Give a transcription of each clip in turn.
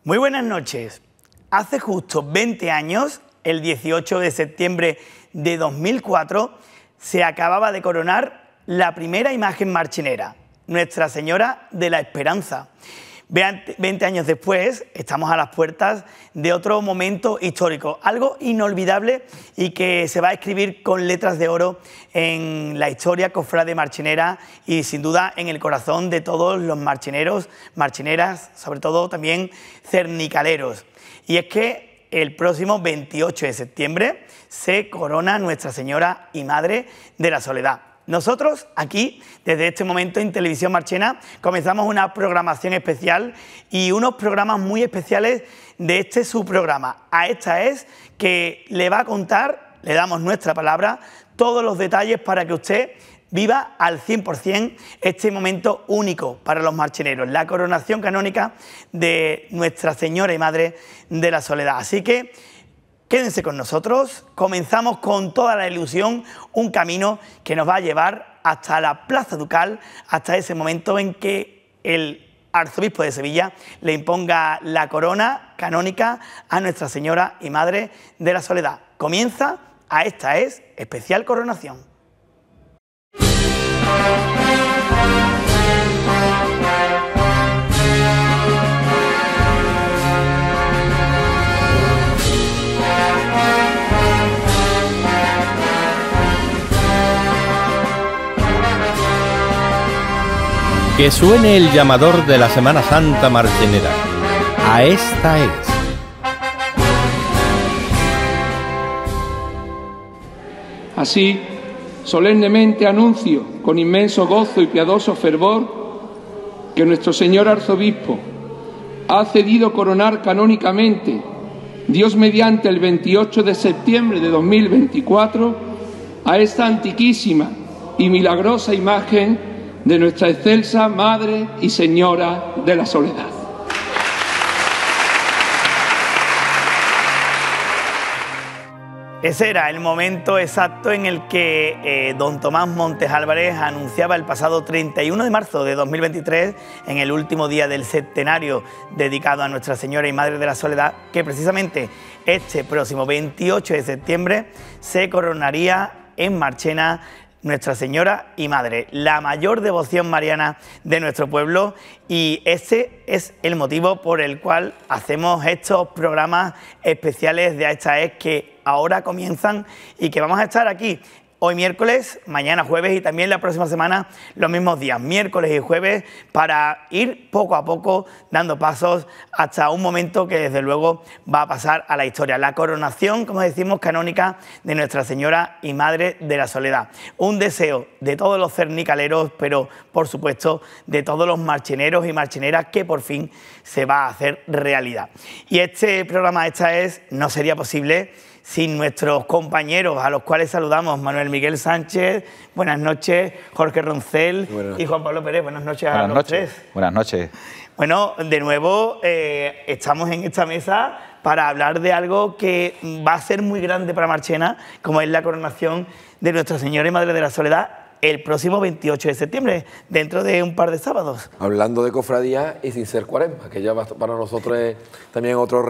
Muy buenas noches. Hace justo 20 años, el 18 de septiembre de 2004, se acababa de coronar la primera imagen marchenera, Nuestra Señora de la Esperanza. 20 años después, estamos a las puertas de otro momento histórico, algo inolvidable y que se va a escribir con letras de oro en la historia cofrade marchenera y sin duda en el corazón de todos los marcheneros, marcheneras, sobre todo también cernicaleros. Y es que el próximo 28 de septiembre se corona Nuestra Señora y Madre de la Soledad. Nosotros aquí, desde este momento en Televisión Marchena, comenzamos una programación especial y unos programas muy especiales de este su programa. A esta es que le va a contar, le damos nuestra palabra, todos los detalles para que usted viva al 100% este momento único para los marcheneros, la coronación canónica de Nuestra Señora y Madre de la Soledad. Así que quédense con nosotros, comenzamos con toda la ilusión, un camino que nos va a llevar hasta la Plaza Ducal, hasta ese momento en que el arzobispo de Sevilla le imponga la corona canónica a Nuestra Señora y Madre de la Soledad. Comienza A Esta Es Especial Coronación. Que suene el llamador de la Semana Santa marchenera. A esta es. Así, solemnemente anuncio con inmenso gozo y piadoso fervor que nuestro señor arzobispo ha cedido coronar canónicamente, Dios mediante, el 28 de septiembre de 2024, a esta antiquísima y milagrosa imagen de nuestra excelsa Madre y Señora de la Soledad. Ese era el momento exacto en el que don Tomás Montes Álvarez anunciaba el pasado 31 de marzo de 2023, en el último día del centenario dedicado a Nuestra Señora y Madre de la Soledad, que precisamente este próximo 28 de septiembre se coronaría en Marchena Nuestra Señora y Madre, la mayor devoción mariana de nuestro pueblo, y ese es el motivo por el cual hacemos estos programas especiales de A Esta Es, que ahora comienzan y que vamos a estar aquí hoy miércoles, mañana jueves y también la próxima semana los mismos días, miércoles y jueves, para ir poco a poco dando pasos hasta un momento que desde luego va a pasar a la historia, la coronación, como decimos, canónica de Nuestra Señora y Madre de la Soledad. Un deseo de todos los cernicaleros, pero por supuesto de todos los marcheneros y marcheneras, que por fin se va a hacer realidad. Y este programa Esta Es no sería posible sin nuestros compañeros, a los cuales saludamos: Manuel Miguel Sánchez, buenas noches; Jorge Roncel y Juan Pablo Pérez, buenas noches a los tres. Buenas noches. Bueno, de nuevo estamos en esta mesa para hablar de algo que va a ser muy grande para Marchena, como es la coronación de Nuestra Señora y Madre de la Soledad, el próximo 28 de septiembre, dentro de un par de sábados. Hablando de cofradía y sin ser cuaresma, que ya para nosotros es también otro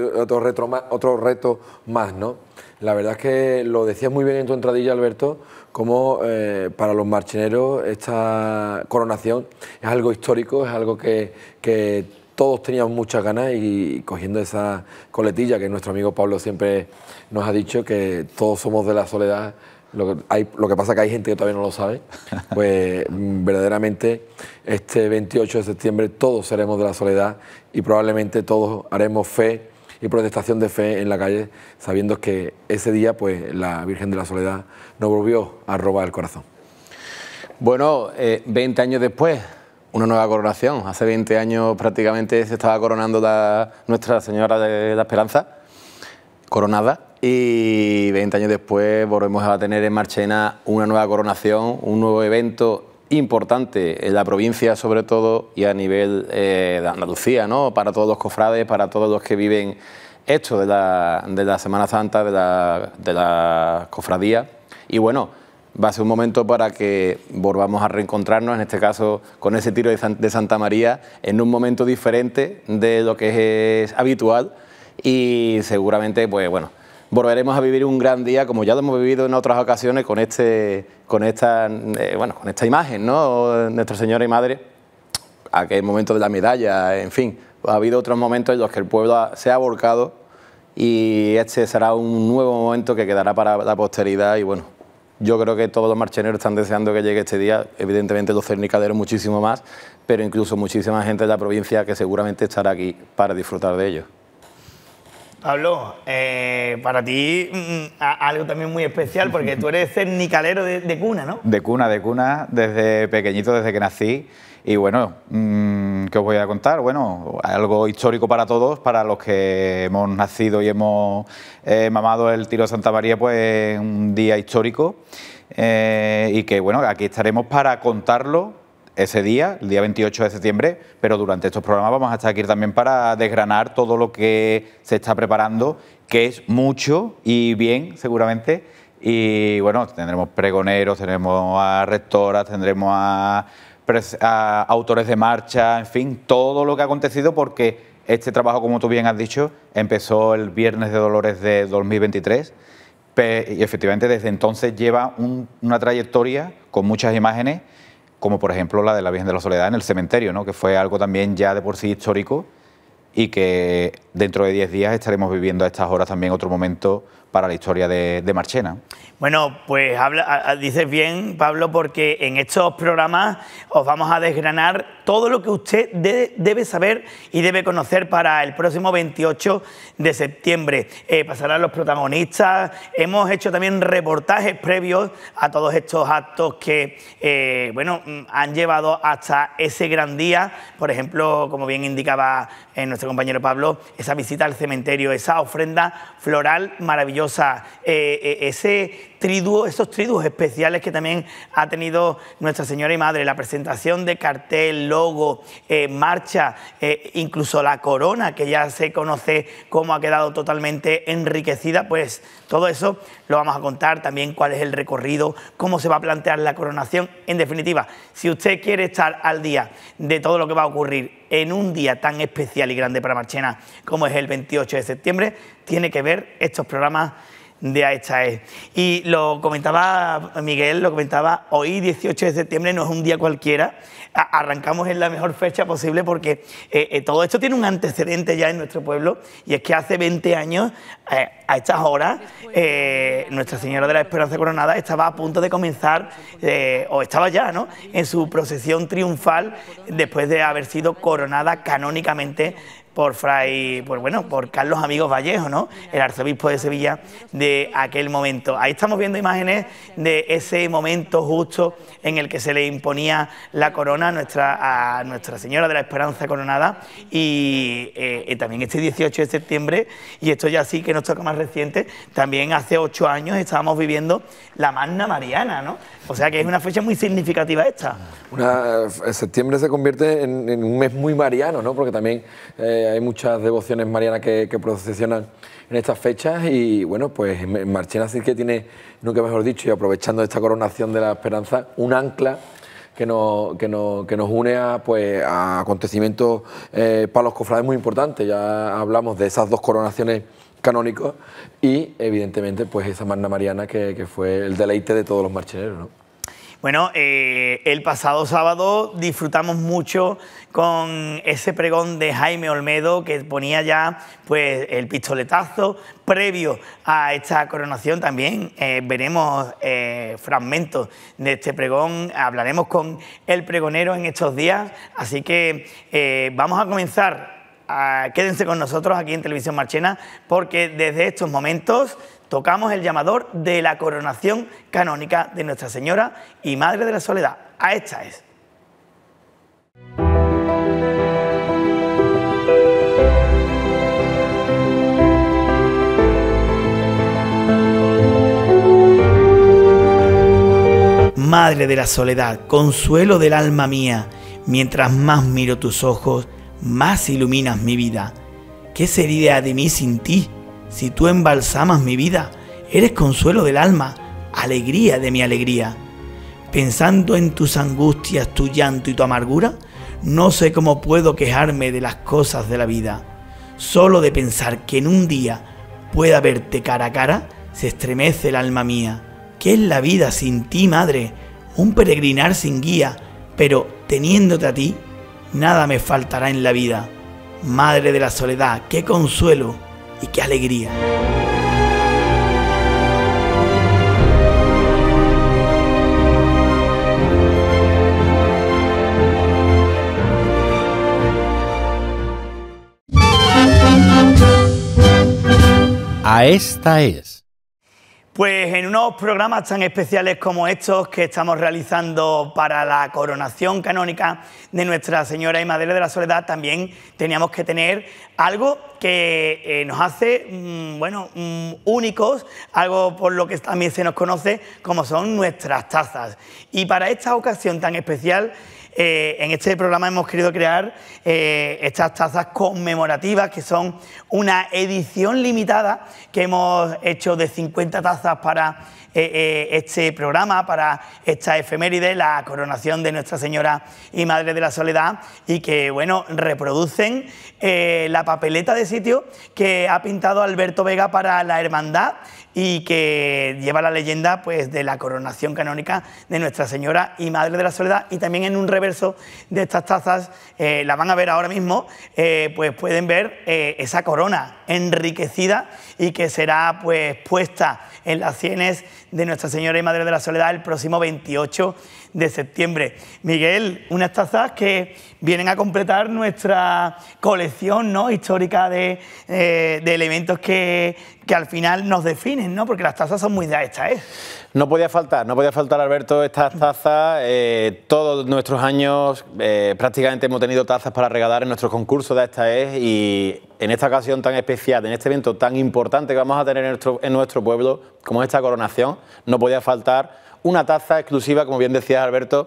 reto más, ¿no? La verdad es que lo decías muy bien en tu entradilla, Alberto, como para los marcheneros esta coronación es algo histórico, es algo que todos teníamos muchas ganas, y cogiendo esa coletilla que nuestro amigo Pablo siempre nos ha dicho, que todos somos de la Soledad. Lo que pasa es que hay gente que todavía no lo sabe, pues verdaderamente este 28 de septiembre todos seremos de la Soledad, y probablemente todos haremos fe y protestación de fe en la calle, sabiendo que ese día pues la Virgen de la Soledad nos volvió a robar el corazón. Bueno, 20 años después, una nueva coronación. Hace 20 años prácticamente se estaba coronando Nuestra Señora de la Esperanza, coronada. Y 20 años después volvemos a tener en Marchena una nueva coronación, un nuevo evento importante en la provincia sobre todo, y a nivel de Andalucía, ¿no? Para todos los cofrades, para todos los que viven esto de la Semana Santa, de la cofradía. Y bueno, va a ser un momento para que volvamos a reencontrarnos, en este caso con ese tiro de Santa María, en un momento diferente de lo que es habitual, y seguramente, pues bueno, volveremos a vivir un gran día, como ya lo hemos vivido en otras ocasiones, con esta imagen, ¿no? Nuestra Señora y Madre, aquel momento de la medalla, en fin, ha habido otros momentos en los que el pueblo se ha volcado, y este será un nuevo momento que quedará para la posteridad. Y bueno, yo creo que todos los marcheneros están deseando que llegue este día, evidentemente los cernicaderos muchísimo más, pero incluso muchísima gente de la provincia que seguramente estará aquí para disfrutar de ello. Pablo, para ti algo también muy especial, porque tú eres cernicalero de cuna, ¿no? De cuna, desde pequeñito, desde que nací. Y bueno, ¿qué os voy a contar? Bueno, algo histórico para todos, para los que hemos nacido y hemos mamado el tiro de Santa María, pues un día histórico. Y que bueno, aquí estaremos para contarlo ese día, el día 28 de septiembre, pero durante estos programas vamos a estar aquí también para desgranar todo lo que se está preparando, que es mucho y bien, seguramente. Y bueno, tendremos pregoneros, tendremos a rectoras, tendremos a autores de marcha, en fin, todo lo que ha acontecido, porque este trabajo, como tú bien has dicho, empezó el Viernes de Dolores de 2023 y efectivamente desde entonces lleva una trayectoria con muchas imágenes, como por ejemplo la de la Virgen de la Soledad en el cementerio, ¿no? Que fue algo también ya de por sí histórico, y que dentro de 10 días estaremos viviendo a estas horas también otro momento para la historia de Marchena. Bueno, pues dices bien, Pablo, porque en estos programas os vamos a desgranar todo lo que usted debe saber y debe conocer para el próximo 28 de septiembre. Pasarán los protagonistas, hemos hecho también reportajes previos a todos estos actos que bueno, han llevado hasta ese gran día. Por ejemplo, como bien indicaba nuestro compañero Pablo, esa visita al cementerio, esa ofrenda floral maravillosa, esos triduos especiales que también ha tenido Nuestra Señora y Madre, la presentación de cartel, logo, marcha, incluso la corona, que ya se conoce cómo ha quedado totalmente enriquecida. Pues todo eso lo vamos a contar, también cuál es el recorrido, cómo se va a plantear la coronación. En definitiva, si usted quiere estar al día de todo lo que va a ocurrir en un día tan especial y grande para Marchena como es el 28 de septiembre, tiene que ver estos programas de A Esta Es. Y lo comentaba Miguel, lo comentaba, hoy 18 de septiembre no es un día cualquiera, arrancamos en la mejor fecha posible, porque todo esto tiene un antecedente ya en nuestro pueblo, y es que hace 20 años, a estas horas, Nuestra Señora de la Esperanza Coronada estaba a punto de comenzar, o estaba ya, ¿no?, en su procesión triunfal, después de haber sido coronada canónicamente por por Carlos Amigos Vallejo, ¿no?, el arzobispo de Sevilla de aquel momento. Ahí estamos viendo imágenes de ese momento justo en el que se le imponía la corona a Nuestra Señora de la Esperanza Coronada, y también este 18 de septiembre, y esto ya sí que nos toca más reciente, también hace 8 años estábamos viviendo la Magna Mariana, ¿no? O sea que es una fecha muy significativa esta. Septiembre se convierte en un mes muy mariano, ¿no? Porque también hay muchas devociones marianas que procesionan en estas fechas, y bueno, pues en Marchena sí que tiene, nunca mejor dicho, y aprovechando esta coronación de la Esperanza, un ancla que nos une a acontecimientos para los cofrades muy importantes. Ya hablamos de esas 2 coronaciones canónicos y evidentemente pues esa Magna Mariana que fue el deleite de todos los marcheneros, ¿no? Bueno, el pasado sábado disfrutamos mucho con ese pregón de Jaime Olmedo, que ponía ya pues el pistoletazo previo a esta coronación. También veremos fragmentos de este pregón, hablaremos con el pregonero en estos días, así que vamos a comenzar. Quédense con nosotros aquí en Televisión Marchena, porque desde estos momentos tocamos el llamador de la coronación canónica de Nuestra Señora y Madre de la Soledad. A Esta Es. Madre de la Soledad, consuelo del alma mía, mientras más miro tus ojos, más iluminas mi vida. ¿Qué sería de mí sin ti? Si tú embalsamas mi vida, eres consuelo del alma, alegría de mi alegría. Pensando en tus angustias, tu llanto y tu amargura, no sé cómo puedo quejarme de las cosas de la vida. Solo de pensar que en un día pueda verte cara a cara, se estremece el alma mía. ¿Qué es la vida sin ti, madre? Un peregrinar sin guía, pero teniéndote a ti, nada me faltará en la vida. Madre de la soledad, qué consuelo y qué alegría. A esta es. Pues en unos programas tan especiales como estos que estamos realizando para la coronación canónica de Nuestra Señora y Madre de la Soledad, también teníamos que tener algo que nos hace, únicos, algo por lo que también se nos conoce como son nuestras tazas. Y para esta ocasión tan especial, en este programa hemos querido crear estas tazas conmemorativas, que son una edición limitada que hemos hecho de 50 tazas para este programa, para esta efeméride, la coronación de Nuestra Señora y Madre de la Soledad, y que, bueno, reproducen la papeleta de sitio que ha pintado Alberto Vega para la hermandad y que lleva la leyenda, pues, de la coronación canónica de Nuestra Señora y Madre de la Soledad. Y también en un reverso de estas tazas, la van a ver ahora mismo, pues pueden ver esa corona enriquecida y que será, pues, puesta en las sienes de Nuestra Señora y Madre de la Soledad el próximo 28 de septiembre. Miguel, unas tazas que vienen a completar nuestra colección, ¿no?, histórica de elementos que al final nos definen, ¿no?, porque las tazas son muy de esta, ¿eh? No podía faltar, Alberto, estas tazas. Todos nuestros años prácticamente hemos tenido tazas para regalar en nuestros concursos de esta es, y en esta ocasión tan especial, en este evento tan importante que vamos a tener en nuestro pueblo, como esta coronación, no podía faltar una taza exclusiva, como bien decía Alberto,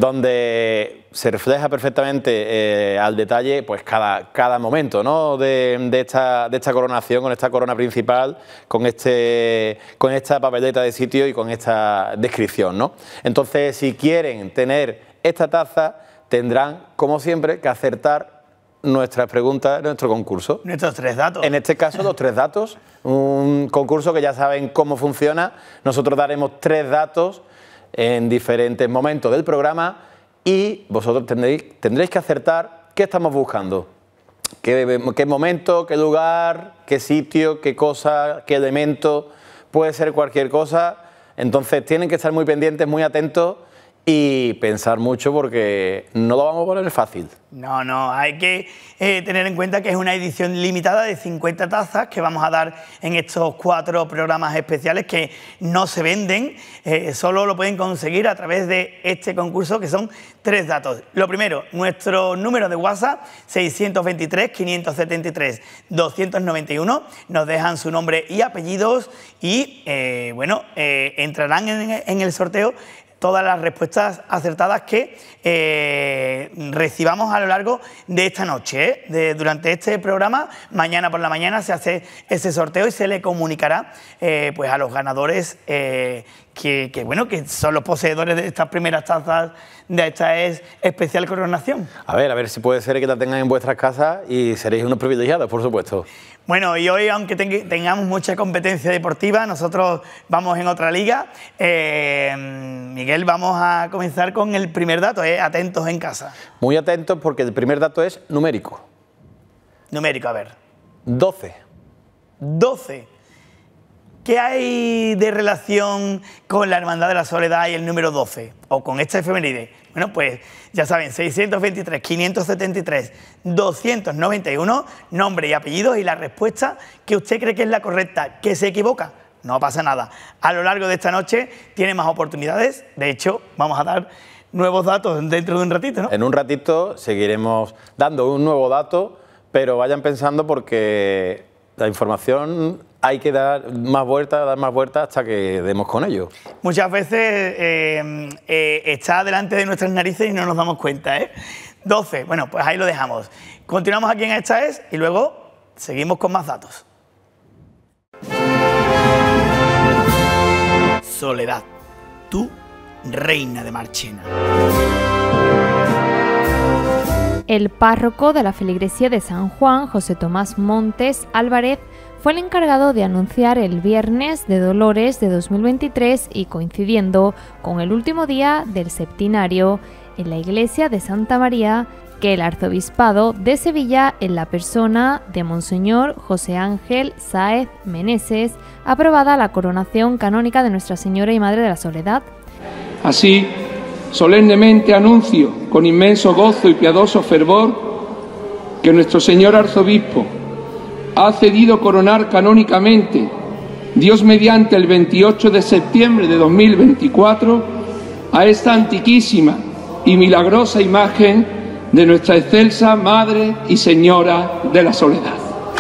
donde se refleja perfectamente al detalle, pues cada momento, ¿no?, de esta coronación, con esta corona principal, con esta papeleta de sitio y con esta descripción, ¿no? Entonces, si quieren tener esta taza, tendrán, como siempre, que acertar nuestras preguntas en nuestro concurso. Nuestros 3 datos. En este caso, los 3 datos. Un concurso que ya saben cómo funciona. Nosotros daremos 3 datos en diferentes momentos del programa y vosotros tendréis que acertar qué estamos buscando. Qué momento, qué lugar, qué sitio, qué cosa, qué elemento. Puede ser cualquier cosa. Entonces tienen que estar muy pendientes, muy atentos y pensar mucho, porque no lo vamos a poner fácil. No, hay que tener en cuenta que es una edición limitada de 50 tazas que vamos a dar en estos 4 programas especiales que no se venden, solo lo pueden conseguir a través de este concurso, que son 3 datos. Lo primero, nuestro número de WhatsApp, 623-573-291, nos dejan su nombre y apellidos y, entrarán en el sorteo todas las respuestas acertadas que recibamos a lo largo de esta noche, durante este programa. Mañana por la mañana se hace ese sorteo y se le comunicará pues a los ganadores que son los poseedores de estas primeras tazas de esta es especial coronación. A ver si puede ser que la tengan en vuestras casas y seréis unos privilegiados, por supuesto. Bueno, y hoy, aunque tengamos mucha competencia deportiva, nosotros vamos en otra liga. Miguel, vamos a comenzar con el primer dato, atentos en casa. Muy atentos, porque el primer dato es numérico. Numérico, a ver. 12. 12. ¿Qué hay de relación con la Hermandad de la Soledad y el número 12? O con esta efeméride. Bueno, pues ya saben, 623-573-291, nombre y apellidos y la respuesta que usted cree que es la correcta. ¿Que se equivoca? No pasa nada. A lo largo de esta noche tiene más oportunidades. De hecho, vamos a dar nuevos datos dentro de un ratito, ¿no? En un ratito seguiremos dando un nuevo dato, pero vayan pensando, porque la información hay que dar más vueltas hasta que demos con ello. Muchas veces está delante de nuestras narices y no nos damos cuenta, ¿eh? 12, bueno, pues ahí lo dejamos. Continuamos aquí en Esta Es y luego seguimos con más datos. Soledad, tú, reina de Marchena. El párroco de la feligresía de San Juan, José Tomás Montes Álvarez, fue el encargado de anunciar el Viernes de Dolores de 2023 y coincidiendo con el último día del septinario en la iglesia de Santa María, que el arzobispado de Sevilla, en la persona de Monseñor José Ángel Sáez Meneses, ha aprobado la coronación canónica de Nuestra Señora y Madre de la Soledad. Así, solemnemente anuncio con inmenso gozo y piadoso fervor que nuestro señor arzobispo ha cedido coronar canónicamente, Dios mediante, el 28 de septiembre de 2024, a esta antiquísima y milagrosa imagen de nuestra excelsa Madre y Señora de la Soledad.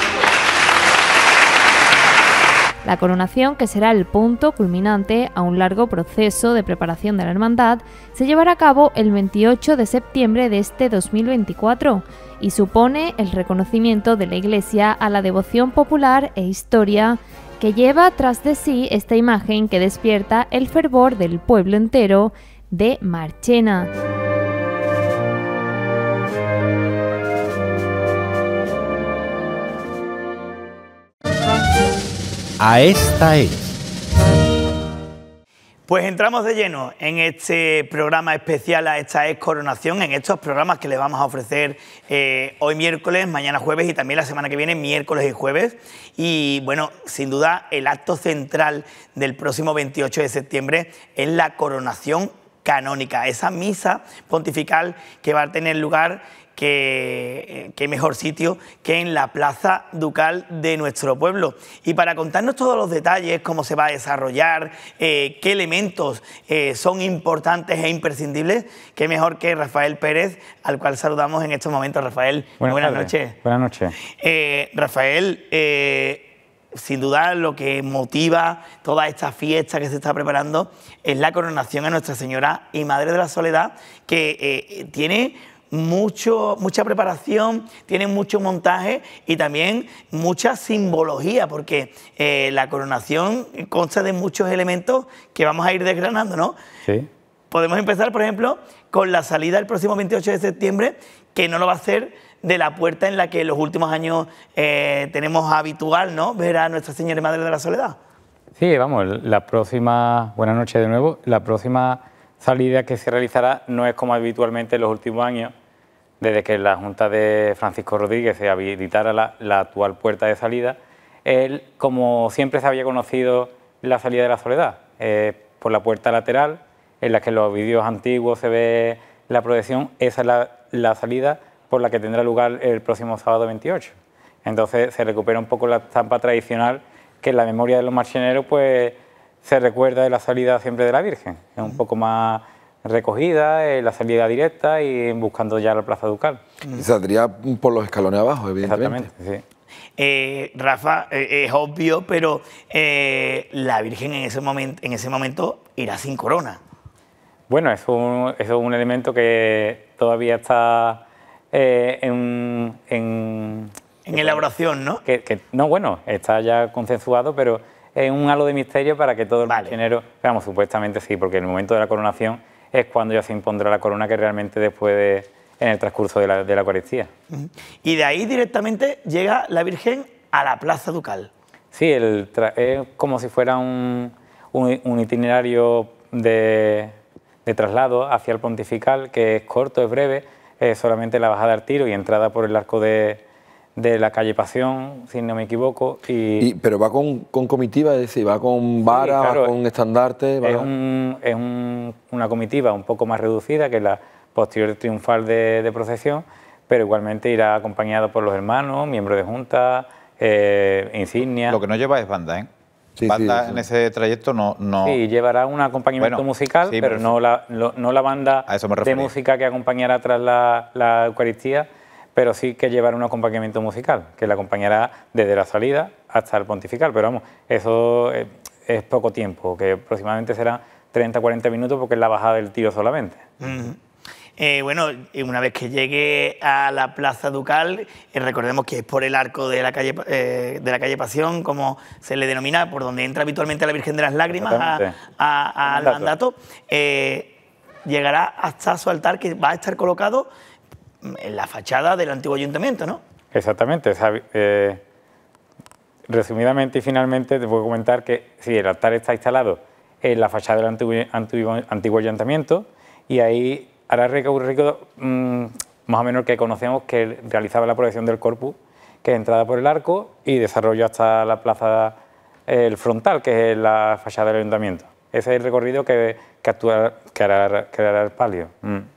La coronación, que será el punto culminante a un largo proceso de preparación de la hermandad, se llevará a cabo el 28 de septiembre de este 2024 y supone el reconocimiento de la Iglesia a la devoción popular e historia que lleva tras de sí esta imagen que despierta el fervor del pueblo entero de Marchena. A esta es. Pues entramos de lleno en este programa especial, A esta es Coronación, en estos programas que les vamos a ofrecer hoy miércoles, mañana jueves y también la semana que viene, miércoles y jueves. Y bueno, sin duda el acto central del próximo 28 de septiembre es la coronación canónica, esa misa pontifical que va a tener lugar, qué mejor sitio que en la plaza ducal de nuestro pueblo. Y para contarnos todos los detalles, cómo se va a desarrollar, qué elementos son importantes e imprescindibles, qué mejor que Rafael Pérez, al cual saludamos en estos momentos. Rafael, buenas noches. Buenas noches. Rafael, sin duda lo que motiva toda esta fiesta que se está preparando es la coronación a Nuestra Señora y Madre de la Soledad, que tiene mucha preparación, tiene mucho montaje y también mucha simbología, porque la coronación consta de muchos elementos que vamos a ir desgranando, ¿no? Sí. Podemos empezar, por ejemplo, con la salida el próximo 28 de septiembre, que no lo va a hacer de la puerta en la que en los últimos años tenemos habitual, ¿no?, ver a Nuestra Señora y Madre de la Soledad. Sí, vamos, la próxima, buenas noches de nuevo, la próxima salida que se realizará no es como habitualmente en los últimos años, desde que la Junta de Francisco Rodríguez se habilitara la actual puerta de salida. Él, como siempre se había conocido la salida de la Soledad, por la puerta lateral, en la que en los vídeos antiguos se ve la procesión, esa es la salida por la que tendrá lugar el próximo sábado 28. Entonces se recupera un poco la estampa tradicional que en la memoria de los marcheneros pues se recuerda de la salida siempre de la Virgen. Es un poco más recogida, la salida directa y buscando ya la plaza ducal. Y saldría por los escalones abajo, evidentemente. Exactamente, sí. Rafa, es obvio, pero la Virgen en ese momento irá sin corona. Bueno, eso es un elemento que todavía está en elaboración, ¿no? No, bueno, está ya consensuado, pero es un halo de misterio para que todo el marchenero, vamos, supuestamente sí, porque en el momento de la coronación es cuando ya se impondrá la corona, que realmente después en el transcurso de la Eucaristía. Y de ahí directamente llega la Virgen a la plaza ducal. Sí, es como si fuera un itinerario de traslado hacia el pontifical, que es corto, es breve, solamente la bajada al Tiro y entrada por el arco de la calle Pasión, si no me equivoco. Pero va con comitiva, es decir, va con vara, sí, claro, va con estandarte. Es una comitiva un poco más reducida que la posterior triunfal de procesión, pero igualmente irá acompañado por los hermanos, miembros de junta, insignias. Lo que no lleva es banda, ¿eh? Sí, banda sí. En ese trayecto no... Sí, llevará un acompañamiento musical, sí, pero no la banda de música que acompañará tras la Eucaristía, pero sí que llevará un acompañamiento musical, que le acompañará desde la salida hasta el pontifical. Pero vamos, eso es poco tiempo, que aproximadamente serán 30 o 40 minutos, porque es la bajada del Tiro solamente. Bueno, una vez que llegue a la Plaza Ducal, recordemos que es por el arco de la calle Pasión, como se le denomina, por donde entra habitualmente la Virgen de las Lágrimas al mandato, llegará hasta su altar, que va a estar colocado en la fachada del antiguo ayuntamiento, ¿no? Exactamente. Resumidamente y finalmente te puedo comentar que sí, el altar está instalado en la fachada del antiguo ayuntamiento y ahí hará recorrido más o menos que conocemos, que realizaba la procesión del Corpus, que es entrada por el arco y desarrollo hasta la plaza el frontal, que es la fachada del ayuntamiento. Ese es el recorrido que hará el palio.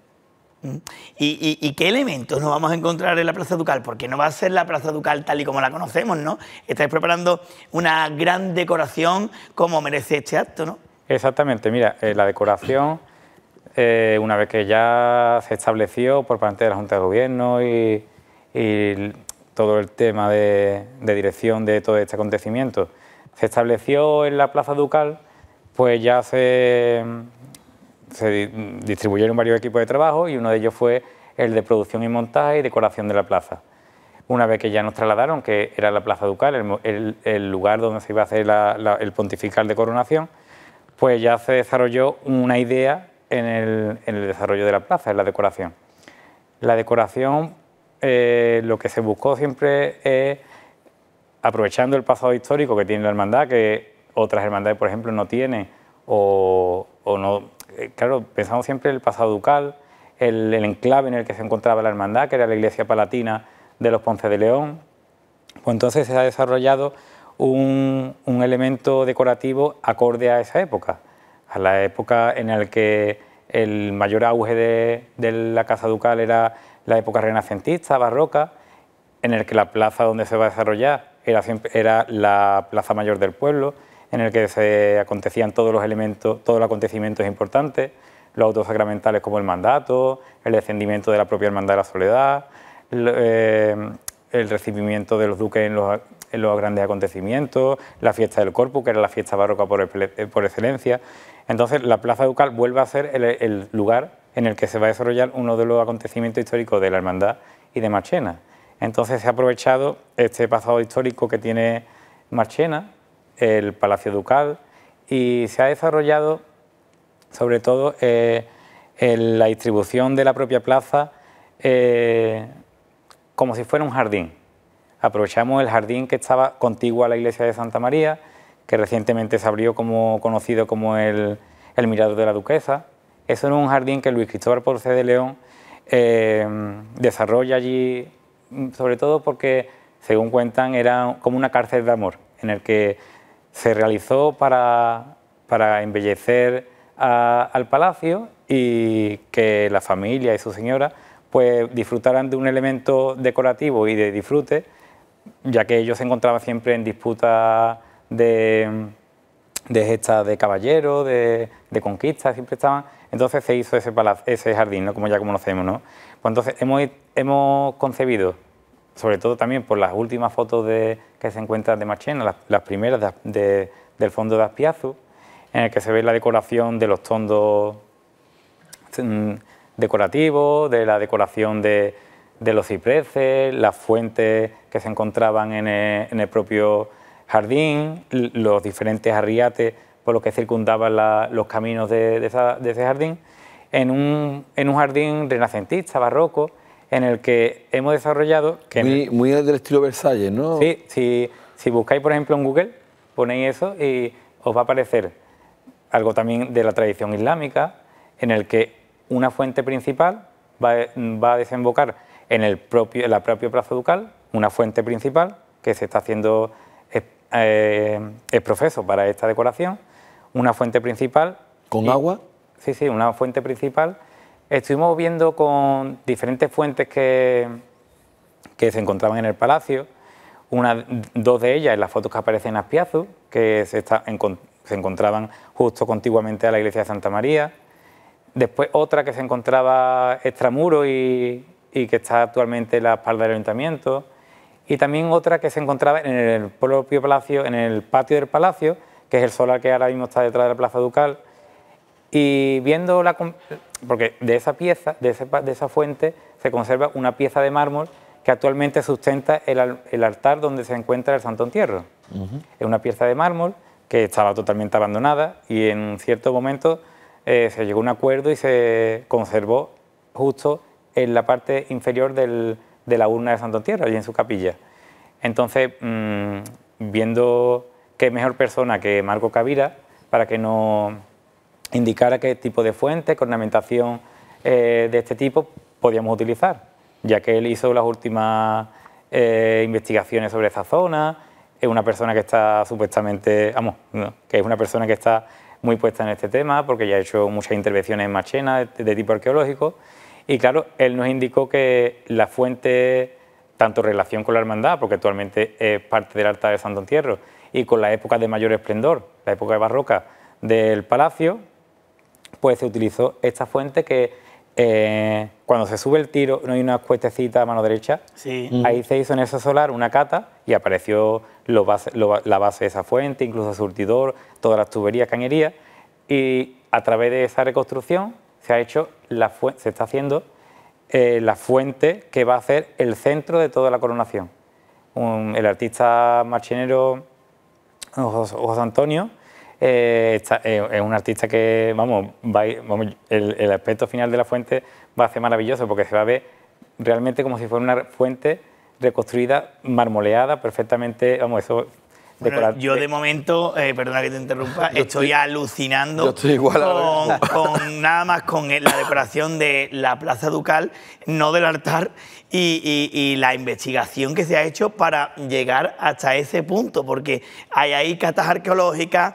¿Y qué elementos nos vamos a encontrar en la Plaza Ducal? Porque no va a ser la Plaza Ducal tal y como la conocemos, ¿no? Estáis preparando una gran decoración como merece este acto, ¿no? Exactamente, mira, la decoración, una vez que ya se estableció por parte de la Junta de Gobierno y todo el tema de dirección de todo este acontecimiento, se estableció en la Plaza Ducal, pues ya se distribuyeron varios equipos de trabajo y uno de ellos fue el de producción y montaje y decoración de la plaza. Una vez que ya nos trasladaron, que era la Plaza Ducal, el lugar donde se iba a hacer el pontifical de coronación, pues ya se desarrolló una idea en el desarrollo de la plaza, en la decoración. La decoración, lo que se buscó siempre es, aprovechando el pasado histórico que tiene la hermandad, que otras hermandades, por ejemplo, no tienen, o no. Claro, pensamos siempre en el pasado ducal, el enclave en el que se encontraba la hermandad, que era la iglesia palatina de los Ponce de León. Pues entonces se ha desarrollado un elemento decorativo acorde a esa época, a la época en la que el mayor auge de la Casa Ducal era la época renacentista, barroca, en el que la plaza donde se va a desarrollar era la plaza mayor del pueblo, en el que se acontecían todos los elementos, todos los acontecimientos importantes, los autos sacramentales como el mandato, el descendimiento de la propia Hermandad de la Soledad, el recibimiento de los duques en los grandes acontecimientos, la fiesta del Corpus, que era la fiesta barroca por excelencia. Entonces, la Plaza Ducal vuelve a ser el lugar en el que se va a desarrollar uno de los acontecimientos históricos de la Hermandad y de Marchena. Entonces, se ha aprovechado este pasado histórico que tiene Marchena, el Palacio Ducal, y se ha desarrollado sobre todo en la distribución de la propia plaza como si fuera un jardín. Aprovechamos el jardín que estaba contiguo a la iglesia de Santa María, que recientemente se abrió conocido como el Mirador de la Duquesa. Eso era un jardín que Luis Cristóbal Ponce de León desarrolla allí, sobre todo porque, según cuentan, era como una cárcel de amor, en el que se realizó para embellecer al palacio y que la familia y su señora pues disfrutaran de un elemento decorativo y de disfrute, ya que ellos se encontraban siempre en disputa de gestas de caballero, de conquista, siempre estaban. Entonces se hizo ese jardín, ¿no? Como ya conocemos, ¿no? Pues entonces hemos concebido, sobre todo también por las últimas fotos que se encuentran de Marchena, las primeras del fondo de Aspiazu, en el que se ve la decoración de los tondos decorativos, de la decoración de los cipreses, las fuentes que se encontraban en el propio jardín, los diferentes arriates por los que circundaban los caminos de ese jardín, en un jardín renacentista, barroco, en el que hemos desarrollado... Muy del estilo Versalles, ¿no? Sí, si buscáis, por ejemplo, en Google, ponéis eso y os va a aparecer algo también de la tradición islámica, en el que una fuente principal va a desembocar en la propia Plaza Ducal, una fuente principal que se está haciendo es profeso para esta decoración, una fuente principal... ¿Con agua? Sí, una fuente principal. Estuvimos viendo con diferentes fuentes que se encontraban en el palacio, dos de ellas en las fotos que aparecen en Aspiazu, que se encontraban justo contiguamente a la iglesia de Santa María. Después otra que se encontraba extramuro y que está actualmente en la espalda del ayuntamiento. Y también otra que se encontraba en el propio palacio, en el patio del palacio, que es el solar que ahora mismo está detrás de la Plaza Ducal. Y viendo porque de esa pieza, de esa fuente, se conserva una pieza de mármol que actualmente sustenta el altar donde se encuentra el Santo Entierro. Es una pieza de mármol que estaba totalmente abandonada y en un cierto momento se llegó a un acuerdo y se conservó justo en la parte inferior de la urna de Santo Entierro, allí en su capilla. Entonces, viendo qué mejor persona que Marco Cavira para que nos indicara qué tipo de fuente, con ornamentación de este tipo podíamos utilizar, ya que él hizo las últimas investigaciones sobre esa zona, es una persona que está supuestamente, que es una persona que está muy puesta en este tema, porque ya ha hecho muchas intervenciones en Marchena de tipo arqueológico, y claro, él nos indicó que la fuente, tanto relación con la hermandad, porque actualmente es parte del altar de Santo Entierro, y con la época de mayor esplendor, la época barroca del palacio, pues se utilizó esta fuente que cuando se sube el tiro no hay una cuestecita a mano derecha, ahí se hizo en ese solar una cata y apareció la base de esa fuente, incluso el surtidor, todas las tuberías, cañerías, y a través de esa reconstrucción se está haciendo la fuente que va a ser el centro de toda la coronación. El artista marchenero José Antonio es un artista que, el aspecto final de la fuente va a ser maravilloso porque se va a ver realmente como si fuera una fuente reconstruida, marmoleada, perfectamente, Bueno, yo de momento, perdona que te interrumpa, estoy alucinando. Yo estoy igual con nada más con la decoración de la Plaza Ducal, no del altar, y la investigación que se ha hecho para llegar hasta ese punto, porque hay ahí catas arqueológicas,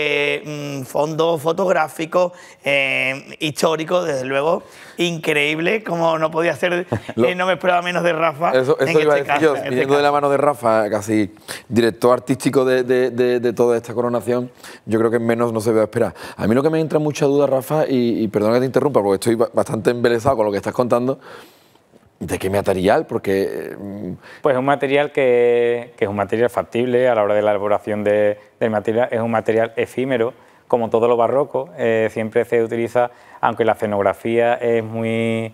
fondos fotográficos, históricos, desde luego, increíble, como no podía ser, no me esperaba menos de Rafa. Eso iba a decir yo, viniendo de la mano de Rafa, casi director artístico de toda esta coronación, yo creo que menos no se va a esperar. A mí lo que me entra mucha duda, Rafa, y perdona que te interrumpa, porque estoy bastante embelesado con lo que estás contando, ¿de qué material? Porque... Pues es un material que es un material factible a la hora de la elaboración del material, es un material efímero, como todo lo barroco, siempre se utiliza, aunque la escenografía es muy...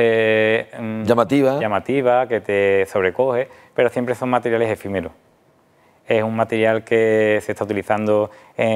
llamativa, que te sobrecoge, pero siempre son materiales efímeros. Es un material que se está utilizando,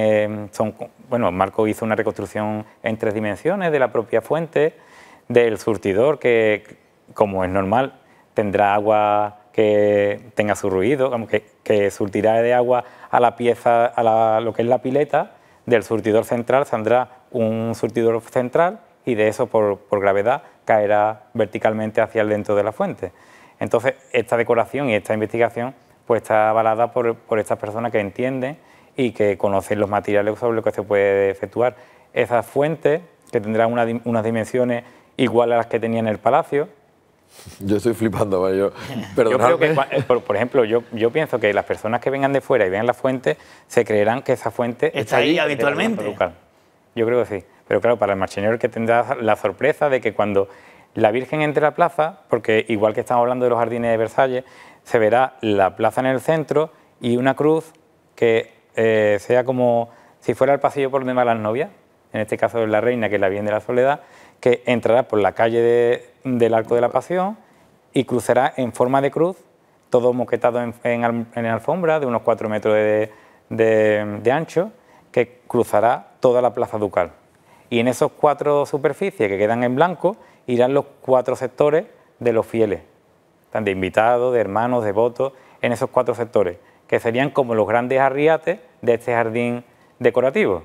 Marco hizo una reconstrucción en 3 dimensiones de la propia fuente, del surtidor, que como es normal, tendrá agua que tenga su ruido, que surtirá de agua a la pieza, a lo que es la pileta. Del surtidor central saldrá un surtidor central y de eso por gravedad caerá verticalmente hacia el dentro de la fuente. Entonces esta decoración y esta investigación pues está avalada por estas personas que entienden y que conocen los materiales sobre los que se puede efectuar. Esa fuente, que tendrá unas dimensiones iguales a las que tenía en el palacio. Yo estoy flipando, ¿vale? Yo creo que, por ejemplo, yo pienso que las personas que vengan de fuera y vean la fuente se creerán que esa fuente está ahí habitualmente. Yo creo que sí. Pero claro, para el marchenero que tendrá la sorpresa de que cuando la Virgen entre a la plaza, porque igual que estamos hablando de los jardines de Versalles, se verá la plaza en el centro y una cruz que sea como si fuera el pasillo por donde van las novias, en este caso es la reina, que es la Virgen de la Soledad, que entrará por la calle del Arco de la Pasión y cruzará en forma de cruz, todo moquetado en alfombra de unos 4 metros de ancho, que cruzará toda la Plaza Ducal. Y en esos 4 superficies que quedan en blanco irán los 4 sectores de los fieles, de invitados, de hermanos, devotos, en esos 4 sectores, que serían como los grandes arriates de este jardín decorativo.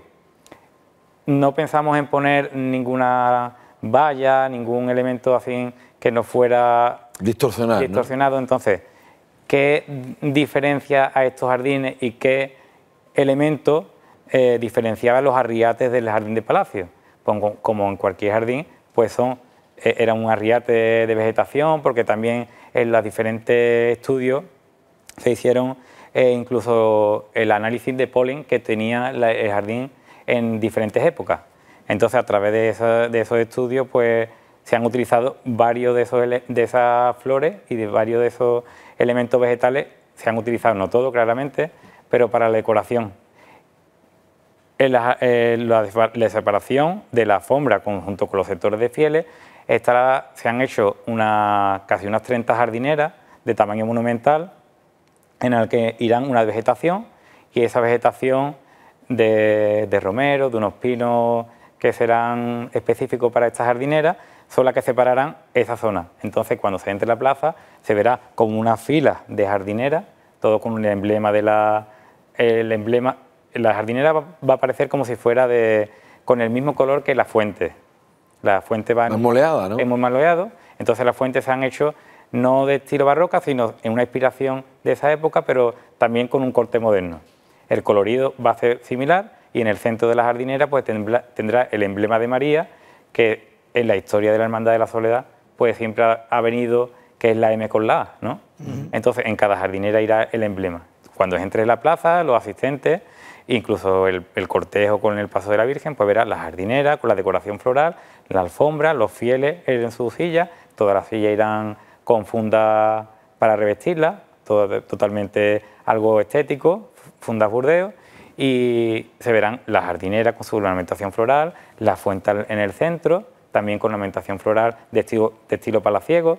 No pensamos en poner ninguna valla, ningún elemento así que no fuera distorsionado. ¿No? Entonces, ¿qué diferencia a estos jardines y qué elementos diferenciaba los arriates del jardín de palacio? Pues, como en cualquier jardín, pues era un arriate de vegetación, porque también en los diferentes estudios se hicieron incluso el análisis de polen que tenía el jardín en diferentes épocas. Entonces, a través de esos estudios, pues se han utilizado varios de esas flores y de varios de esos elementos vegetales, se han utilizado, no todo claramente, pero para la decoración. la separación de la alfombra junto con los sectores de fieles, se han hecho casi unas 30 jardineras de tamaño monumental en el que irán una vegetación, y esa vegetación de romero, de unos pinos que serán específicos para estas jardineras, son las que separarán esa zona. Entonces, cuando se entre en la plaza, se verá como una fila de jardineras, todo con el emblema la jardinera va a aparecer como si fuera con el mismo color que la fuente. La fuente va más moleada, ¿no? Hemos maloeado, entonces las fuentes se han hecho no de estilo barroca, sino en una inspiración de esa época, pero también con un corte moderno. El colorido va a ser similar y en el centro de la jardinera pues tendrá el emblema de María, que en la historia de la Hermandad de la Soledad pues siempre ha venido, que es la M con la A, ¿no? Entonces en cada jardinera irá el emblema. Cuando entre en la plaza, los asistentes, incluso el cortejo con el paso de la Virgen, pues verá la jardinera con la decoración floral, la alfombra, los fieles en sus sillas, todas las sillas irán con fundas para revestirlas, todo totalmente algo estético, fundas Burdeos, y se verán la jardinera con su ornamentación floral, la fuente en el centro, también con ornamentación floral de estilo palaciego,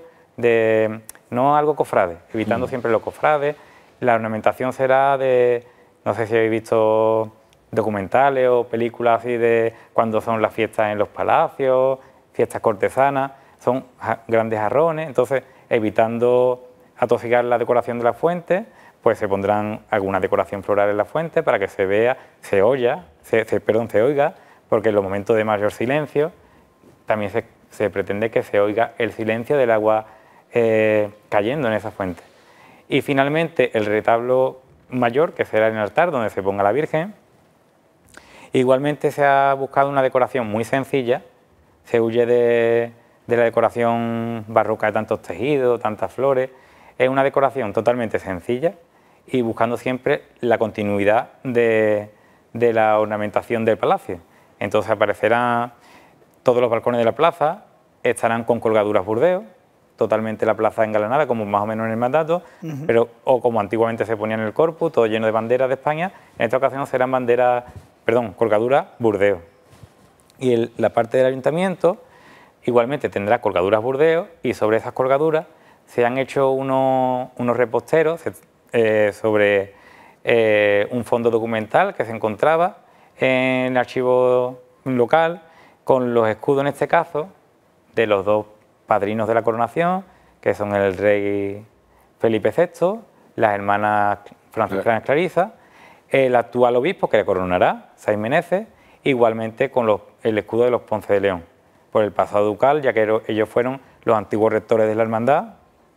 no algo cofrade, evitando siempre los cofrades. La ornamentación será no sé si habéis visto documentales o películas así de cuando son las fiestas en los palacios, fiestas cortesanas, son grandes jarrones, entonces evitando atosigar la decoración de la fuente, pues se pondrán alguna decoración floral en la fuente para que se vea, se oiga, porque en los momentos de mayor silencio también se pretende que se oiga el silencio del agua cayendo en esa fuente. Y finalmente el retablo mayor, que será en el altar donde se ponga la Virgen. Igualmente se ha buscado una decoración muy sencilla, se huye de la decoración barroca de tantos tejidos, tantas flores, es una decoración totalmente sencilla y buscando siempre la continuidad de la ornamentación del palacio. Entonces aparecerán todos los balcones de la plaza, estarán con colgaduras Burdeos, totalmente la plaza engalanada, como más o menos en el mandato, o como antiguamente se ponía en el corpus, todo lleno de banderas de España. En esta ocasión serán colgaduras Burdeos. Y la parte del ayuntamiento igualmente tendrá colgaduras Burdeos, y sobre esas colgaduras se han hecho unos reposteros sobre un fondo documental que se encontraba en el archivo local, con los escudos en este caso de los dos padrinos de la coronación, que son el rey Felipe VI, las hermanas franciscanas Clarisa, el actual obispo que le coronará, Saiz Meneses, igualmente con el escudo de los Ponce de León, por el pasado ducal, ya que ellos fueron los antiguos rectores de la hermandad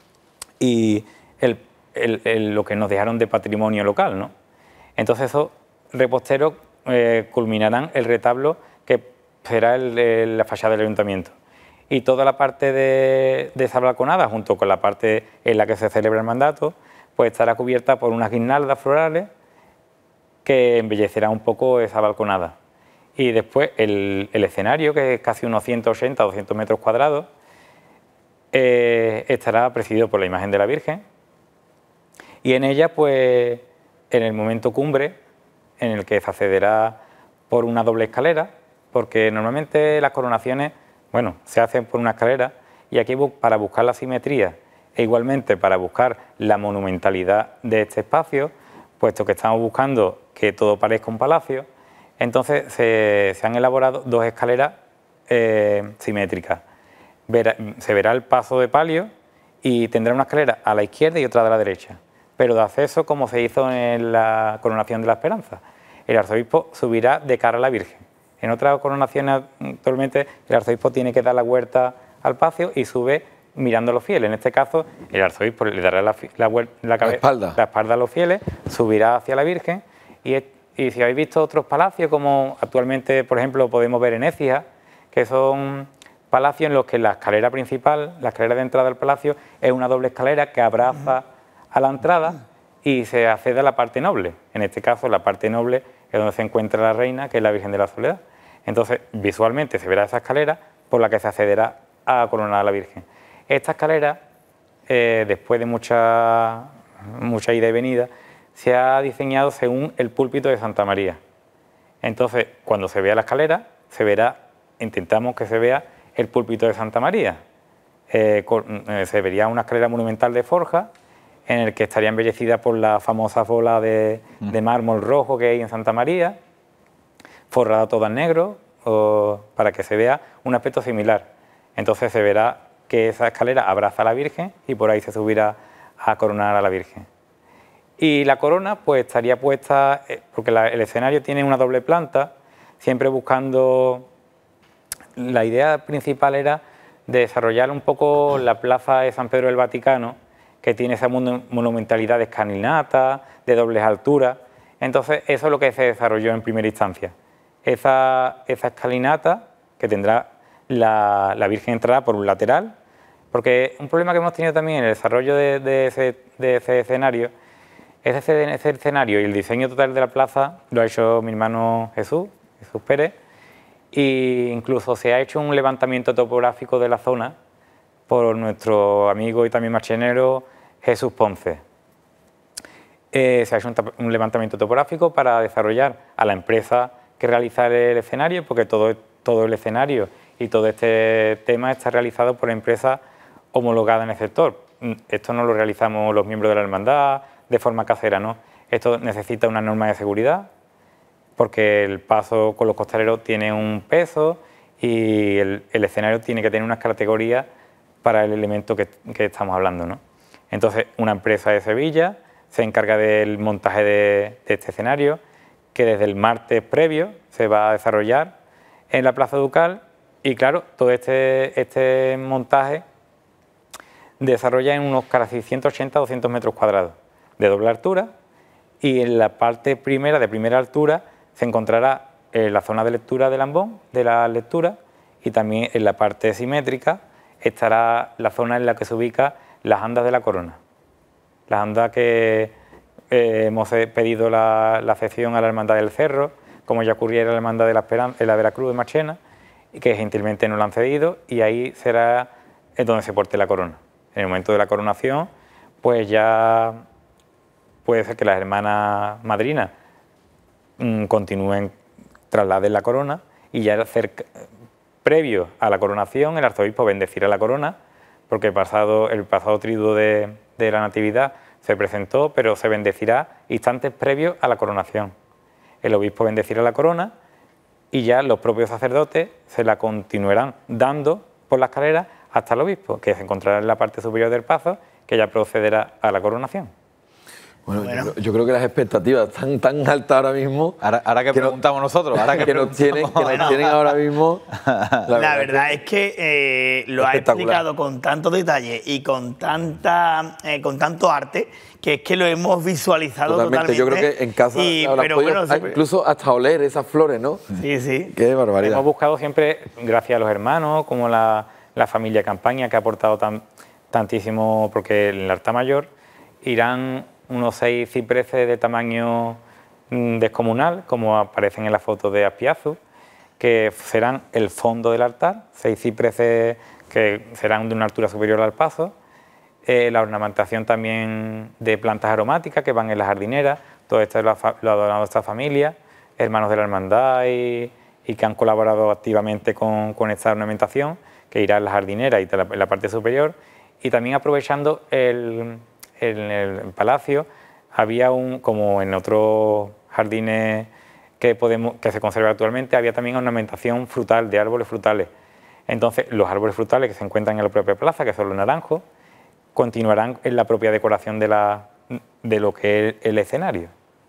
y lo que nos dejaron de patrimonio local, ¿no? Entonces esos reposteros culminarán el retablo que será la fachada del ayuntamiento. Y toda la parte de esa balconada, junto con la parte en la que se celebra el mandato, pues estará cubierta por unas guirnaldas florales que embellecerá un poco esa balconada. Y después el escenario, que es casi unos 180 o 200 metros cuadrados, estará presidido por la imagen de la Virgen. Y en ella, pues, en el momento cumbre, en el que se accederá por una doble escalera, porque normalmente las coronaciones, bueno, se hacen por una escalera, y aquí para buscar la simetría e igualmente para buscar la monumentalidad de este espacio, puesto que estamos buscando que todo parezca un palacio, entonces se han elaborado dos escaleras simétricas. Se verá el paso de palio y tendrá una escalera a la izquierda y otra a la derecha, pero de acceso como se hizo en la coronación de la Esperanza. El arzobispo subirá de cara a la Virgen. En otras coronaciones actualmente el arzobispo tiene que dar la vuelta al patio y sube mirando a los fieles. En este caso el arzobispo le dará la espalda a los fieles, subirá hacia la Virgen y si habéis visto otros palacios, como actualmente por ejemplo podemos ver en Écija, que son palacios en los que la escalera principal, la escalera de entrada al palacio, es una doble escalera que abraza a la entrada y se accede a la parte noble. En este caso la parte noble es donde se encuentra la reina, que es la Virgen de la Soledad. Entonces visualmente se verá esa escalera por la que se accederá a coronar a la Virgen. Esta escalera, después de mucha ida y venida, se ha diseñado según el púlpito de Santa María. Entonces, cuando se vea la escalera, se verá, intentamos que se vea el púlpito de Santa María. Se vería una escalera monumental de forja, en el que estaría embellecida por la famosa bola de mármol rojo que hay en Santa María, forrada toda en negro, para que se vea un aspecto similar. Entonces se verá que esa escalera abraza a la Virgen y por ahí se subirá a coronar a la Virgen. Y la corona pues estaría puesta, porque el escenario tiene una doble planta, siempre buscando... La idea principal era desarrollar un poco la plaza de San Pedro del Vaticano, que tiene esa monumentalidad de escalinata, de dobles alturas. Entonces eso es lo que se desarrolló en primera instancia. Esa escalinata que tendrá la Virgen entrará por un lateral, porque un problema que hemos tenido también en el desarrollo de ese escenario, ese escenario y el diseño total de la plaza lo ha hecho mi hermano Jesús Pérez, e incluso se ha hecho un levantamiento topográfico de la zona por nuestro amigo y también marchenero Jesús Ponce. Se ha hecho un levantamiento topográfico para desarrollar a la empresa que realiza el escenario, porque todo el escenario y todo este tema está realizado por empresas homologadas en el sector. Esto no lo realizamos los miembros de la hermandad de forma casera, ¿no? Esto necesita una norma de seguridad, porque el paso con los costaleros tiene un peso y el escenario tiene que tener unas categorías para el elemento que estamos hablando, ¿no? Entonces, una empresa de Sevilla se encarga del montaje de este escenario, que desde el martes previo se va a desarrollar en la Plaza Ducal, y claro, todo este montaje desarrolla en unos casi 180-200 metros cuadrados de doble altura, y en la parte primera, de primera altura, se encontrará la zona de lectura del ambón, de la lectura, y también en la parte simétrica estará la zona en la que se ubica las andas de la corona. Las andas que hemos pedido la cesión a la Hermandad del Cerro, como ya ocurriera en la Hermandad de la Esperanza, en la Veracruz de Marchena, y que gentilmente nos la han cedido, y ahí será donde se porte la corona. En el momento de la coronación, pues ya puede ser que las hermanas madrinas continúen, trasladen la corona, y ya previo a la coronación el arzobispo bendecirá la corona, porque el pasado triduo de la Natividad se presentó, pero se bendecirá instantes previos a la coronación. El obispo bendecirá la corona y ya los propios sacerdotes se la continuarán dando por la escalera hasta el obispo, que se encontrará en la parte superior del pazo, que ya procederá a la coronación. Bueno, yo creo que las expectativas están tan altas ahora mismo. Ahora que preguntamos nosotros, ahora que nos tienen ahora mismo. La verdad es que lo ha explicado con tanto detalle y con tanto arte, que es que lo hemos visualizado totalmente. Yo creo que en casa incluso hasta oler esas flores, ¿no? Sí, sí. Qué barbaridad. Hemos buscado siempre, gracias a los hermanos, como la familia Campaña, que ha aportado tantísimo, porque en el altar mayor irán unos 6 cipreses de tamaño descomunal, como aparecen en la foto de Aspiazu, que serán el fondo del altar, 6 cipreses que serán de una altura superior al paso, la ornamentación también de plantas aromáticas que van en la jardinera. Todo esto lo ha donado esta familia, hermanos de la hermandad y que han colaborado activamente con esta ornamentación, que irá en la jardinera y en la parte superior. Y también aprovechando en el palacio había como en otros jardines que se conserva actualmente, había también ornamentación frutal, de árboles frutales. Entonces, los árboles frutales que se encuentran en la propia plaza, que son los naranjos, continuarán en la propia decoración de lo que es el escenario.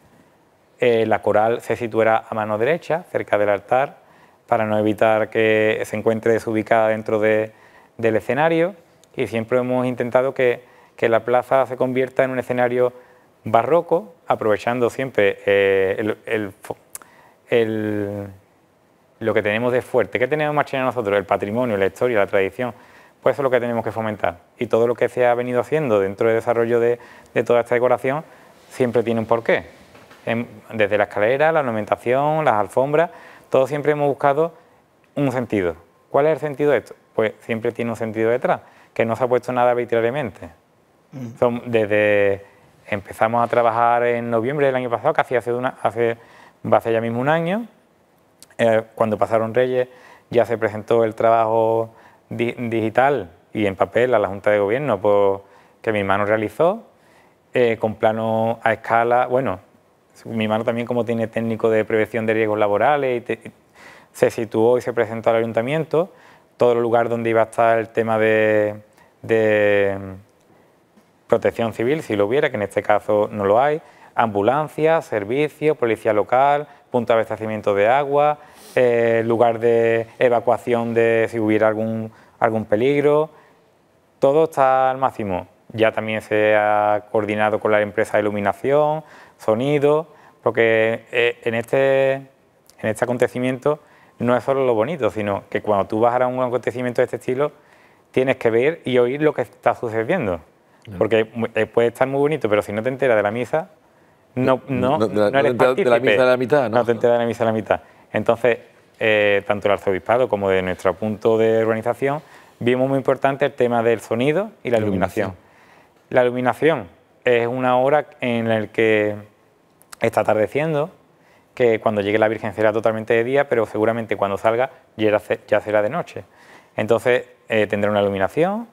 La coral se situará a mano derecha, cerca del altar, para no evitar que se encuentre desubicada dentro del escenario, y siempre hemos intentado que la plaza se convierta en un escenario barroco, aprovechando siempre lo que tenemos de fuerte. ¿Qué tenemos en Marchena nosotros? El patrimonio, la historia, la tradición. Pues eso es lo que tenemos que fomentar. Y todo lo que se ha venido haciendo dentro del desarrollo de toda esta decoración siempre tiene un porqué. Desde la escalera, la ornamentación, las alfombras, todo siempre hemos buscado un sentido. ¿Cuál es el sentido de esto? Pues siempre tiene un sentido detrás, que no se ha puesto nada arbitrariamente. Empezamos a trabajar en noviembre del año pasado, casi hace ya mismo un año, cuando pasaron Reyes ya se presentó el trabajo digital y en papel a la Junta de Gobierno que mi hermano realizó, con plano a escala. Bueno, mi hermano también, como tiene técnico de prevención de riesgos laborales, se situó y se presentó al ayuntamiento todo el lugar donde iba a estar el tema de protección civil, si lo hubiera, que en este caso no lo hay, ambulancias, servicios, policía local, punto de abastecimiento de agua, lugar de evacuación de si hubiera algún peligro. Todo está al máximo. Ya también se ha coordinado con la empresa de iluminación, sonido, porque en este acontecimiento no es solo lo bonito, sino que cuando tú vas a un acontecimiento de este estilo, tienes que ver y oír lo que está sucediendo. Porque puede estar muy bonito, pero si no te enteras de la misa, no eres partícipe. De la misa de la mitad, ¿no? No te enteras de la misa de la mitad. Entonces, tanto el arzobispado como de nuestro punto de organización, vimos muy importante el tema del sonido y la iluminación. La iluminación es una hora en la que está atardeciendo, que cuando llegue la Virgen será totalmente de día, pero seguramente cuando salga ya será de noche. Entonces tendrá una iluminación,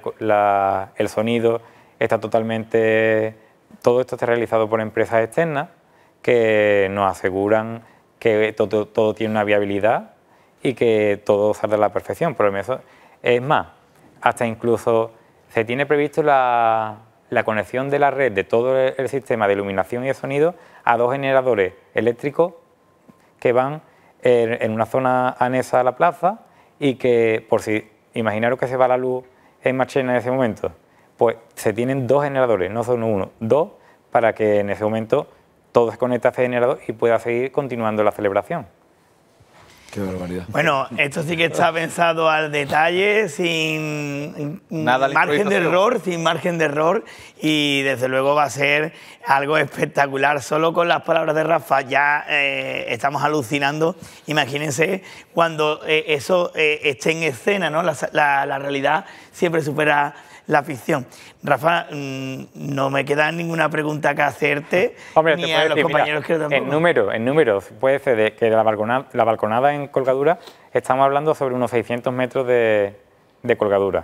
el sonido está totalmente... Todo esto está realizado por empresas externas que nos aseguran que todo tiene una viabilidad y que todo saldrá a la perfección. Por eso, es más, hasta incluso se tiene previsto la conexión de la red de todo el sistema de iluminación y de sonido a 2 generadores eléctricos que van en una zona anexa a la plaza y que, por si imaginaros que se va la luz en Marchena en ese momento, pues se tienen 2 generadores, no solo uno, 2, para que en ese momento todo se conecte a ese generador y pueda seguir continuando la celebración. Qué barbaridad. Bueno, esto sí que está pensado al detalle, sin Nada margen de error, y desde luego va a ser algo espectacular. Solo con las palabras de Rafa ya estamos alucinando. Imagínense cuando eso esté en escena, ¿no? La realidad siempre supera la ficción. Rafa, no me queda ninguna pregunta que hacerte. Hombre, ni a los compañeros que tampoco. En números, puede ser que la balconada en colgadura, estamos hablando sobre unos 600 metros de colgadura.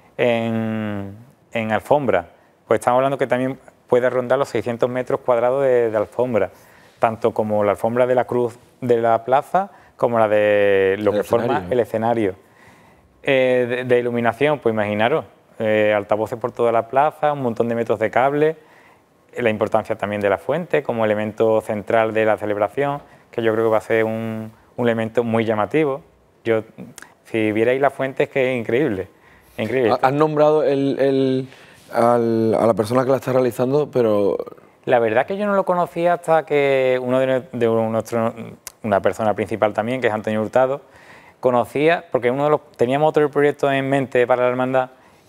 En alfombra, pues estamos hablando que también puede rondar los 600 metros cuadrados de alfombra, tanto como la alfombra de la cruz de la plaza, como la de lo que forma el escenario. De iluminación, pues imaginaros, altavoces por toda la plaza, un montón de metros de cable, la importancia también de la fuente como elemento central de la celebración, que yo creo que va a ser un elemento muy llamativo. Si vierais la fuente es que es increíble. Increíble. Has nombrado a la persona que la está realizando, pero... La verdad que yo no lo conocía hasta que una persona principal también, que es Antonio Hurtado, conocía, porque teníamos otro proyecto en mente para la hermandad,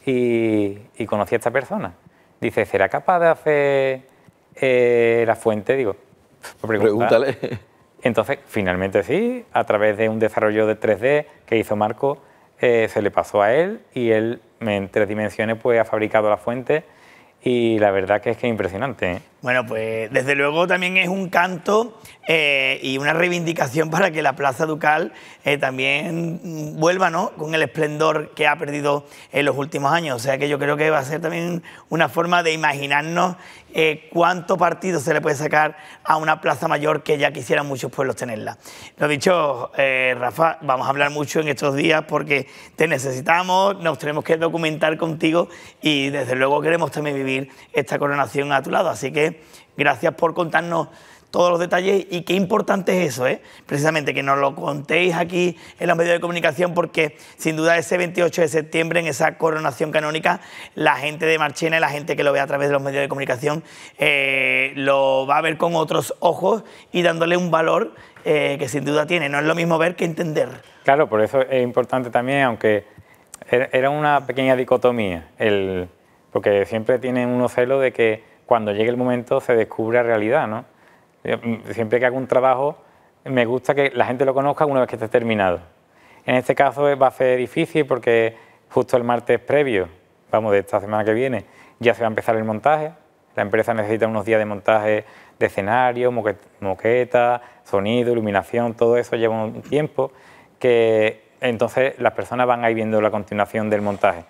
y conocí a esta persona. Dice, ¿será capaz de hacer la fuente? Digo, pregúntale. Entonces, finalmente sí, a través de un desarrollo de 3D que hizo Marco, se le pasó a él y él en 3 dimensiones pues ha fabricado la fuente y la verdad que es impresionante, ¿eh? Bueno, pues desde luego también es un canto y una reivindicación para que la Plaza Ducal también vuelva, ¿no?, con el esplendor que ha perdido en los últimos años. O sea que yo creo que va a ser también una forma de imaginarnos cuánto partido se le puede sacar a una plaza mayor que ya quisieran muchos pueblos tenerla. Lo dicho, Rafa, vamos a hablar mucho en estos días porque te necesitamos, nos tenemos que documentar contigo y desde luego queremos también vivir esta coronación a tu lado. Así que gracias por contarnos todos los detalles y qué importante es eso, precisamente que nos lo contéis aquí en los medios de comunicación, porque sin duda ese 28 de septiembre, en esa coronación canónica, la gente de Marchena y la gente que lo ve a través de los medios de comunicación lo va a ver con otros ojos y dándole un valor que sin duda tiene. No es lo mismo ver que entender. Claro, por eso es importante también, aunque era una pequeña dicotomía, porque siempre tienen unos celos de que cuando llegue el momento se descubre la realidad, ¿no? Siempre que hago un trabajo me gusta que la gente lo conozca una vez que esté terminado. En este caso va a ser difícil porque justo el martes previo, de esta semana que viene, ya se va a empezar el montaje. La empresa necesita unos días de montaje de escenario, moqueta, sonido, iluminación, todo eso lleva un tiempo que entonces las personas van a ir viendo la continuación del montaje.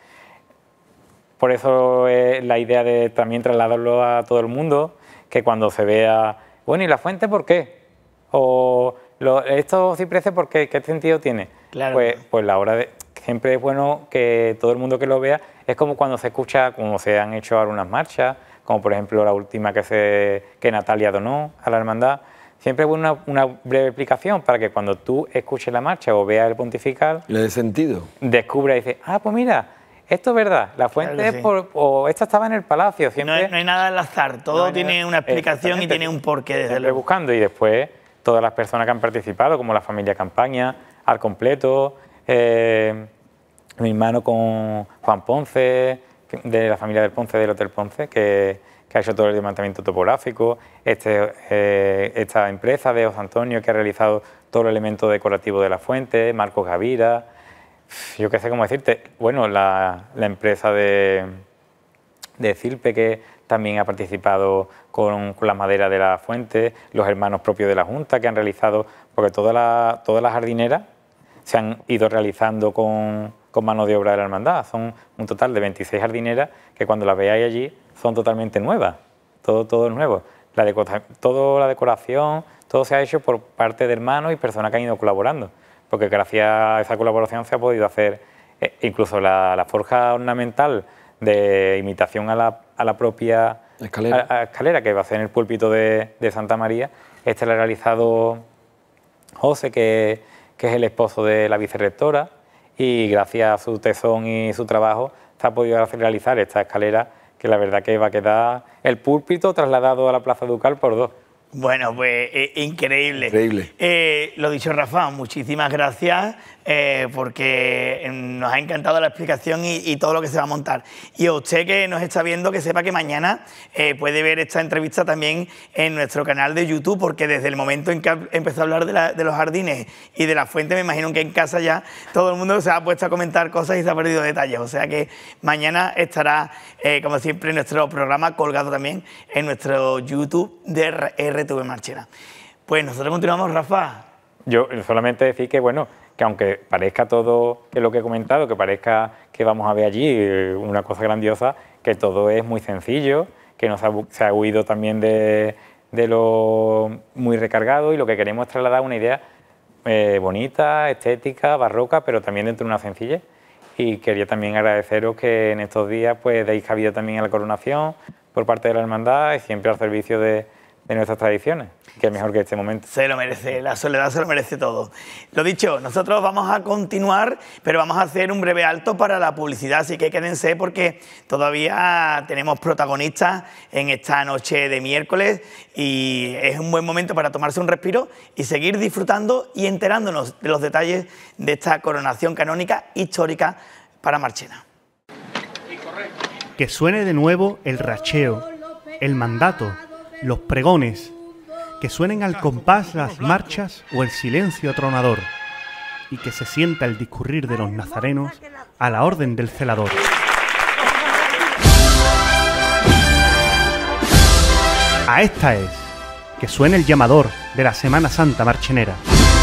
Por eso es la idea de también trasladarlo a todo el mundo, que cuando se vea, bueno, ¿y la fuente por qué? O estos cipreses, ¿por qué? ¿Qué sentido tiene? Claro. Pues la hora de... Siempre es bueno que todo el mundo que lo vea, es como cuando se escucha, como se han hecho algunas marchas, como por ejemplo la última que Natalia donó a la hermandad. Siempre es una breve explicación para que cuando tú escuches la marcha o veas el pontifical... Le dé sentido. Descubra y dice, ah, pues mira, esto es verdad, la fuente Claro que es por... o esta estaba en el palacio. Siempre, No hay nada al azar, todo tiene una explicación y tiene un porqué desde siempre luego. buscando, y después todas las personas que han participado, como la familia Campaña, al completo, mi hermano con Juan Ponce, de la familia del Ponce, del Hotel Ponce, que ha hecho todo el levantamiento topográfico, esta empresa de José Antonio que ha realizado todo el elemento decorativo de la fuente, Marcos Gavira, yo qué sé cómo decirte, bueno, la empresa de Cilpe, que también ha participado con la madera de la fuente, los hermanos propios de la Junta que han realizado, porque todas las jardineras se han ido realizando con mano de obra de la hermandad. Son un total de 26 jardineras que cuando las veáis allí son totalmente nuevas, todo es nuevo. Toda la decoración, todo se ha hecho por parte de hermanos y personas que han ido colaborando, porque gracias a esa colaboración se ha podido hacer incluso la forja ornamental de imitación a la propia escalera que va a ser en el púlpito de Santa María. Este lo ha realizado José, que es el esposo de la vicerrectora, y gracias a su tesón y su trabajo se ha podido realizar esta escalera, que la verdad que va a quedar el púlpito trasladado a la Plaza Ducal por dos. Bueno, pues increíble. Increíble. Lo dicho, Rafa, muchísimas gracias porque nos ha encantado la explicación y todo lo que se va a montar. Y a usted que nos está viendo, que sepa que mañana puede ver esta entrevista también en nuestro canal de YouTube, porque desde el momento en que empezó a hablar de los jardines y de la fuente, me imagino que en casa ya todo el mundo se ha puesto a comentar cosas y se ha perdido detalles. O sea que mañana estará, como siempre, nuestro programa colgado también en nuestro YouTube de RTV Marchena. Pues nosotros continuamos, Rafa. Yo solamente decir que, bueno, que aunque parezca todo que lo que he comentado, que parezca que vamos a ver allí una cosa grandiosa, que todo es muy sencillo, que se ha huido también de lo muy recargado, y lo que queremos es trasladar una idea bonita, estética, barroca, pero también dentro de una sencillez. Y quería también agradeceros que en estos días pues deis cabida también a la coronación por parte de la hermandad y siempre al servicio de nuestras tradiciones, que es mejor que este momento. Se lo merece, la soledad se lo merece todo. Lo dicho, nosotros vamos a continuar, pero vamos a hacer un breve alto para la publicidad, así que quédense porque todavía tenemos protagonistas en esta noche de miércoles y es un buen momento para tomarse un respiro y seguir disfrutando y enterándonos de los detalles de esta coronación canónica histórica para Marchena. Que suene de nuevo el racheo, el mandato, los pregones, que suenen al compás las marchas o el silencio atronador, y que se sienta el discurrir de los nazarenos a la orden del celador. A esta es, que suene el llamador de la Semana Santa marchenera.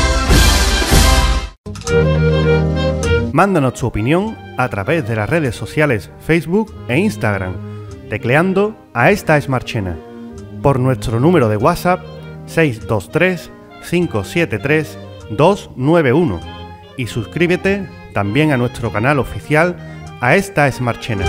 Mándanos tu opinión a través de las redes sociales Facebook e Instagram, tecleando A esta es Marchena, por nuestro número de WhatsApp 623 573 291 y suscríbete también a nuestro canal oficial A esta es Marchena.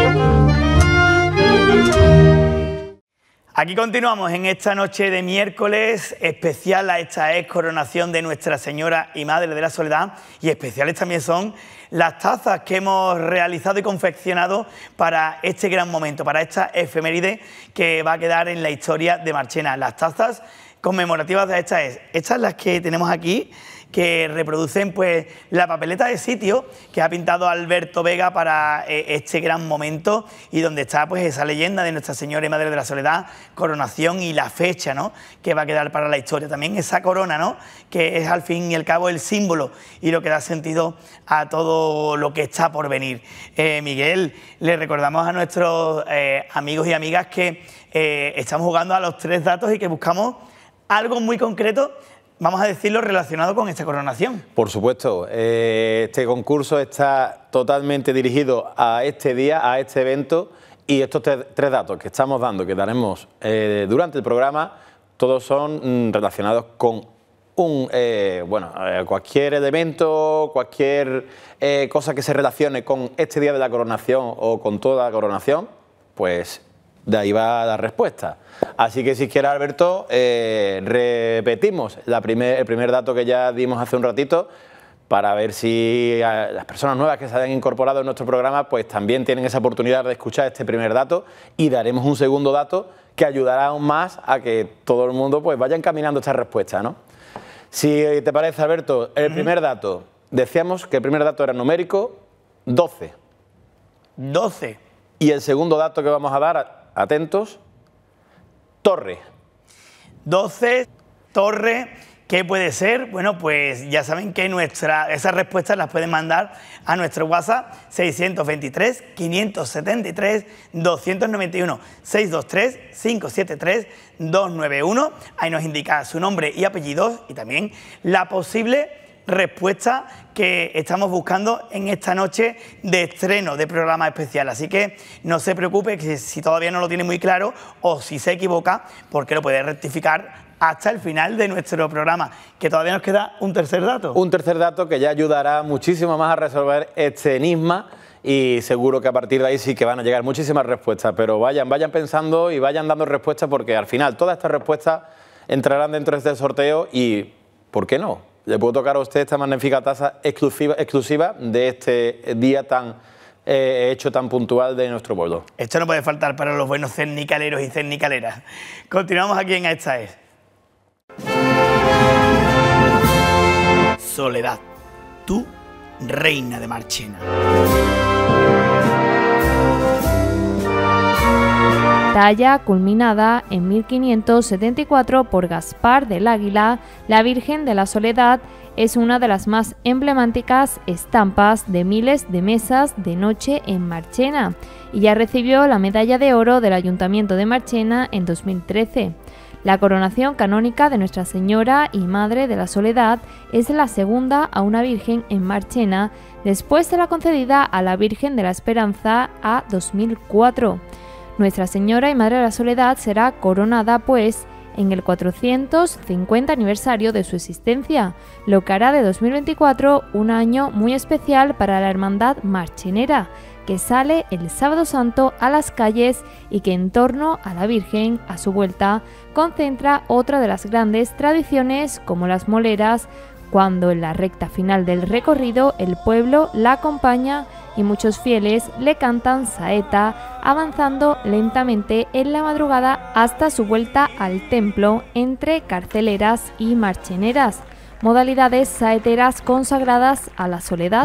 Aquí continuamos en esta noche de miércoles especial. A esta es coronación de Nuestra Señora y Madre de la Soledad, y especiales también son las tazas que hemos realizado y confeccionado para este gran momento, para esta efeméride que va a quedar en la historia de Marchena. Las tazas conmemorativas de estas las que tenemos aquí, que reproducen pues la papeleta de sitio que ha pintado Alberto Vega para este gran momento, y donde está pues esa leyenda de Nuestra Señora y Madre de la Soledad, coronación, y la fecha, ¿no?, que va a quedar para la historia. También esa corona, ¿no?, que es al fin y al cabo el símbolo y lo que da sentido a todo todo lo que está por venir. Miguel, le recordamos a nuestros amigos y amigas que estamos jugando a los 3 datos y que buscamos algo muy concreto, vamos a decirlo, relacionado con esta coronación. Por supuesto, este concurso está totalmente dirigido a este día, a este evento, y estos 3 datos que estamos dando, que daremos durante el programa, todos son relacionados con cualquier elemento, cualquier cosa que se relacione con este día de la coronación o con toda la coronación, pues de ahí va la respuesta. Así que si quieres, Alberto, repetimos el primer dato que ya dimos hace un ratito, para ver si las personas nuevas que se hayan incorporado en nuestro programa pues también tienen esa oportunidad de escuchar este primer dato, y daremos un segundo dato que ayudará aún más a que todo el mundo pues vaya encaminando esta respuesta, ¿no? Si te parece, Alberto, el primer dato, decíamos que el primer dato era numérico, 12. 12. Y el segundo dato que vamos a dar, atentos, torre. 12, torre. ¿Qué puede ser? Bueno, pues ya saben que esas respuestas las pueden mandar a nuestro WhatsApp 623 573 291 623 573 291. Ahí nos indica su nombre y apellidos y también la posible respuesta que estamos buscando en esta noche de estreno de programa especial. Así que no se preocupe, que si todavía no lo tiene muy claro o si se equivoca, porque lo puede rectificar hasta el final de nuestro programa, que todavía nos queda un tercer dato. Un tercer dato que ya ayudará muchísimo más a resolver este enigma, y seguro que a partir de ahí sí que van a llegar muchísimas respuestas, pero vayan pensando y vayan dando respuestas, porque al final todas estas respuestas entrarán dentro de este sorteo y, ¿por qué no?, le puedo tocar a usted esta magnífica taza exclusiva de este día tan hecho tan puntual de nuestro pueblo. Esto no puede faltar para los buenos cernicaleros y cernicaleras. Continuamos aquí en Esta Es. Soledad, tú, reina de Marchena. Talla culminada en 1574 por Gaspar del Águila, la Virgen de la Soledad es una de las más emblemáticas estampas de miles de mesas de noche en Marchena, y ya recibió la medalla de oro del Ayuntamiento de Marchena en 2013. La coronación canónica de Nuestra Señora y Madre de la Soledad es la segunda a una Virgen en Marchena, después de la concedida a la Virgen de la Esperanza a 2004. Nuestra Señora y Madre de la Soledad será coronada, pues, en el 450 aniversario de su existencia, lo que hará de 2024 un año muy especial para la Hermandad Marchenera, que sale el Sábado Santo a las calles y que en torno a la Virgen, a su vuelta, concentra otra de las grandes tradiciones como las moleras, cuando en la recta final del recorrido el pueblo la acompaña y muchos fieles le cantan saeta, avanzando lentamente en la madrugada hasta su vuelta al templo entre carceleras y marcheneras, modalidades saeteras consagradas a la Soledad.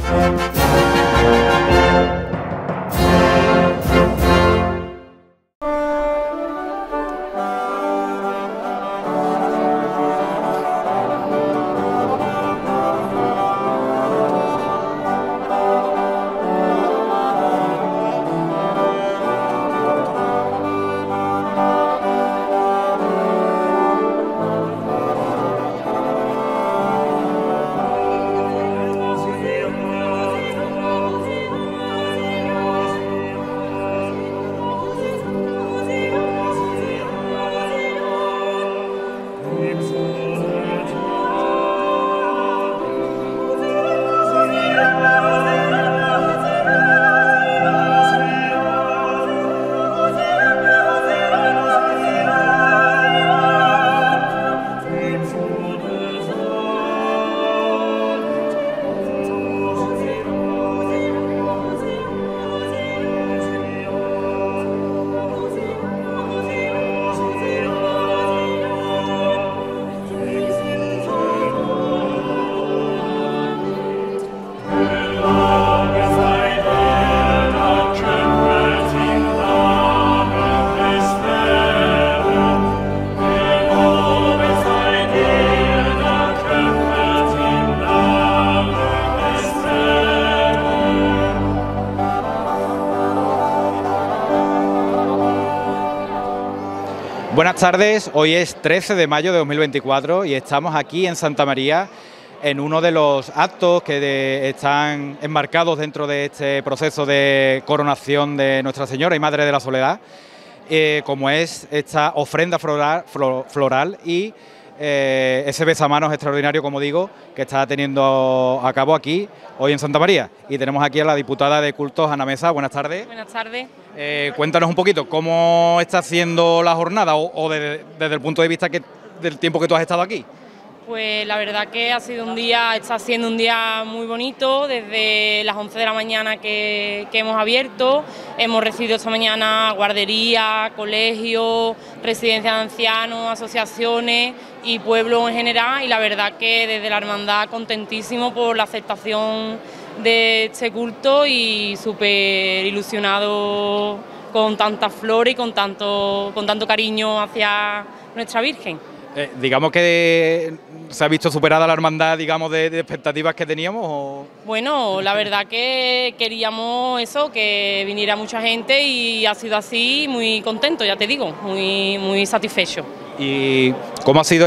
Buenas tardes, hoy es 13 de mayo de 2024 y estamos aquí en Santa María en uno de los actos que están enmarcados dentro de este proceso de coronación de Nuestra Señora y Madre de la Soledad, como es esta ofrenda floral y ese besamanos extraordinario, como digo, que está teniendo a cabo aquí, hoy en Santa María. Y tenemos aquí a la diputada de Cultos, Ana Mesa. Buenas tardes. Buenas tardes. Cuéntanos un poquito, ¿cómo está siendo la jornada o desde el punto de vista del tiempo que tú has estado aquí? Pues la verdad que está siendo un día muy bonito, desde las 11 de la mañana que hemos abierto. Hemos recibido esta mañana guardería, colegios, residencias de ancianos, asociaciones y pueblo en general, y la verdad que desde la hermandad contentísimo por la aceptación de este culto y súper ilusionado con tantas flores y con tanto cariño hacia nuestra Virgen. Digamos que se ha visto superada la hermandad, digamos, de expectativas que teníamos. ¿O? Bueno, la verdad que queríamos eso, que viniera mucha gente y ha sido así, muy contento, ya te digo, muy satisfecho. ¿Y cómo ha sido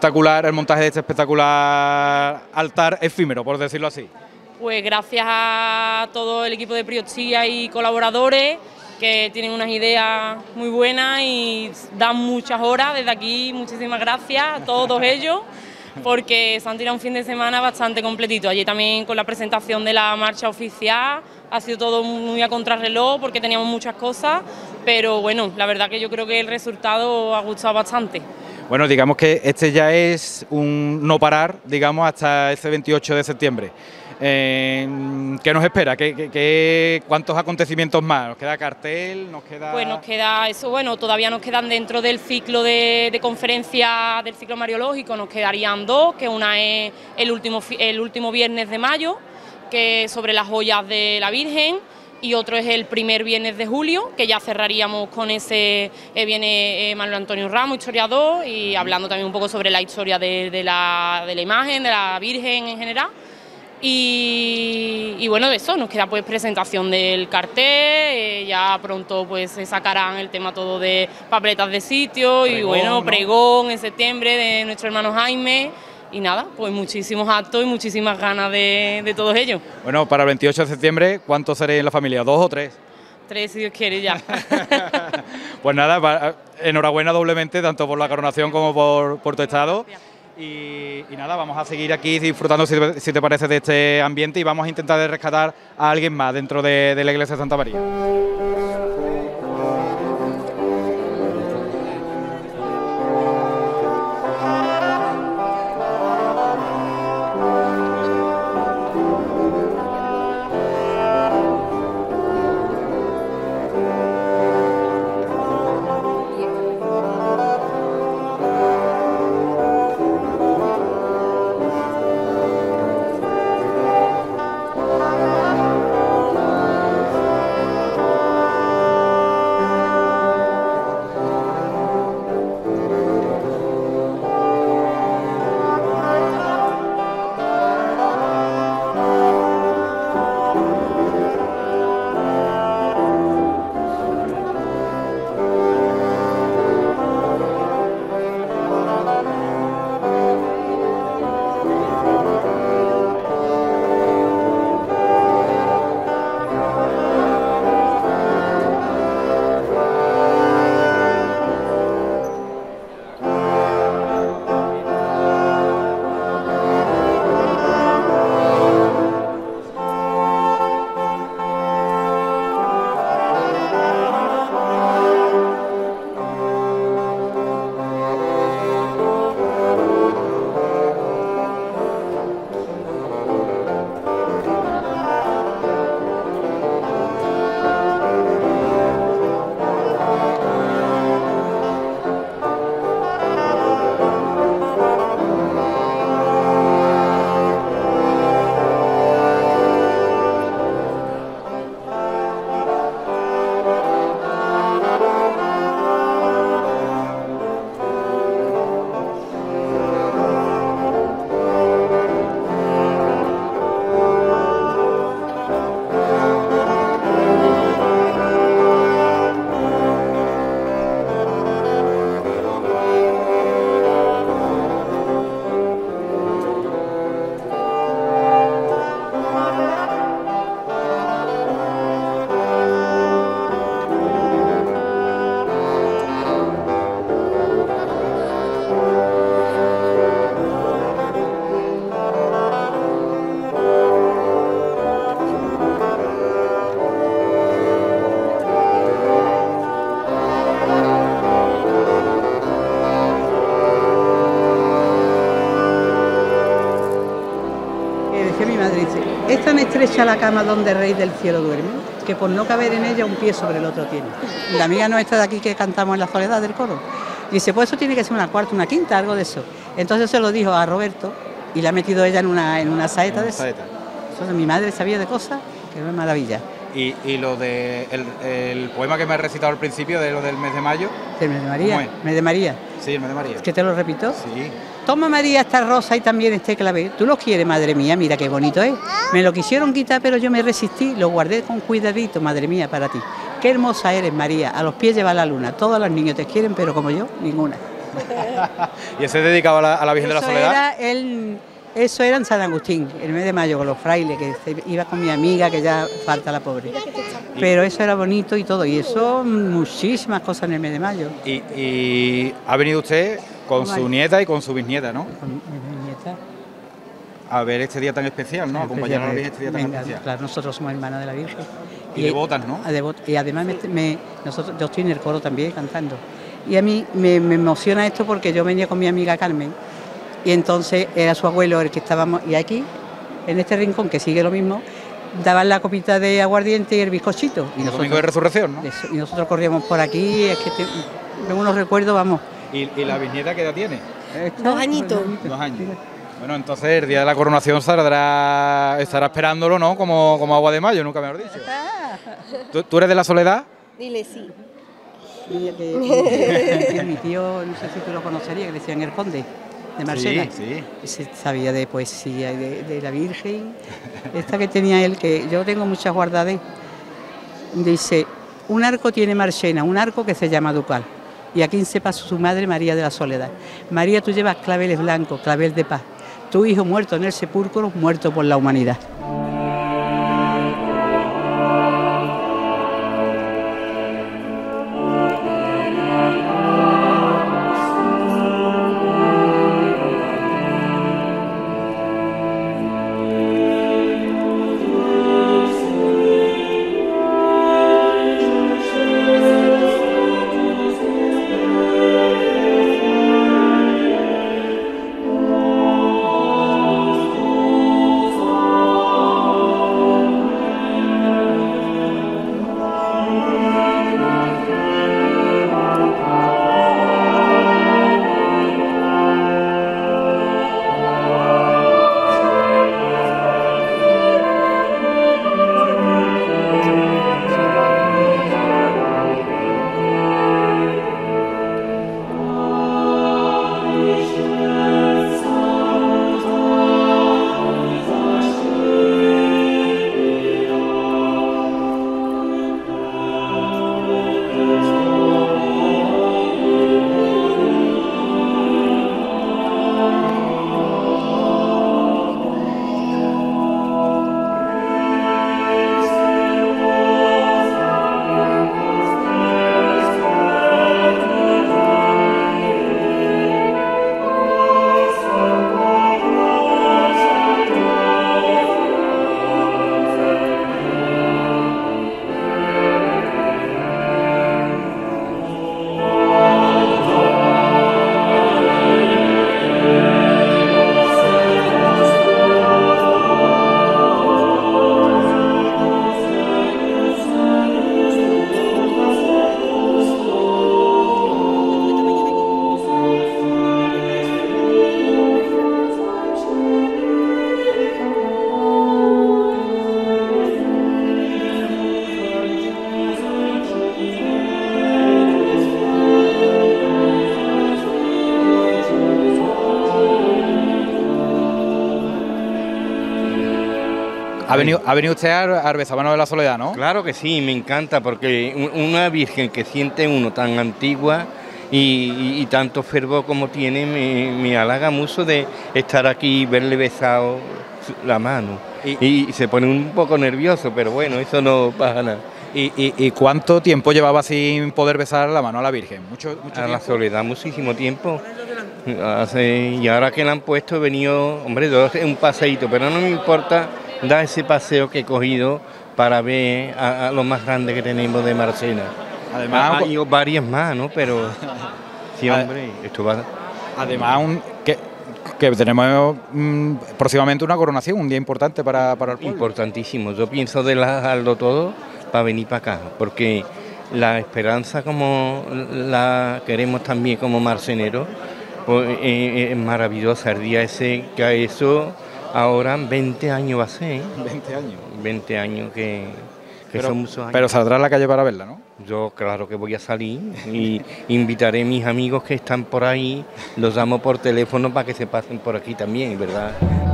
el montaje de este espectacular altar efímero, por decirlo así? Pues gracias a todo el equipo de Prioxía y colaboradores, que tienen unas ideas muy buenas y dan muchas horas. Desde aquí, muchísimas gracias a todos ellos, porque se han tirado un fin de semana bastante completito. Allí también con la presentación de la marcha oficial, ha sido todo muy a contrarreloj porque teníamos muchas cosas, pero bueno, la verdad que yo creo que el resultado ha gustado bastante. Bueno, digamos que este ya es un no parar, digamos, hasta ese 28 de septiembre. ¿Qué nos espera? ¿Cuántos acontecimientos más? ¿Nos queda cartel? Pues nos queda eso, bueno, todavía nos quedan dentro del ciclo de conferencias del ciclo mariológico, nos quedarían dos, que una es el último viernes de mayo, que es sobre las joyas de la Virgen, y otro es el primer viernes de julio, que ya cerraríamos con ese, viene Manuel Antonio Ramos, historiador, y hablando también un poco sobre la historia de la imagen, de la Virgen en general. Y bueno, eso, nos queda pues presentación del cartel, ya pronto pues se sacarán el tema todo de papeletas de sitio, pregón, y bueno, ¿no? Pregón en septiembre de nuestro hermano Jaime, y nada, pues muchísimos actos y muchísimas ganas de todos ellos. Bueno, para el 28 de septiembre, ¿cuántos seréis en la familia? ¿2 o 3? 3, si Dios quiere, ya. Pues nada, enhorabuena doblemente, tanto por la coronación como por tu estado. Y nada, vamos a seguir aquí disfrutando, si te parece, de este ambiente, y vamos a intentar rescatar a alguien más dentro de la iglesia de Santa María. decía mi madre, dice, es tan estrecha la cama donde el rey del cielo duerme, que por no caber en ella un pie sobre el otro tiene. La amiga nuestra de aquí que cantamos en la soledad del coro, dice, pues eso tiene que ser una cuarta, una quinta, algo de eso. Entonces se lo dijo a Roberto y le ha metido ella en una saeta de eso. Entonces mi madre sabía de cosas que no es maravilla. Y lo de el poema que me has recitado al principio, de lo del mes de mayo. ¿Del mes de María? ¿Cómo es? ¿Mes de María? Sí, el mes de María. ¿Es que te lo repito? Sí. Toma María esta rosa y también este clavel. Tú lo quieres, madre mía, mira qué bonito es. Me lo quisieron quitar, pero yo me resistí, lo guardé con cuidadito, madre mía, para ti. Qué hermosa eres, María, a los pies lleva la luna. Todos los niños te quieren, pero como yo, ninguna. ¿Y ese dedicaba a la Virgen de la Soledad? Eso era en San Agustín, el mes de mayo, con los frailes, que iba con mi amiga, que ya falta la pobre. Pero eso era bonito y todo, y eso, muchísimas cosas en el mes de mayo. Y ha venido usted con su nieta y con su bisnieta, ¿no? Con mi nieta. A ver este día tan especial, ¿no? Acompañar a la Virgen este día tan especial. Claro, nosotros somos hermanas de la Virgen. Y devotas, ¿no? Y además yo estoy en el coro también cantando. Y a mí me emociona esto porque yo venía con mi amiga Carmen, y entonces era su abuelo el que estábamos, y aquí, en este rincón, que sigue lo mismo, daban la copita de aguardiente y el bizcochito. Y el domingo de resurrección, ¿no? Y nosotros corríamos por aquí, es que tengo unos recuerdos, vamos. ¿Y la bisnieta qué edad tiene? 2 añitos. 2 años. Bueno, entonces el día de la coronación estará esperándolo, ¿no? Como agua de mayo, nunca mejor dicho. ¿Tú eres de la Soledad? Dile sí. Mi tío, no sé si tú lo conocerías, que decían el Conde, de Marcela. Sí, sí. Sabía de poesía y de la Virgen. Esta que tenía él, que yo tengo muchas guardadas. Dice, un arco tiene Marchena, un arco que se llama Ducal. Y a 15 pasos su madre, María de la Soledad. María, tú llevas claveles blancos, clavel de paz. Tu hijo muerto en el sepulcro, muerto por la humanidad. ¿Ha venido usted a Arbezabano de la Soledad, no? Claro que sí, me encanta, porque una virgen que siente uno tan antigua y tanto fervor como tiene, me halaga mucho de estar aquí y verle besado la mano. Y se pone un poco nervioso, pero bueno, eso no pasa nada. ¿Y cuánto tiempo llevaba sin poder besar la mano a la Virgen? ¿Mucho a tiempo? La Soledad, muchísimo tiempo. Y ahora que la han puesto he venido, hombre, yo un paseíto, pero no me importa dar ese paseo que he cogido para ver a lo más grande que tenemos de Marchena. Además, hay varias más, ¿no? Pero sí, hombre, esto va... Además, que tenemos próximamente una coronación, un día importante para el pueblo. Importantísimo. Yo pienso de dejarlo todo para venir para acá, porque la esperanza como la queremos también como marceneros, pues, es maravillosa. El día ese, que eso ahora 20 años va a ser. ¿Eh? 20 años. 20 años que son muchos años. Pero saldrá a la calle para verla, ¿no? Yo claro que voy a salir y invitaré a mis amigos que están por ahí, los llamo por teléfono para que se pasen por aquí también, ¿verdad?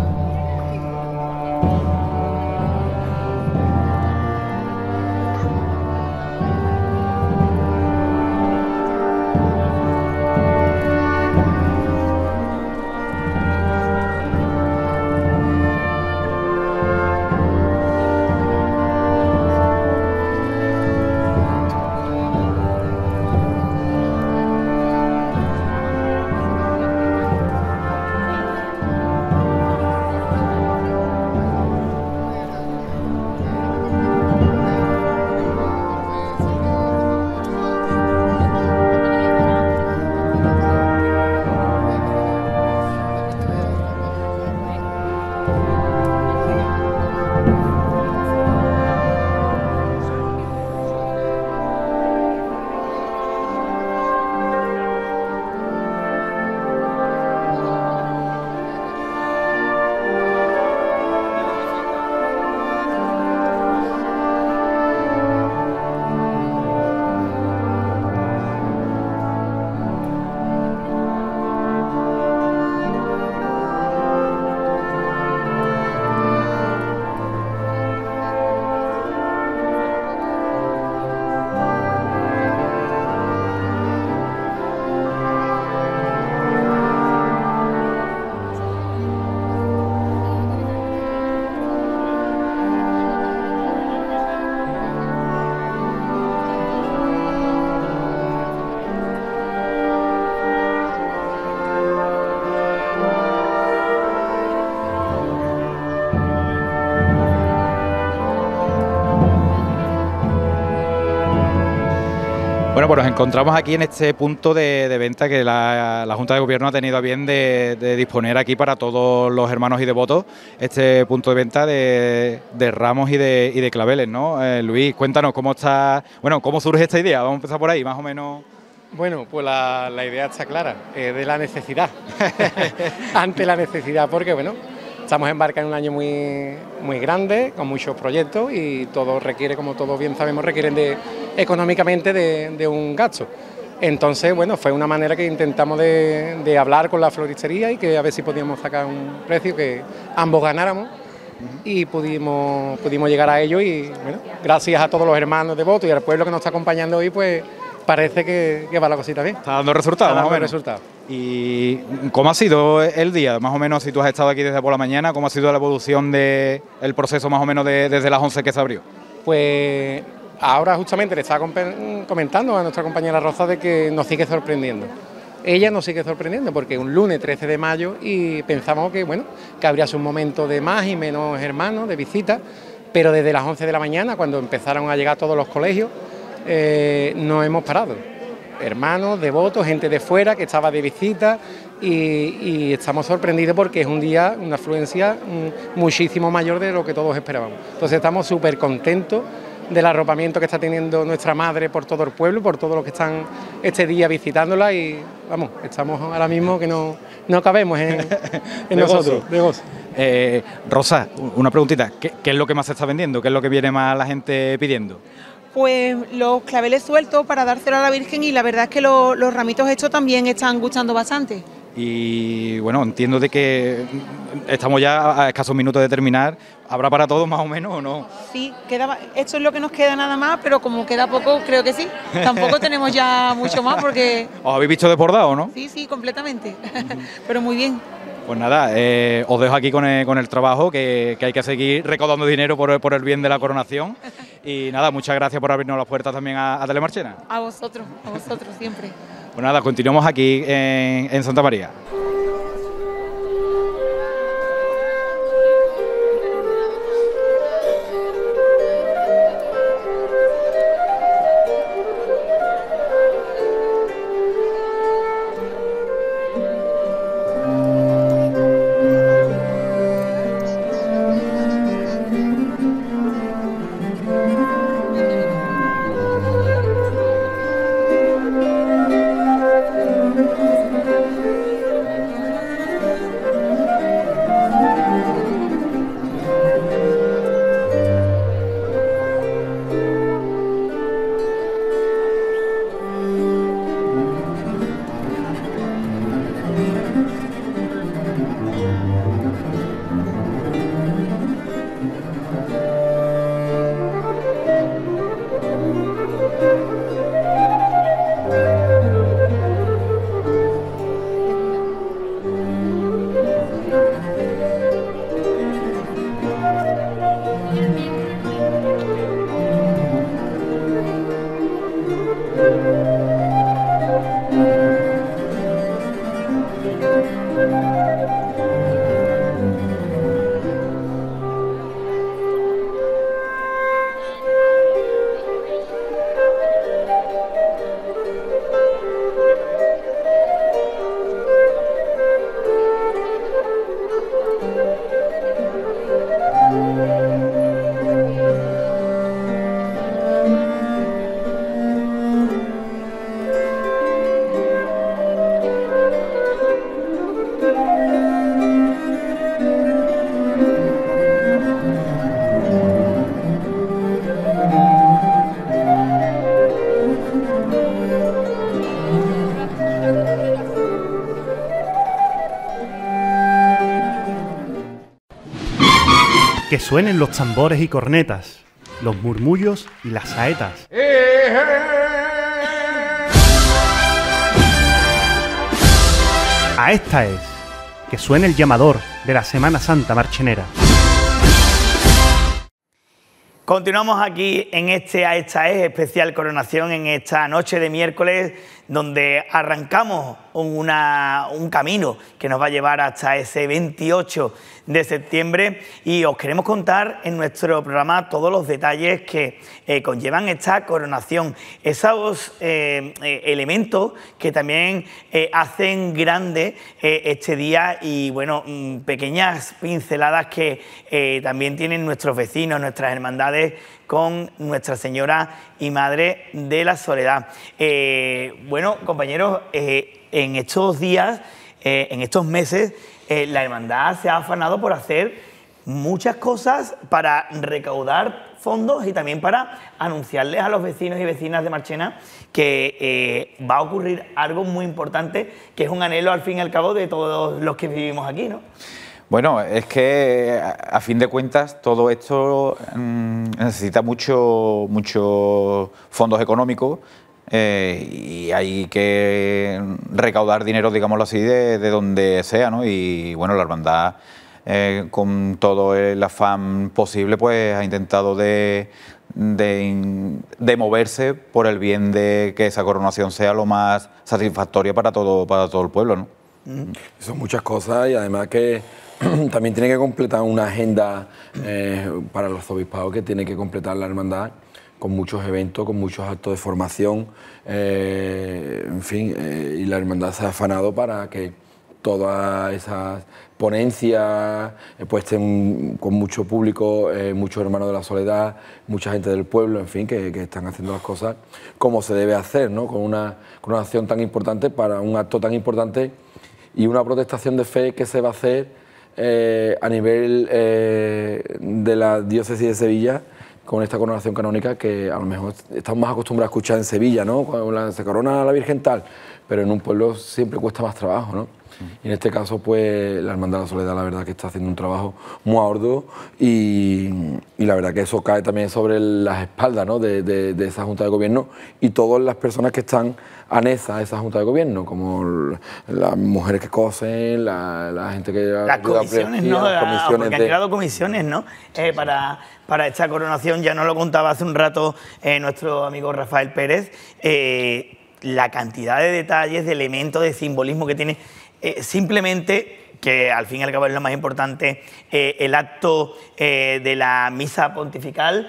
Bueno, pues nos encontramos aquí en este punto de venta que la Junta de Gobierno ha tenido a bien de disponer aquí para todos los hermanos y devotos, este punto de venta de ramos y de claveles, ¿no? Luis, cuéntanos cómo está, bueno, cómo surge esta idea, vamos a empezar por ahí, más o menos. Bueno, pues la idea está clara, de la necesidad, ante la necesidad, porque bueno, estamos embarcados en un año muy grande, con muchos proyectos y todo requiere, como todos bien sabemos, requieren económicamente de un gasto. Entonces, bueno, fue una manera que intentamos de hablar con la floristería y que a ver si podíamos sacar un precio que ambos ganáramos y pudimos llegar a ello y, bueno, gracias a todos los hermanos devotos y al pueblo que nos está acompañando hoy, pues parece que va la cosita bien. Está dando resultados, más o menos. Resultados. ¿Y cómo ha sido el día? Más o menos, si tú has estado aquí desde por la mañana, ¿cómo ha sido la evolución del proceso más o menos desde las 11 que se abrió? Pues ahora justamente le estaba comentando a nuestra compañera Rosa de que nos sigue sorprendiendo. Ella nos sigue sorprendiendo porque un lunes 13 de mayo y pensamos que, bueno, que habría un momento de más y menos hermanos, de visita, pero desde las 11 de la mañana, cuando empezaron a llegar todos los colegios, no hemos parado. Hermanos, devotos, gente de fuera que estaba de visita y estamos sorprendidos porque es un día, una afluencia muchísimo mayor de lo que todos esperábamos. Entonces estamos súper contentos del arropamiento que está teniendo nuestra madre por todo el pueblo, por todos los que están este día visitándola y vamos, estamos ahora mismo que no cabemos en nosotros. De gozo. Rosa, una preguntita, ¿qué es lo que más se está vendiendo? ¿Qué es lo que viene más la gente pidiendo? Pues los claveles sueltos para dárselo a la Virgen y la verdad es que los ramitos estos también están gustando bastante. Y bueno, entiendo de que estamos ya a escasos minutos de terminar. ¿Habrá para todos más o menos o no? Sí, esto es lo que nos queda nada más, pero como queda poco, creo que sí. Tampoco tenemos ya mucho más porque... ¿Os habéis visto desbordados, no? Sí, completamente. Pero muy bien. Pues nada, os dejo aquí con el trabajo, que hay que seguir recaudando dinero por el bien de la coronación. Y nada, muchas gracias por abrirnos las puertas también a Telemarchena. A vosotros siempre. Pues nada, continuamos aquí en Santa María. Que suenen los tambores y cornetas, los murmullos y las saetas. A esta es, que suene el llamador de la Semana Santa marchenera. Continuamos aquí en A esta es especial coronación en esta noche de miércoles, donde arrancamos un camino que nos va a llevar hasta ese 28 de septiembre y os queremos contar en nuestro programa todos los detalles que conllevan esta coronación, esos elementos que también hacen grande este día y bueno, pequeñas pinceladas que también tienen nuestros vecinos, nuestras hermandades con Nuestra Señora y Madre de la Soledad. Bueno, compañeros, en estos días, en estos meses, la hermandad se ha afanado por hacer muchas cosas para recaudar fondos y también para anunciarles a los vecinos y vecinas de Marchena que va a ocurrir algo muy importante, que es un anhelo al fin y al cabo de todos los que vivimos aquí, ¿no? Bueno, es que a fin de cuentas todo esto necesita muchos fondos económicos y hay que recaudar dinero, digámoslo así, de donde sea, ¿no? Y bueno, la hermandad con todo el afán posible pues ha intentado de moverse por el bien de que esa coronación sea lo más satisfactoria para todo el pueblo, ¿no? Son muchas cosas y además que también tiene que completar una agenda para los obispados que tiene que completar la hermandad con muchos eventos, con muchos actos de formación, en fin, y la hermandad se ha afanado para que todas esas ponencias pues estén con mucho público, muchos hermanos de la Soledad, mucha gente del pueblo, en fin, que están haciendo las cosas como se debe hacer, ¿no? Con una acción tan importante para un acto tan importante y una protestación de fe que se va a hacer a nivel de la diócesis de Sevilla con esta coronación canónica que a lo mejor estamos más acostumbrados a escuchar en Sevilla, ¿no? Cuando se corona a la Virgen tal, pero en un pueblo siempre cuesta más trabajo, ¿no? Y en este caso, pues la Hermandad de la Soledad, la verdad que está haciendo un trabajo muy arduo y la verdad que eso cae también sobre las espaldas, ¿no? de esa Junta de Gobierno y todas las personas que están anexas a esa Junta de Gobierno, como las mujeres que cosen, la gente que las comisiones, ¿no? Porque han de... creado comisiones, ¿no? Para esta coronación, ya nos lo contaba hace un rato nuestro amigo Rafael Pérez, la cantidad de detalles, de elementos, de simbolismo que tiene. Simplemente, que al fin y al cabo es lo más importante, el acto de la misa pontifical,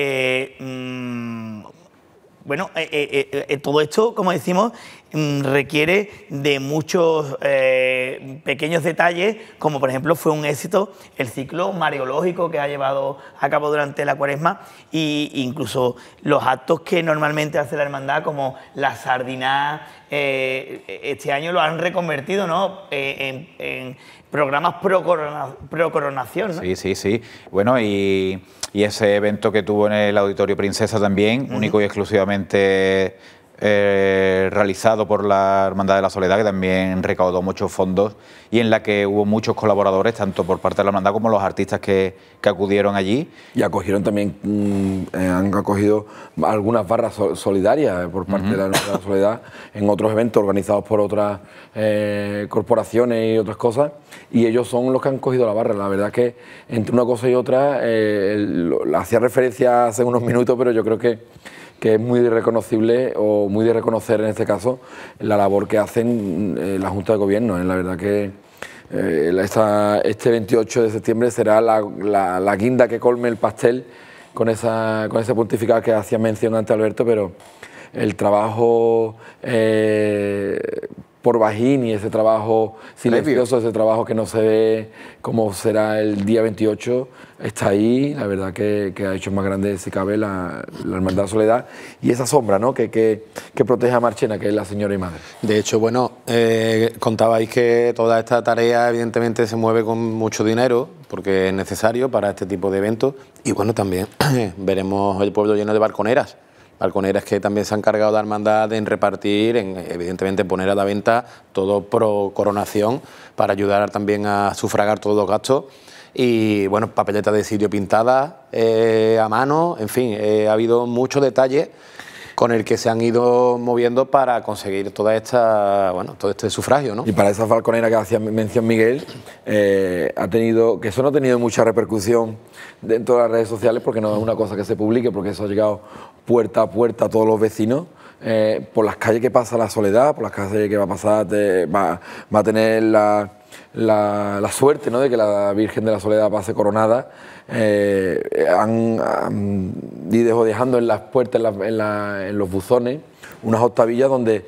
bueno, todo esto, como decimos, requiere de muchos pequeños detalles, como por ejemplo fue un éxito el ciclo mariológico que ha llevado a cabo durante la Cuaresma e incluso los actos que normalmente hace la hermandad, como la sardinada, este año lo han reconvertido, ¿no? En programas pro coronación, ¿no? Sí. Bueno, y ese evento que tuvo en el Auditorio Princesa también, único y exclusivamente realizado por la Hermandad de la Soledad, que también recaudó muchos fondos y en la que hubo muchos colaboradores, tanto por parte de la hermandad como los artistas que acudieron allí. Y acogieron también, han acogido algunas barras solidarias por parte de la Hermandad de la Soledad en otros eventos organizados por otras corporaciones y otras cosas, y ellos son los que han cogido la barra. La verdad que entre una cosa y otra, hacía referencia hace unos minutos, pero yo creo que es muy reconocible o muy de reconocer en este caso la labor que hacen la Junta de Gobierno. La verdad que este 28 de septiembre será la guinda que colme el pastel con ese pontificado que hacía mención antes Alberto, pero el trabajo por bajín y ese trabajo silencioso, ese trabajo que no se ve como será el día 28, está ahí. La verdad que ha hecho más grande, si cabe, la Hermandad de la Soledad y esa sombra, ¿no? que protege a Marchena, que es la Señora y Madre. De hecho, bueno, contabais que toda esta tarea evidentemente se mueve con mucho dinero porque es necesario para este tipo de eventos y bueno, también veremos el pueblo lleno de balconeras que también se han encargado de hermandad en repartir, en evidentemente poner a la venta todo pro coronación para ayudar también a sufragar todos los gastos y bueno, papeletas de sitio pintadas a mano, en fin, ha habido mucho detalle con el que se han ido moviendo para conseguir toda esta, bueno, todo este sufragio, ¿no? Y para esa falconera que hacía mención Miguel, ha tenido, que eso no ha tenido mucha repercusión dentro de las redes sociales, porque no es una cosa que se publique, porque eso ha llegado puerta a puerta a todos los vecinos, por las calles que pasa la Soledad, por las calles que va a pasar, va a tener la suerte, ¿no?, de que la Virgen de la Soledad pase coronada. Han ido dejando en las puertas, en los buzones, unas octavillas donde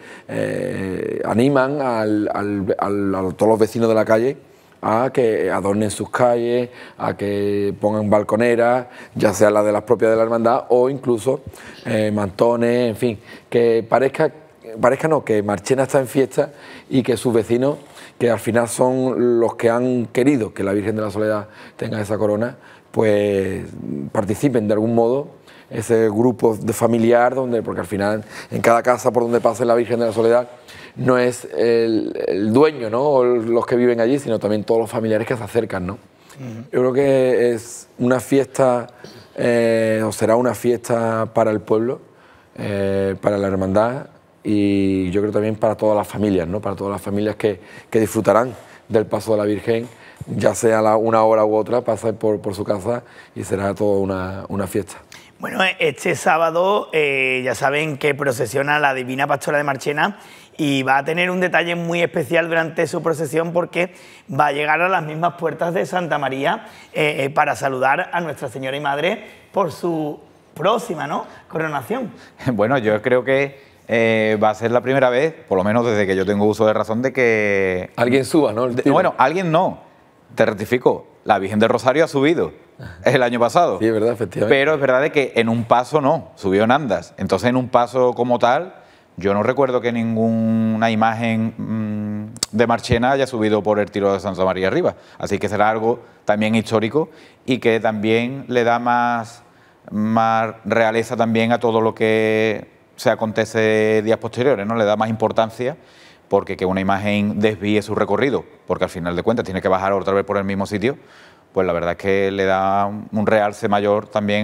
animan a todos los vecinos de la calle a que adornen sus calles, a que pongan balconeras, ya sea la de las propias de la hermandad o incluso mantones, en fin, que parezca no, que Marchena está en fiesta y que sus vecinos, que al final son los que han querido que la Virgen de la Soledad tenga esa corona, pues participen de algún modo, ese grupo de familiar, porque al final en cada casa por donde pase la Virgen de la Soledad no es el dueño, ¿no?, o los que viven allí, sino también todos los familiares que se acercan, ¿no? Yo creo que es una fiesta, o será una fiesta para el pueblo, para la hermandad, y yo creo también para todas las familias, ¿no?, para todas las familias que disfrutarán del paso de la Virgen, ya sea una hora u otra, pasa por su casa y será toda una fiesta. Bueno, este sábado ya saben que procesiona la Divina Pastora de Marchena y va a tener un detalle muy especial durante su procesión, porque va a llegar a las mismas puertas de Santa María para saludar a Nuestra Señora y Madre por su próxima, ¿no?, coronación. Bueno, yo creo que va a ser la primera vez, por lo menos desde que yo tengo uso de razón, de que alguien suba, ¿no? Bueno, alguien no, te rectifico, la Virgen del Rosario ha subido el año pasado. Sí, es verdad, efectivamente. Pero es verdad de que en un paso no, subió en andas. Entonces en un paso como tal, yo no recuerdo que ninguna imagen de Marchena haya subido por el tiro de Santa María arriba. Así que será algo también histórico y que también le da más realeza también a todo lo que se acontece días posteriores, ¿no? Le da más importancia, porque que una imagen desvíe su recorrido, porque al final de cuentas tiene que bajar otra vez por el mismo sitio, pues la verdad es que le da un realce mayor también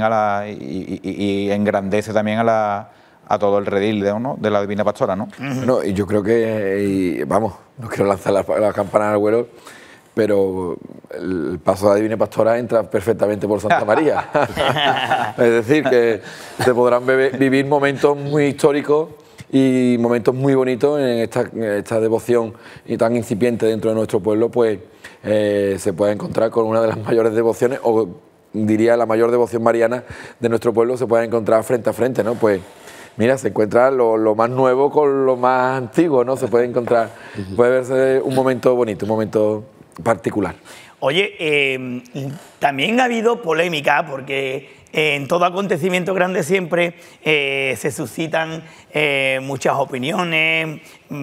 y engrandece también a todo el redil de la Divina Pastora, ¿no? Bueno, y yo creo que, vamos, no quiero lanzar la campana al vuelo, pero el paso de la Divina Pastora entra perfectamente por Santa María. Es decir, que se podrán vivir momentos muy históricos y momentos muy bonitos en esta devoción y tan incipiente dentro de nuestro pueblo, pues se puede encontrar con una de las mayores devociones, o diría la mayor devoción mariana de nuestro pueblo, se puede encontrar frente a frente, ¿no? Pues mira, se encuentra lo más nuevo con lo más antiguo, ¿no? Se puede encontrar, puede verse un momento bonito, un momento particular. Oye, también ha habido polémica, porque en todo acontecimiento grande siempre se suscitan muchas opiniones,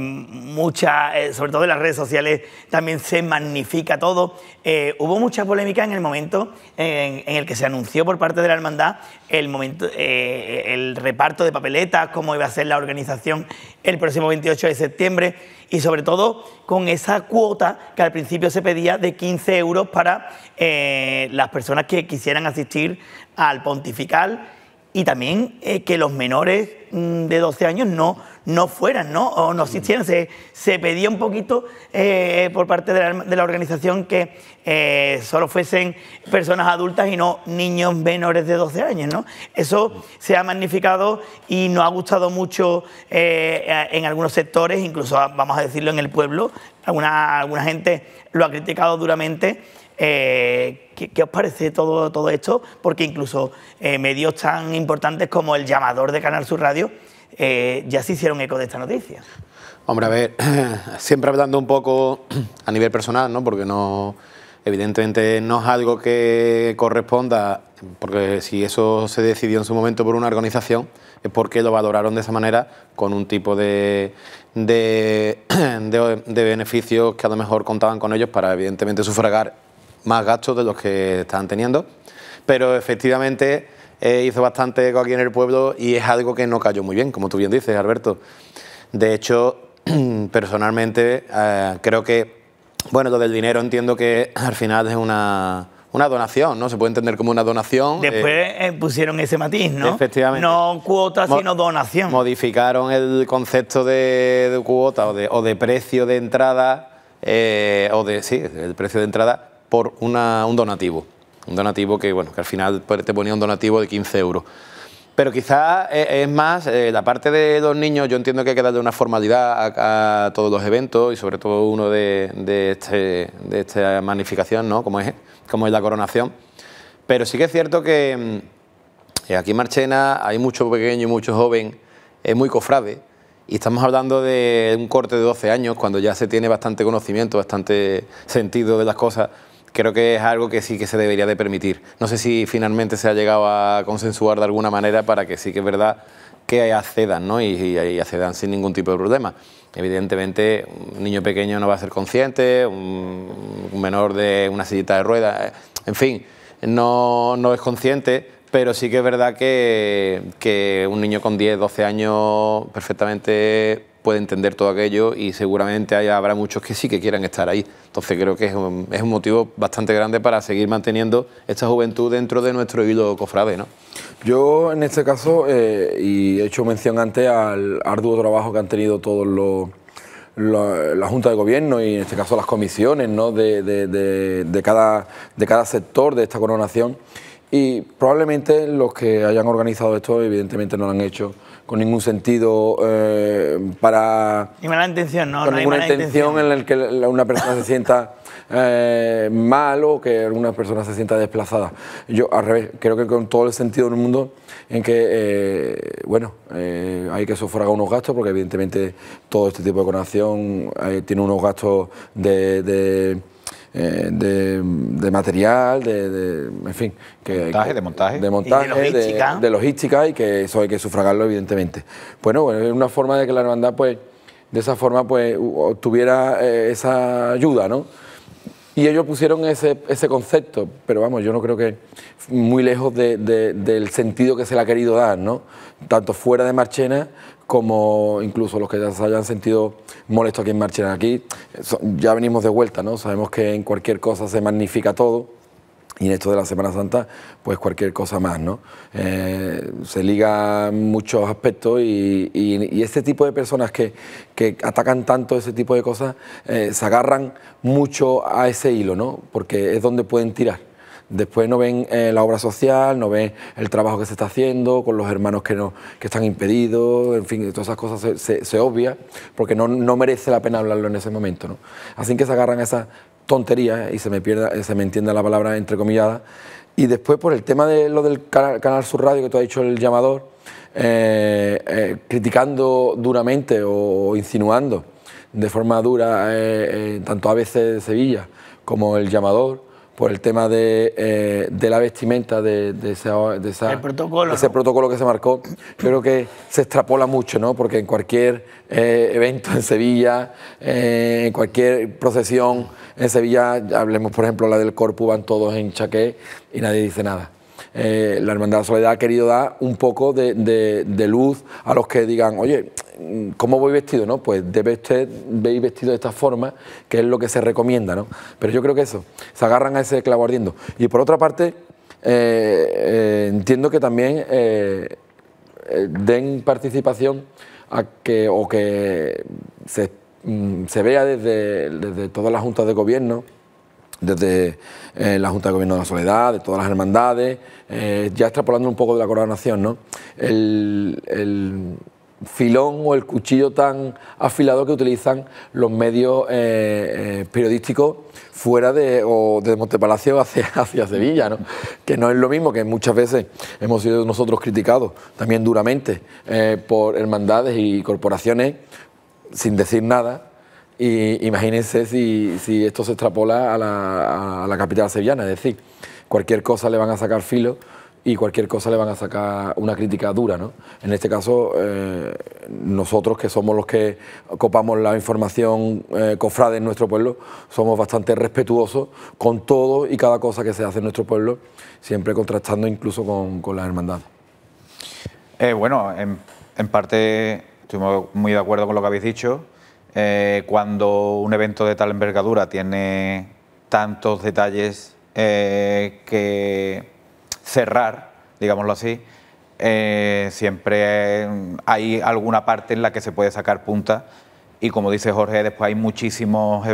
sobre todo en las redes sociales también se magnifica todo. Hubo mucha polémica en el momento en el que se anunció por parte de la hermandad el reparto de papeletas, cómo iba a ser la organización el próximo 28 de septiembre, y sobre todo con esa cuota que al principio se pedía de 15 euros para las personas que quisieran asistir al pontifical, y también que los menores de 12 años no fueran, ¿no? O no asistieran. Se pedía un poquito por parte de la organización que solo fuesen personas adultas y no niños menores de 12 años, ¿no? Eso se ha magnificado y nos ha gustado mucho en algunos sectores, incluso, vamos a decirlo, en el pueblo. Alguna gente lo ha criticado duramente. ¿Qué os parece todo esto? Porque incluso medios tan importantes como El Llamador de Canal Sur Radio ya se hicieron eco de esta noticia. Hombre, a ver, siempre hablando un poco a nivel personal, ¿no? Porque no, evidentemente no es algo que corresponda, porque si eso se decidió en su momento por una organización, es porque lo valoraron de esa manera, con un tipo de beneficios que a lo mejor contaban con ellos para, evidentemente, sufragar más gastos de los que estaban teniendo. Pero efectivamente hizo bastante eco aquí en el pueblo y es algo que no cayó muy bien, como tú bien dices, Alberto. De hecho, personalmente creo que, bueno, lo del dinero entiendo que al final es una una donación, ¿no? Se puede entender como una donación. Después pusieron ese matiz, ¿no? Efectivamente. No cuota, sino donación. Modificaron el concepto de cuota o de precio de entrada, el precio de entrada por un donativo. Un donativo que, bueno, que al final te ponía un donativo de 15 euros. Pero quizás es más, la parte de los niños, yo entiendo que hay que darle una formalidad a todos los eventos y sobre todo uno de esta magnificación, ¿no? Como es la coronación. Pero sí que es cierto que aquí en Marchena hay mucho pequeño y mucho joven, es muy cofrade, y estamos hablando de un corte de 12 años, cuando ya se tiene bastante conocimiento, bastante sentido de las cosas. Creo que es algo que sí que se debería de permitir. No sé si finalmente se ha llegado a consensuar de alguna manera para que sí que es verdad que accedan, ¿no? y accedan sin ningún tipo de problema. Evidentemente, un niño pequeño no va a ser consciente, un menor de una sillita de ruedas, en fin, no es consciente, pero sí que es verdad que un niño con 10, 12 años perfectamente puede entender todo aquello y seguramente habrá muchos que sí que quieran estar ahí. Entonces creo que es un motivo bastante grande para seguir manteniendo esta juventud dentro de nuestro hilo cofrade, ¿no? Yo en este caso, y he hecho mención antes al arduo trabajo que han tenido todos la Junta de Gobierno y en este caso las comisiones, ¿no? de cada sector de esta coronación, y probablemente los que hayan organizado esto evidentemente no lo han hecho con ningún sentido para... Ni mala intención, ¿no? Con no ninguna intención en la que una persona se sienta mal o que alguna persona se sienta desplazada. Yo al revés, creo que con todo el sentido del mundo en que, hay que sufragar unos gastos, porque evidentemente todo este tipo de coronación tiene unos gastos de material, en fin, de montaje, de logística, y que eso hay que sufragarlo evidentemente. Bueno, es una forma de que la hermandad, pues, de esa forma, pues, obtuviera esa ayuda, ¿no? Y ellos pusieron ese concepto, pero vamos, yo no creo que muy lejos del sentido que se le ha querido dar, ¿no? Tanto fuera de Marchena como incluso los que ya se hayan sentido molestos aquí en Marchena. Aquí ya venimos de vuelta, ¿no? Sabemos que en cualquier cosa se magnifica todo, y en esto de la Semana Santa, pues cualquier cosa más, ¿no? Se liga muchos aspectos y este tipo de personas que atacan tanto ese tipo de cosas se agarran mucho a ese hilo, ¿no? Porque es donde pueden tirar. Después no ven la obra social, no ven el trabajo que se está haciendo con los hermanos que están impedidos, en fin, todas esas cosas se obvian porque no merece la pena hablarlo en ese momento, ¿no? Así que se agarran a esas tonterías y se me entienda la palabra entrecomillada. Y después por el tema de lo del Canal Sur Radio que tú has dicho, el llamador, criticando duramente o insinuando de forma dura tanto ABC de Sevilla como el llamador, por el tema de la vestimenta, de ese protocolo que se marcó. Creo que se extrapola mucho, ¿no? Porque en cualquier evento en Sevilla, en cualquier procesión en Sevilla, hablemos por ejemplo la del Corpus, van todos en chaqué y nadie dice nada. La Hermandad de la Soledad ha querido dar un poco de luz a los que digan, oye, ¿cómo voy vestido? ¿No? Pues debe usted ir vestido de esta forma, que es lo que se recomienda, ¿no? Pero yo creo que eso, se agarran a ese clavo ardiendo. Y por otra parte, entiendo que también den participación a que se vea desde todas las juntas de gobierno, desde la Junta de Gobierno de la Soledad, de todas las hermandades, ya extrapolando un poco de la coronación, ¿no? El filón o el cuchillo tan afilado que utilizan los medios periodísticos fuera de Montepalacio hacia Sevilla, ¿no? Que no es lo mismo, que muchas veces hemos sido nosotros criticados también duramente por hermandades y corporaciones sin decir nada. Y imagínense si esto se extrapola a la capital sevillana, es decir, cualquier cosa le van a sacar filo y cualquier cosa le van a sacar una crítica dura, ¿no? En este caso, nosotros que somos los que copamos la información cofrade en nuestro pueblo, somos bastante respetuosos con todo y cada cosa que se hace en nuestro pueblo, siempre contrastando incluso con las hermandades. Bueno, en parte estoy muy de acuerdo con lo que habéis dicho. Cuando un evento de tal envergadura tiene tantos detalles que cerrar, digámoslo así, siempre hay alguna parte en la que se puede sacar punta y, como dice Jorge, después hay muchísimos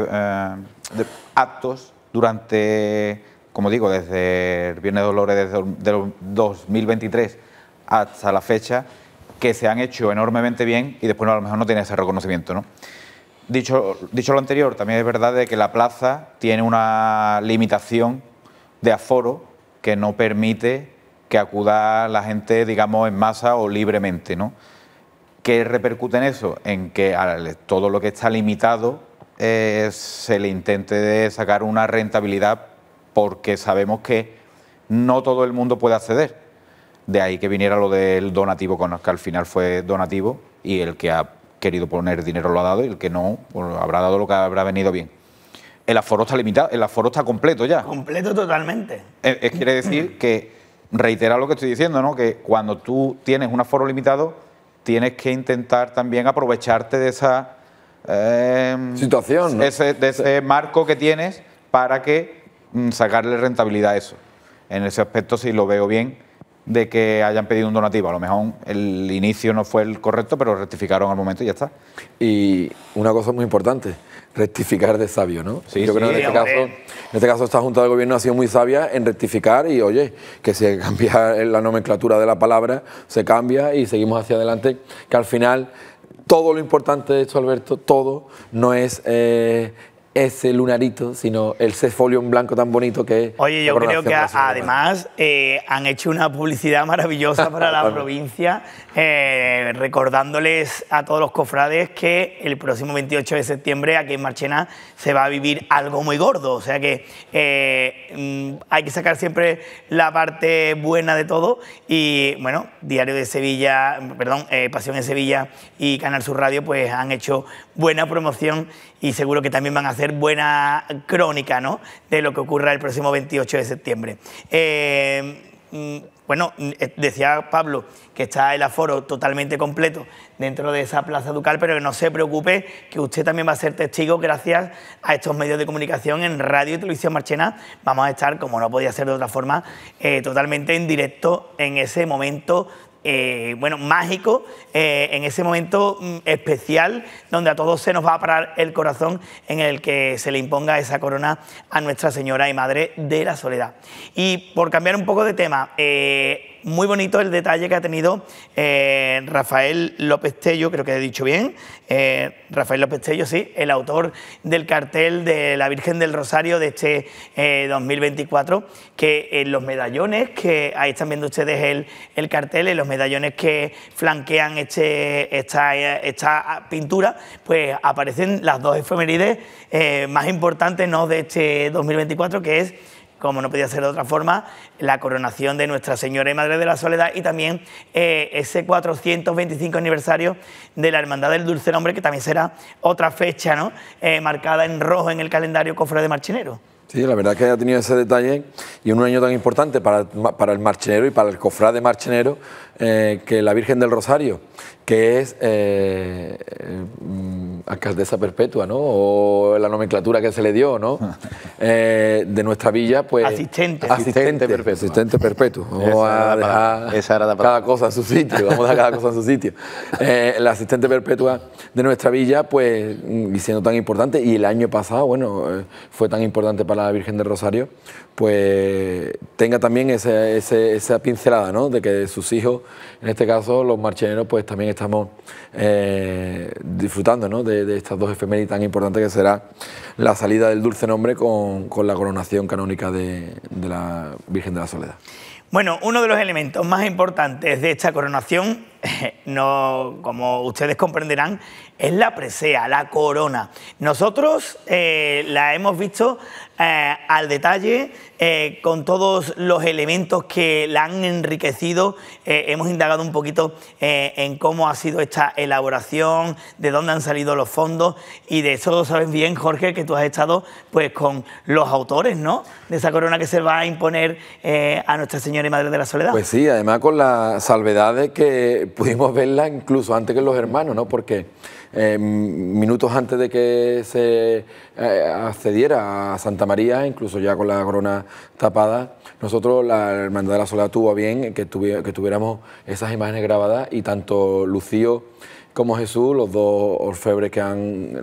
actos durante, como digo, desde el Viernes de Dolores, desde el 2023 hasta la fecha, que se han hecho enormemente bien y después a lo mejor no tiene ese reconocimiento, ¿no? Dicho lo anterior, también es verdad de que la plaza tiene una limitación de aforo que no permite que acuda la gente, digamos, en masa o libremente, ¿no? ¿Qué repercute en eso? En que a todo lo que está limitado se le intente sacar una rentabilidad, porque sabemos que no todo el mundo puede acceder. De ahí que viniera lo del donativo, que al final fue donativo, y el que ha querido poner dinero lo ha dado y el que no, pues habrá dado lo que habrá venido bien. El aforo está limitado, el aforo está completo ya. Completo totalmente. Quiere decir que, reitera lo que estoy diciendo, ¿no? Que cuando tú tienes un aforo limitado, tienes que intentar también aprovecharte de esa situación, ¿no? de ese marco que tienes para que sacarle rentabilidad a eso. En ese aspecto sí lo veo bien, de que hayan pedido un donativo. A lo mejor el inicio no fue el correcto, pero rectificaron al momento y ya está. Y una cosa muy importante, rectificar de sabio, ¿no? Sí, yo creo que en este caso esta Junta de Gobierno ha sido muy sabia en rectificar y, oye, que si cambia la nomenclatura de la palabra, se cambia y seguimos hacia adelante, que al final todo lo importante de esto, Alberto, todo no es ese lunarito, sino el folio en blanco tan bonito que es. Oye, yo creo que además han hecho una publicidad maravillosa para la provincia, recordándoles a todos los cofrades que el próximo 28 de septiembre aquí en Marchena se va a vivir algo muy gordo. O sea que hay que sacar siempre la parte buena de todo. Y bueno, Diario de Sevilla, perdón, Pasión en Sevilla y Canal Sur Radio pues han hecho buena promoción y seguro que también van a hacer buena crónica, ¿no?, de lo que ocurra el próximo 28 de septiembre. Bueno, decía Pablo que está el aforo totalmente completo dentro de esa Plaza Ducal, pero que no se preocupe, que usted también va a ser testigo gracias a estos medios de comunicación en Radio y Televisión Marchena. Vamos a estar, como no podía ser de otra forma, totalmente en directo en ese momento bueno, mágico, en ese momento especial donde a todos se nos va a parar el corazón, en el que se le imponga esa corona a Nuestra Señora y Madre de la Soledad. Y por cambiar un poco de tema, muy bonito el detalle que ha tenido Rafael López Tello, creo que he dicho bien, Rafael López Tello, sí, el autor del cartel de la Virgen del Rosario de este 2024, que en los medallones, que ahí están viendo ustedes el cartel, en los medallones que flanquean esta pintura, pues aparecen las dos efemérides más importantes, ¿no?, de este 2024, que es, como no podía ser de otra forma, la coronación de Nuestra Señora y Madre de la Soledad, y también ese 425 aniversario de la Hermandad del Dulce Nombre, que también será otra fecha, ¿no?, marcada en rojo en el calendario cofrade marchinero. Sí, la verdad es que ha tenido ese detalle y un año tan importante para el marchinero y para el cofrade marchinero, que la Virgen del Rosario, que es alcaldesa perpetua, ¿no?, o la nomenclatura que se le dio, ¿no?, de nuestra villa, pues... Asistente perpetuo. Vamos a dejar cada cosa en su sitio, vamos a dejar cada cosa en su sitio. La asistente perpetua de nuestra villa, pues, y siendo tan importante, y el año pasado, bueno, fue tan importante para la Virgen del Rosario, pues tenga también esa pincelada, ¿no?, de que sus hijos, en este caso los marchineros, pues también estamos disfrutando, ¿no?, de estas dos efemérides tan importantes, que será la salida del Dulce Nombre con la coronación canónica de la Virgen de la Soledad. Bueno, uno de los elementos más importantes de esta coronación, como ustedes comprenderán, es la presea, la corona. Nosotros la hemos visto al detalle, con todos los elementos que la han enriquecido. Hemos indagado un poquito en cómo ha sido esta elaboración, de dónde han salido los fondos, y de eso sabes bien, Jorge, que tú has estado pues con los autores, ¿no?, de esa corona que se va a imponer a Nuestra Señora y Madre de la Soledad. Pues sí, además con la salvedad de que pudimos verla incluso antes que los hermanos, ¿no? Porque minutos antes de que se accediera a Santa María, incluso ya con la corona tapada, nosotros, la Hermandad de la Soledad, tuvo a bien que tuviéramos esas imágenes grabadas, y tanto Lucío como Jesús, los dos orfebres que han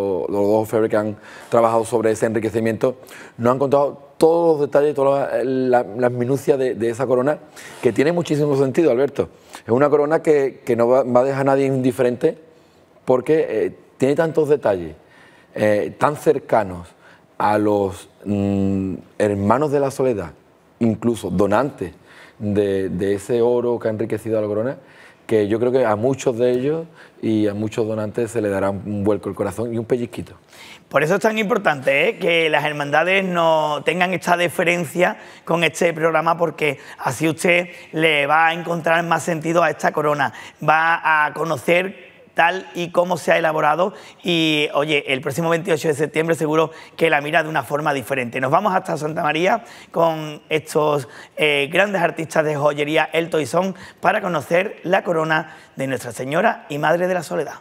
trabajado sobre ese enriquecimiento, nos han contado todos los detalles, todas las minucias de esa corona, que tiene muchísimo sentido, Alberto. Es una corona que no va a dejar a nadie indiferente, porque tiene tantos detalles tan cercanos a los hermanos de la Soledad, incluso donantes de ese oro que ha enriquecido a la corona, que yo creo que a muchos de ellos y a muchos donantes se le dará un vuelco el corazón y un pellizquito. Por eso es tan importante que las hermandades no tengan esta deferencia con este programa, porque así usted le va a encontrar más sentido a esta corona, va a conocer tal y cómo se ha elaborado, y oye, el próximo 28 de septiembre seguro que la mira de una forma diferente. Nos vamos hasta Santa María con estos grandes artistas de joyería El Toisón para conocer la corona de Nuestra Señora y Madre de la Soledad.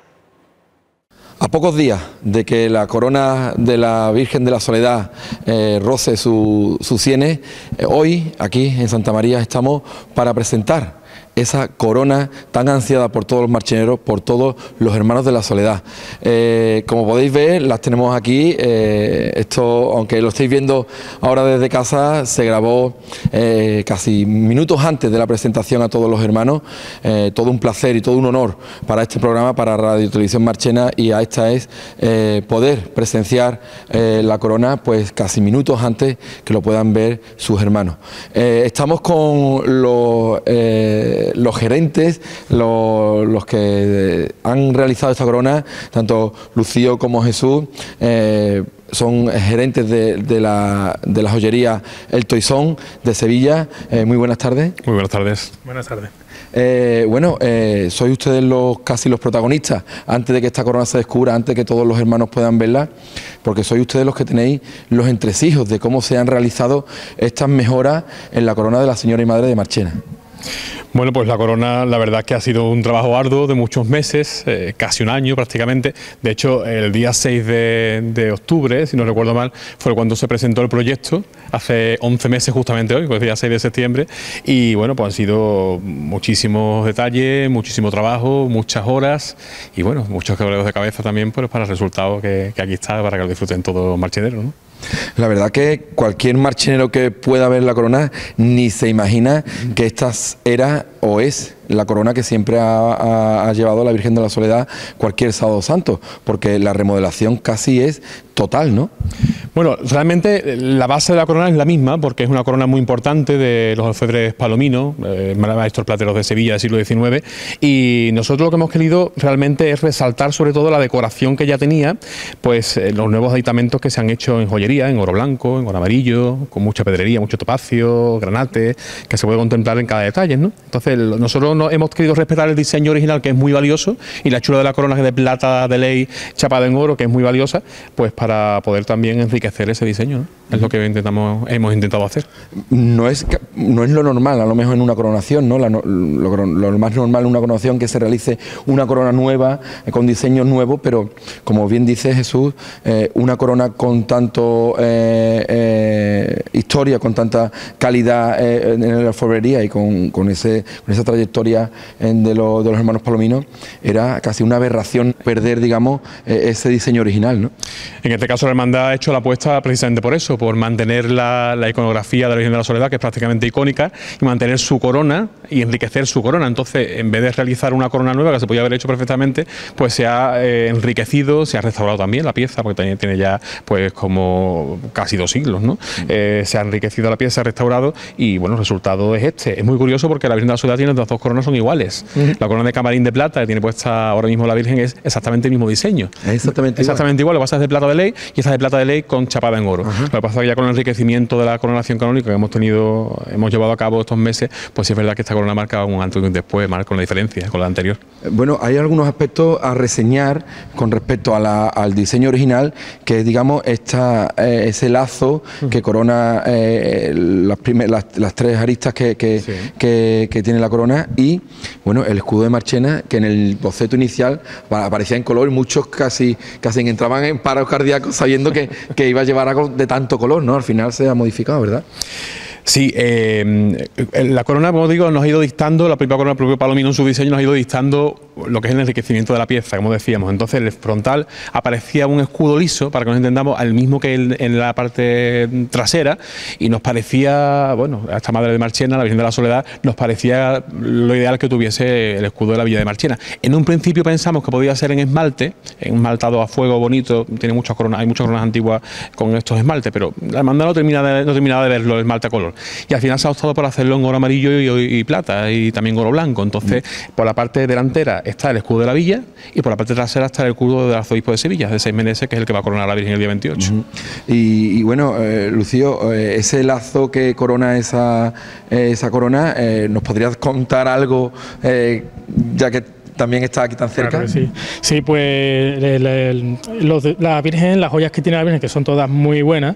A pocos días de que la corona de la Virgen de la Soledad roce sus sienes, hoy aquí en Santa María estamos para presentar esa corona tan ansiada por todos los marcheneros, por todos los hermanos de la Soledad. Como podéis ver, las tenemos aquí. Esto, aunque lo estéis viendo ahora desde casa, se grabó casi minutos antes de la presentación a todos los hermanos. Todo un placer y todo un honor para este programa, para Radio Televisión Marchena, y a esta es poder presenciar la corona pues casi minutos antes que lo puedan ver sus hermanos. Estamos con los gerentes, los que han realizado esta corona, tanto Lucío como Jesús, son gerentes de la joyería El Toisón de Sevilla. Muy buenas tardes. Muy buenas tardes. Buenas tardes. Sois ustedes casi los protagonistas, antes de que esta corona se descubra, antes de que todos los hermanos puedan verla, porque sois ustedes los que tenéis los entresijos de cómo se han realizado estas mejoras en la corona de la Señora y Madre de Marchena. Bueno, pues la corona, la verdad es que ha sido un trabajo arduo de muchos meses, casi un año prácticamente. De hecho, el día 6 de octubre, si no recuerdo mal, fue cuando se presentó el proyecto, hace 11 meses justamente hoy, pues el día 6 de septiembre. Y bueno, pues han sido muchísimos detalles, muchísimo trabajo, muchas horas y bueno, muchos quebraderos de cabeza también, pues para el resultado que aquí está, para que lo disfruten todos los marcheneros, ¿no? La verdad que cualquier marchenero que pueda ver la corona ni se imagina que esta era o es la corona que siempre ha llevado la Virgen de la Soledad cualquier sábado santo, porque la remodelación casi es total, ¿no? Bueno, realmente la base de la corona es la misma, porque es una corona muy importante de los orfebres palominos, maestros plateros de Sevilla del siglo XIX, y nosotros lo que hemos querido realmente es resaltar sobre todo la decoración que ya tenía, pues los nuevos aditamentos que se han hecho en joyería, en oro blanco, en oro amarillo, con mucha pedrería, mucho topacio, granate, que se puede contemplar en cada detalle, ¿no? Entonces nosotros hemos querido respetar el diseño original, que es muy valioso, y la chula de la corona, que es de plata de ley chapada en oro, que es muy valiosa, pues para poder también enriquecer ese diseño, ¿no? Es lo que hemos intentado hacer. No es lo normal, a lo mejor en una coronación, ¿no? Lo más normal en una coronación que se realice una corona nueva, con diseños nuevos, pero como bien dice Jesús, una corona con tanto historia, con tanta calidad en la orfebrería y con esa trayectoria de los hermanos palominos, era casi una aberración perder, digamos, ese diseño original, ¿no? En este caso la hermandad ha hecho la apuesta precisamente por eso, por mantener la iconografía de la Virgen de la Soledad, que es prácticamente icónica, y mantener su corona y enriquecer su corona. Entonces, en vez de realizar una corona nueva, que se podía haber hecho perfectamente, pues se ha enriquecido, se ha restaurado también la pieza, porque también tiene ya pues como casi 2 siglos, ¿no? Se ha enriquecido la pieza, se ha restaurado, y bueno, el resultado es este. Es muy curioso porque la Virgen de la Soledad tiene, las dos coronas son iguales. La corona de camarín de plata que tiene puesta ahora mismo la Virgen es exactamente el mismo diseño. Exactamente igual. Lo que pasa es de plata de ley, y esta es de plata de ley con chapada en oro. Lo que pasa es que ya con el enriquecimiento de la coronación canónica que hemos llevado a cabo estos meses, pues sí es verdad que esta corona marca un antes y un después, marca una diferencia con la anterior. Bueno, hay algunos aspectos a reseñar con respecto al diseño original, que es, digamos, ese lazo que corona las tres aristas que tiene la corona y, bueno, el escudo de Marchena, que en el boceto inicial aparecía en color y muchos casi entraban en paros cardíacos sabiendo que iba a llevar algo de tanto color, ¿no? Al final se ha modificado, ¿verdad? Sí, la corona, como digo, nos ha ido dictando, la propia corona, el propio Palomino en su diseño nos ha ido dictando lo que es el enriquecimiento de la pieza, como decíamos. Entonces, en el frontal aparecía un escudo liso, para que nos entendamos, al mismo que en la parte trasera, y nos parecía, bueno, a esta madre de Marchena, la Virgen de la Soledad, nos parecía lo ideal que tuviese el escudo de la Villa de Marchena. En un principio pensamos que podía ser en esmalte, esmaltado a fuego bonito, tiene muchas coronas, hay muchas coronas antiguas con estos esmaltes, pero la hermandad no terminaba de verlo, el esmalte a color. Y al final se ha optado por hacerlo en oro amarillo y plata y también oro blanco. Entonces, por la parte delantera está el escudo de la villa y por la parte trasera está el escudo del arzobispo de Sevilla, de Seis Meneses, que es el que va a coronar a la Virgen el día 28. Y bueno, Lucío, ese lazo que corona esa corona, ¿nos podrías contar algo, ya que también está aquí tan cerca? Claro que sí. Sí, pues la Virgen, las joyas que tiene la Virgen, que son todas muy buenas,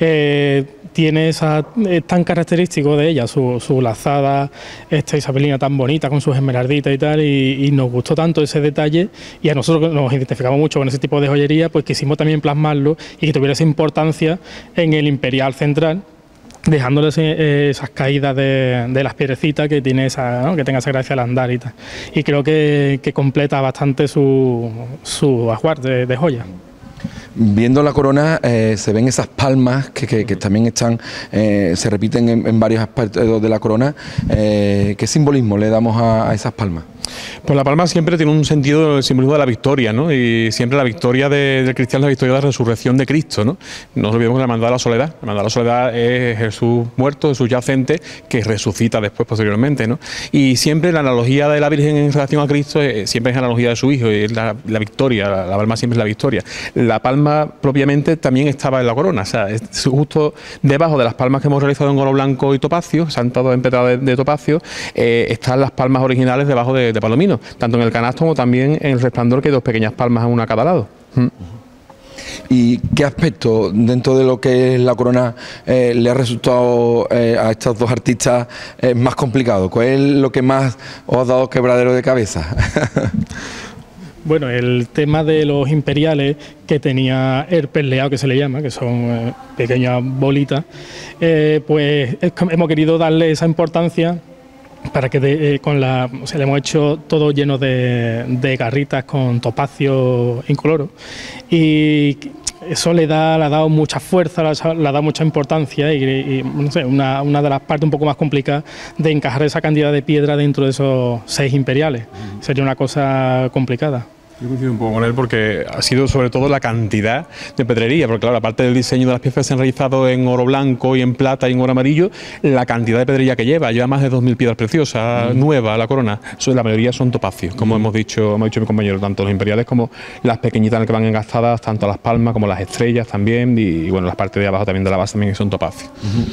tiene es tan característico de ella, su lazada isabelina tan bonita con sus esmeralditas y tal, y nos gustó tanto ese detalle, y a nosotros nos identificamos mucho con ese tipo de joyería, pues quisimos también plasmarlo y que tuviera esa importancia en el imperial central, dejándoles esas caídas de las piedrecitas que tiene que tenga esa gracia al andar y tal. Y creo que completa bastante su ajuar de joyas. Viendo la corona se ven esas palmas que también están, se repiten en varios aspectos de la corona. ¿Qué simbolismo le damos a esas palmas? Pues la palma siempre tiene un sentido, el simbolismo de la victoria, ¿no? Y siempre la victoria del cristiano es la victoria de la resurrección de Cristo, ¿no? No nos olvidemos de la hermandad de la soledad. La hermandad de la soledad es Jesús muerto, Jesús yacente, que resucita después, posteriormente, ¿no? Y siempre la analogía de la Virgen en relación a Cristo siempre es analogía de su Hijo, y es la victoria, la palma siempre es la victoria. La palma propiamente también estaba en la corona, o sea, justo debajo de las palmas que hemos realizado en oro blanco y topacio, se han estado empedradas de topacio, están las palmas originales debajo de Palomino, tanto en el canasto como también en el resplandor, que hay dos pequeñas palmas, una a cada lado. ¿Y qué aspecto dentro de lo que es la corona le ha resultado a estos dos artistas más complicado? ¿Cuál es lo que más os ha dado quebradero de cabeza? Bueno, el tema de los imperiales, que tenía el perleado, que se le llama, que son pequeñas bolitas, pues hemos querido darle esa importancia para que le hemos hecho todo lleno de garritas con topacio incoloro, y eso le ha dado mucha fuerza, le ha dado mucha importancia, y no sé, una de las partes un poco más complicadas de encajar esa cantidad de piedra dentro de esos 6 imperiales. Sería una cosa complicada. Yo coincido un poco con él, porque ha sido sobre todo la cantidad de pedrería, porque claro, aparte del diseño de las piezas que se han realizado en oro blanco y en plata y en oro amarillo, la cantidad de pedrería que lleva más de 2.000 piedras preciosas, nuevas, la corona. La mayoría son topacios, como hemos dicho mi compañero, tanto los imperiales como las pequeñitas en las que van engastadas, tanto las palmas como las estrellas también, y bueno, las partes de abajo también de la base también son topacios.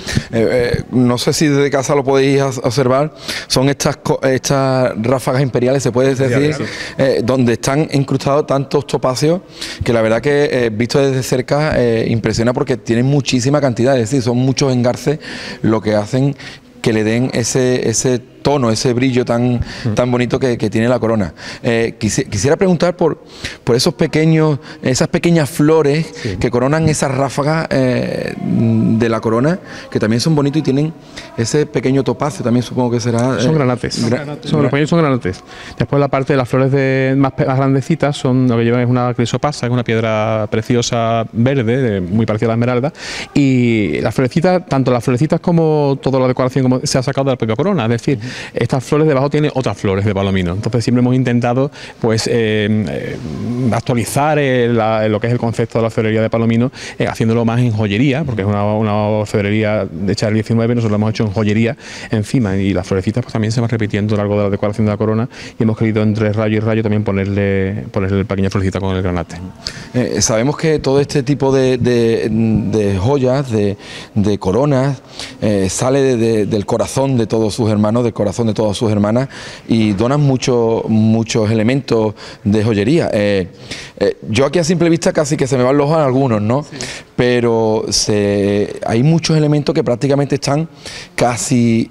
No sé si desde casa lo podéis observar, son estas ráfagas imperiales, se puede decir, donde están incrustados tantos topacios, que la verdad que visto desde cerca impresiona, porque tienen muchísima cantidad, es decir, son muchos engarces lo que hacen que le den ese tono, ese brillo tan bonito que tiene la corona. Quisiera preguntar por esas pequeñas flores que coronan esas ráfagas de la corona, que también son bonitos y tienen ese pequeño topacio, también supongo que será... Son granates. Los pequeños son granates. Después la parte de las flores más grandecitas lo que llevan es una crisopasa, es una piedra preciosa verde, muy parecida a la esmeralda, y las florecitas, tanto las florecitas como toda la decoración como se ha sacado de la propia corona, es decir, estas flores debajo tienen otras flores de Palomino. Entonces siempre hemos intentado pues actualizar lo que es el concepto de la orfebrería de Palomino, haciéndolo más en joyería, porque es una orfebrería hecha del 19, nosotros lo hemos hecho en joyería encima, y las florecitas pues también se van repitiendo a lo largo de la decoración de la corona, y hemos querido entre rayo y rayo también ponerle pequeña florecita con el granate. Sabemos que todo este tipo de joyas, de coronas, sale del corazón de todos sus hermanos, corazón de todas sus hermanas y donan muchos elementos de joyería. Yo aquí a simple vista casi que se me van los ojos a algunos, ¿no? Sí. Pero hay muchos elementos que prácticamente están casi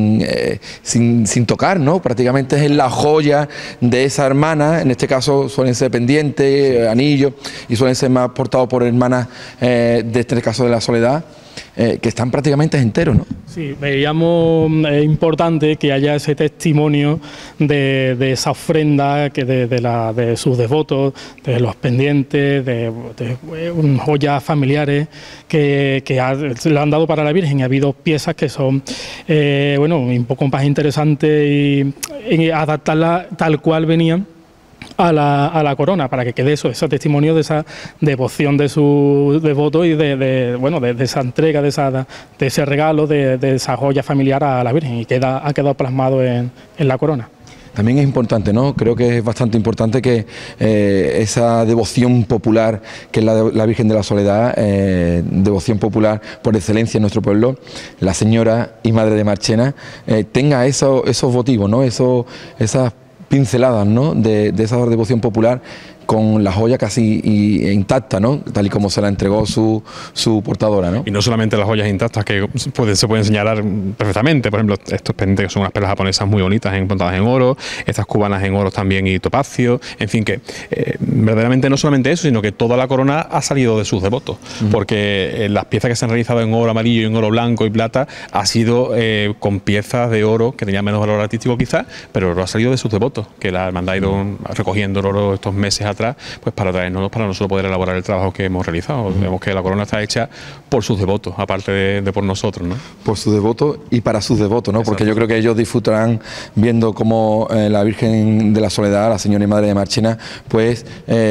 sin tocar, ¿no? Prácticamente es la joya de esa hermana, en este caso suelen ser pendientes, anillos, y suelen ser más portados por hermanas de este caso de la Soledad, que están prácticamente enteros, ¿no? Sí, veíamos importante que haya ese testimonio de esa ofrenda que de sus devotos, de los pendientes, de joyas familiares que le han dado para la Virgen. Ha habido piezas que son, bueno, un poco más interesantes y adaptarlas tal cual venían a la corona, para que quede ese testimonio de esa devoción de su devoto y de esa entrega, de ese regalo, de esa joya familiar a la Virgen, y ha quedado plasmado en la corona. También es importante, ¿no? Creo que es bastante importante que esa devoción popular, que es la Virgen de la Soledad, devoción popular por excelencia en nuestro pueblo, la Señora y Madre de Marchena, tenga esos votivos, ¿no? Esas pinceladas, ¿no? de esa devoción popular, con la joya casi intacta, ¿no? Tal y como se la entregó su portadora, ¿no? Y no solamente las joyas intactas, que se pueden señalar perfectamente, por ejemplo, estos pendientes que son unas perlas japonesas muy bonitas, montadas en oro, estas cubanas en oro también y topacio, en fin, que verdaderamente no solamente eso, sino que toda la corona ha salido de sus devotos, porque las piezas que se han realizado en oro amarillo y en oro blanco y plata ha sido con piezas de oro que tenían menos valor artístico quizás, pero el oro ha salido de sus devotos, que la hermandad ha ido recogiendo el oro estos meses atrás, pues para traernos, para nosotros poder elaborar el trabajo que hemos realizado. Vemos que la corona está hecha por sus devotos, aparte de por nosotros, ¿no? Por sus devotos y para sus devotos, ¿no? Porque yo creo que ellos disfrutarán viendo cómo la Virgen de la Soledad, la Señora y Madre de Marchena, pues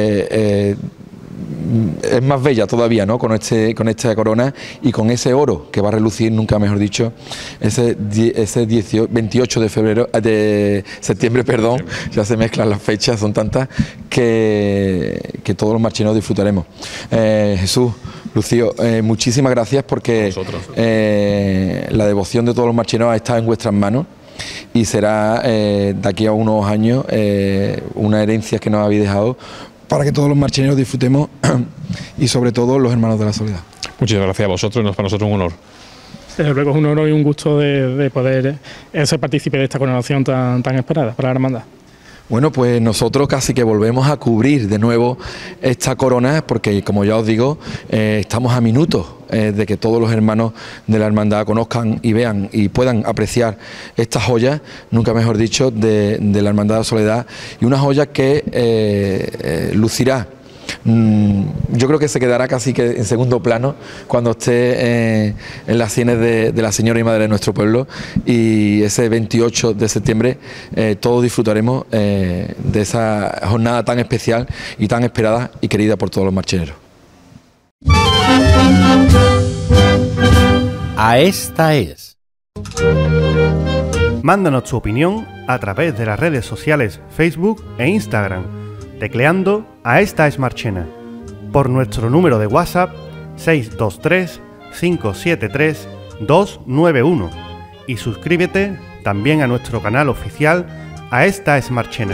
es más bella todavía, ¿no? Con esta corona y con ese oro que va a relucir, nunca mejor dicho, ese 28 de septiembre, perdón, ya se mezclan las fechas, son tantas que todos los marcheneros disfrutaremos. Jesús, Lucío, muchísimas gracias, porque la devoción de todos los marcheneros está en vuestras manos y será de aquí a unos años una herencia que nos habéis dejado para que todos los marcheneros disfrutemos y sobre todo los hermanos de la Soledad. Muchas gracias a vosotros, para nosotros un honor. Desde luego es un honor y un gusto de poder ser partícipe de esta coronación tan esperada para la hermandad. Bueno, pues nosotros casi que volvemos a cubrir de nuevo esta corona, porque como ya os digo, estamos a minutos de que todos los hermanos de la hermandad conozcan y vean y puedan apreciar esta joya, nunca mejor dicho, de la Hermandad de la Soledad, y una joya que lucirá. Yo creo que se quedará casi que en segundo plano cuando esté en las sienes de la Señora y Madre de nuestro pueblo, y ese 28 de septiembre todos disfrutaremos de esa jornada tan especial y tan esperada y querida por todos los marcheneros. A esta es. Mándanos tu opinión a través de las redes sociales Facebook e Instagram, tecleando A esta es Marchena, por nuestro número de WhatsApp 623 573 291, y suscríbete también a nuestro canal oficial A esta es Marchena.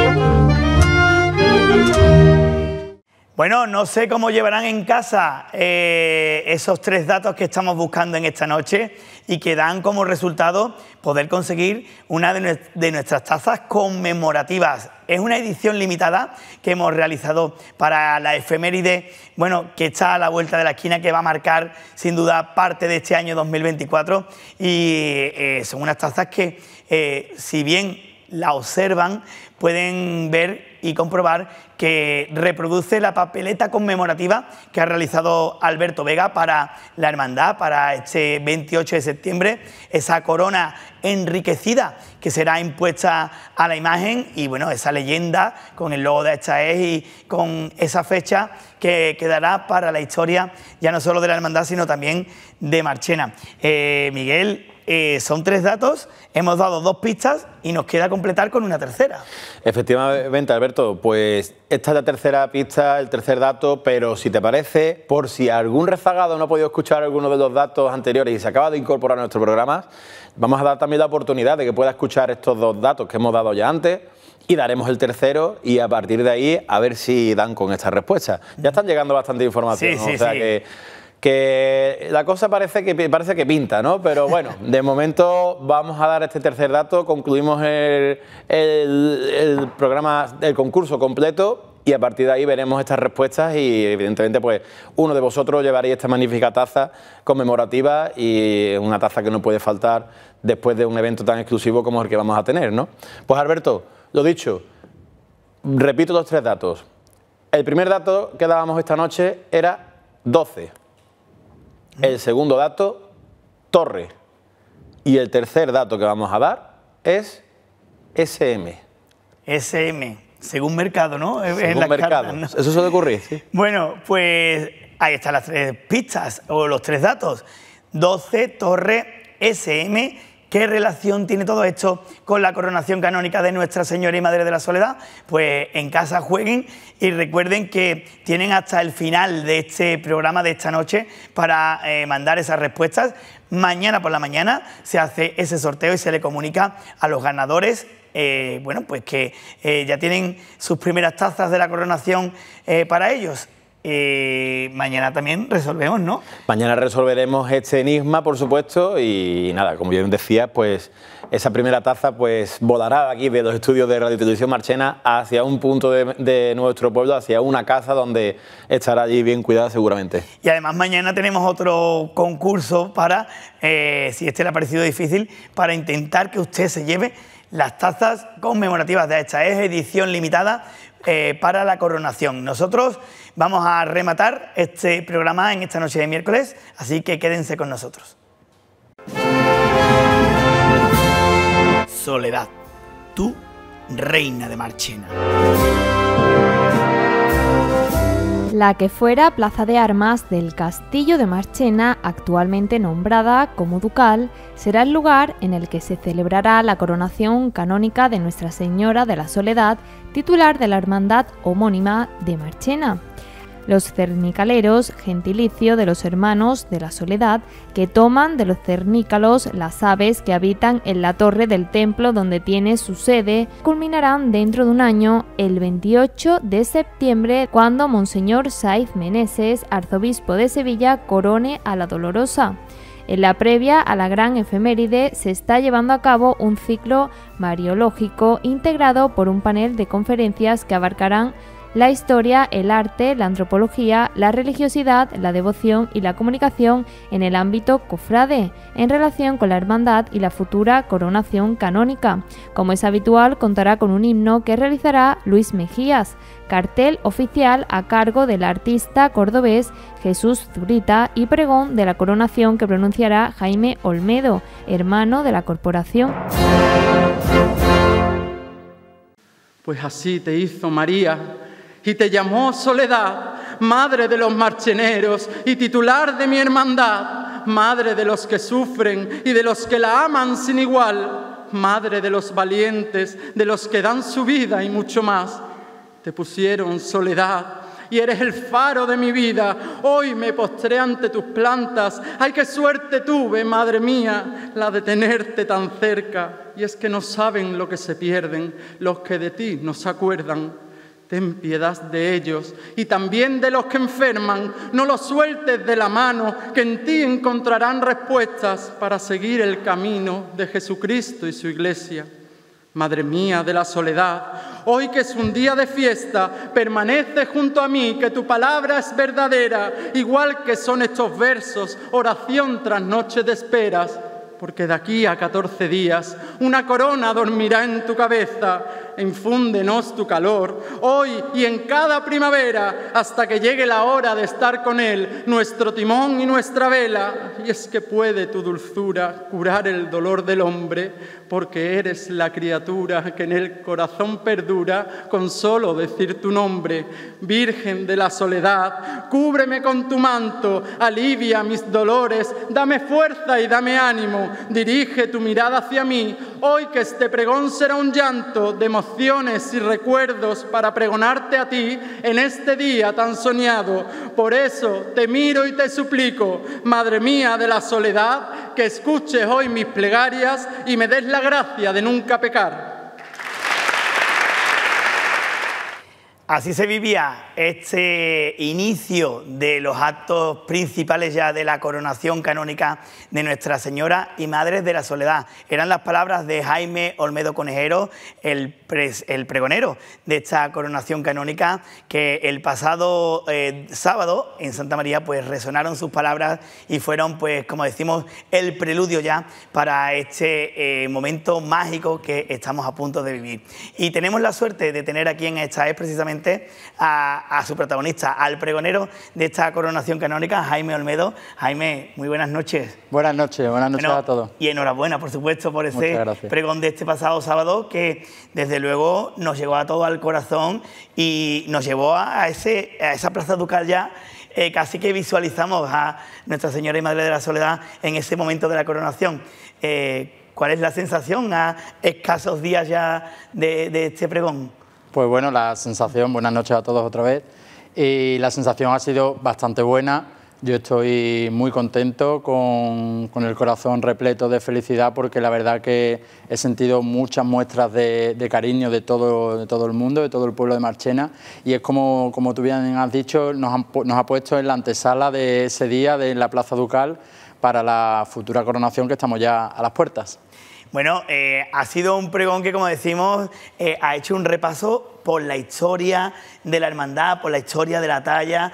Bueno, no sé cómo llevarán en casa esos 3 datos que estamos buscando en esta noche y que dan como resultado poder conseguir una de nuestras tazas conmemorativas. Es una edición limitada que hemos realizado para la efeméride, bueno, que está a la vuelta de la esquina, que va a marcar sin duda parte de este año 2024, y son unas tazas que, si bien la observan, pueden ver y comprobar que reproduce la papeleta conmemorativa que ha realizado Alberto Vega para la hermandad, para este 28 de septiembre, esa corona enriquecida que será impuesta a la imagen, y bueno, esa leyenda con el logo de esta es y con esa fecha que quedará para la historia ya no solo de la hermandad sino también de Marchena. Miguel, son 3 datos, hemos dado 2 pistas y nos queda completar con una tercera. Efectivamente, Alberto, pues esta es la tercera pista, el tercer dato, pero si te parece, por si algún rezagado no ha podido escuchar alguno de los datos anteriores y se acaba de incorporar a nuestro programa, vamos a dar también la oportunidad de que pueda escuchar estos dos datos que hemos dado ya antes y daremos el tercero y a partir de ahí a ver si dan con esta respuesta. Ya están llegando bastante información, ¿no? O sea que la cosa parece que pinta, ¿no? Pero bueno, de momento vamos a dar este tercer dato, concluimos el programa, el concurso completo y a partir de ahí veremos estas respuestas y evidentemente pues uno de vosotros llevaréis esta magnífica taza conmemorativa y una taza que no puede faltar después de un evento tan exclusivo como el que vamos a tener, ¿no? Pues Alberto, lo dicho, repito los tres datos. El primer dato que dábamos esta noche era 12. El segundo dato, torre. Y el tercer dato que vamos a dar es SM. SM, según mercado, ¿no? Según mercado. Cartas, ¿no? Eso suele ocurrir, sí. Bueno, pues ahí están las tres pistas o los tres datos. 12, torre, SM. ¿Qué relación tiene todo esto con la coronación canónica de Nuestra Señora y Madre de la Soledad? Pues en casa jueguen y recuerden que tienen hasta el final de este programa de esta noche para mandar esas respuestas. Mañana por la mañana se hace ese sorteo y se le comunica a los ganadores bueno, pues que ya tienen sus primeras tazas de la coronación para ellos. Mañana también resolvemos, ¿no? Mañana resolveremos este enigma, por supuesto, y nada, como bien decía, pues esa primera taza pues volará aquí de los estudios de Radio Televisión Marchena hacia un punto de nuestro pueblo, hacia una casa donde estará allí bien cuidada seguramente. Y además mañana tenemos otro concurso para, si este le ha parecido difícil, para intentar que usted se lleve las tazas conmemorativas de esta. Es edición limitada para la coronación. Nosotros vamos a rematar este programa en esta noche de miércoles, así que quédense con nosotros. Soledad, tú, reina de Marchena. La que fuera plaza de armas del Castillo de Marchena, actualmente nombrada como Ducal, será el lugar en el que se celebrará la coronación canónica de Nuestra Señora de la Soledad, titular de la hermandad homónima de Marchena. Los cernicaleros, gentilicio de los hermanos de la Soledad, que toman de los cernícalos las aves que habitan en la torre del templo donde tiene su sede, culminarán dentro de un año, el 28 de septiembre, cuando Monseñor Saiz Meneses, arzobispo de Sevilla, corone a la Dolorosa. En la previa a la gran efeméride se está llevando a cabo un ciclo mariológico integrado por un panel de conferencias que abarcarán la historia, el arte, la antropología, la religiosidad, la devoción y la comunicación en el ámbito cofrade, en relación con la hermandad y la futura coronación canónica. Como es habitual, contará con un himno que realizará Luis Mejías, cartel oficial a cargo del artista cordobés Jesús Zurita y pregón de la coronación que pronunciará Jaime Olmedo, hermano de la corporación. Pues así te hizo María, y te llamó Soledad, madre de los marcheneros y titular de mi hermandad, madre de los que sufren y de los que la aman sin igual, madre de los valientes, de los que dan su vida y mucho más. Te pusieron Soledad y eres el faro de mi vida. Hoy me postré ante tus plantas. ¡Ay, qué suerte tuve, madre mía, la de tenerte tan cerca! Y es que no saben lo que se pierden los que de ti no se acuerdan. Ten piedad de ellos y también de los que enferman. No los sueltes de la mano, que en ti encontrarán respuestas para seguir el camino de Jesucristo y su Iglesia. Madre mía de la Soledad, hoy que es un día de fiesta, permanece junto a mí, que tu palabra es verdadera, igual que son estos versos, oración tras noche de esperas, porque de aquí a 14 días una corona dormirá en tu cabeza. Infúndenos tu calor, hoy y en cada primavera, hasta que llegue la hora de estar con Él, nuestro timón y nuestra vela. Y es que puede tu dulzura curar el dolor del hombre, porque eres la criatura que en el corazón perdura con solo decir tu nombre. Virgen de la Soledad, cúbreme con tu manto, alivia mis dolores, dame fuerza y dame ánimo, dirige tu mirada hacia mí. Hoy que este pregón será un llanto de emociones y recuerdos para pregonarte a ti en este día tan soñado. Por eso te miro y te suplico, Madre mía de la soledad, que escuches hoy mis plegarias y me des la gracia de nunca pecar. Así se vivía este inicio de los actos principales ya de la coronación canónica de Nuestra Señora y Madre de la Soledad. Eran las palabras de Jaime Olmedo Conejero, el pregonero de esta coronación canónica, que el pasado sábado en Santa María pues resonaron sus palabras y fueron, pues como decimos, el preludio ya para este momento mágico que estamos a punto de vivir. Y tenemos la suerte de tener aquí en esta precisamente a su protagonista, al pregonero de esta coronación canónica, Jaime Olmedo. Jaime, muy buenas noches. Buenas noches a todos. Y enhorabuena, por supuesto, por ese pregón de este pasado sábado que desde luego nos llegó a todo al corazón y nos llevó a esa plaza ducal ya. Casi que visualizamos a Nuestra Señora y Madre de la Soledad en ese momento de la coronación. ¿Cuál es la sensación a escasos días ya de este pregón? Pues bueno, la sensación, buenas noches a todos otra vez, y la sensación ha sido bastante buena. Yo estoy muy contento, con el corazón repleto de felicidad, porque la verdad que he sentido muchas muestras de cariño de todo el mundo, de todo el pueblo de Marchena, y es como tú bien has dicho, nos ha puesto en la antesala de ese día de la Plaza Ducal para la futura coronación, que estamos ya a las puertas. Bueno, ha sido un pregón que, como decimos, ha hecho un repaso por la historia de la hermandad, por la historia de la talla,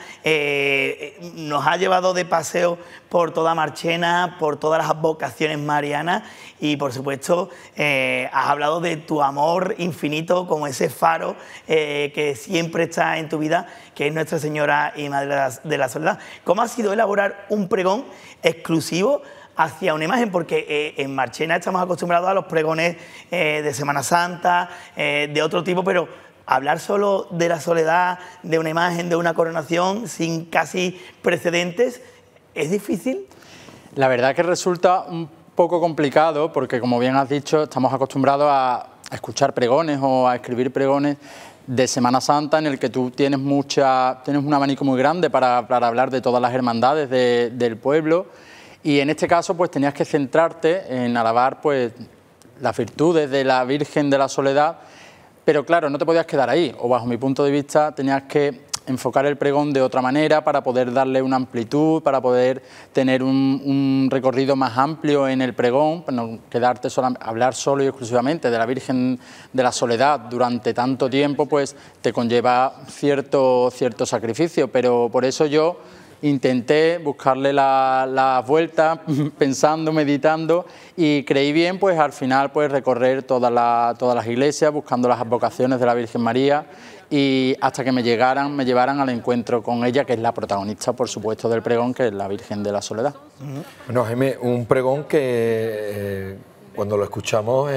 nos ha llevado de paseo por toda Marchena, por todas las vocaciones marianas y, por supuesto, has hablado de tu amor infinito como ese faro que siempre está en tu vida, que es Nuestra Señora y Madre de la Soledad. ¿Cómo ha sido elaborar un pregón exclusivo hacia una imagen? Porque en Marchena estamos acostumbrados a los pregones de Semana Santa, de otro tipo, pero hablar solo de la soledad, de una imagen, de una coronación, sin casi precedentes, ¿es difícil? La verdad que resulta un poco complicado, porque como bien has dicho, estamos acostumbrados a escuchar pregones o a escribir pregones de Semana Santa, en el que tú tienes un abanico muy grande para hablar de todas las hermandades del pueblo. Y en este caso pues tenías que centrarte en alabar pues las virtudes de la Virgen de la Soledad, pero claro, no te podías quedar ahí, o bajo mi punto de vista tenías que enfocar el pregón de otra manera para poder darle una amplitud, para poder tener un recorrido más amplio en el pregón, para no quedarte hablar solo y exclusivamente de la Virgen de la Soledad durante tanto tiempo, pues te conlleva cierto sacrificio, pero por eso yo intenté buscarle la vuelta, pensando, meditando, y creí bien pues al final pues recorrer todas las iglesias, buscando las advocaciones de la Virgen María, y hasta que me llevaran al encuentro con ella, que es la protagonista, por supuesto, del pregón, que es la Virgen de la Soledad. Bueno, Jaime, un pregón que cuando lo escuchamos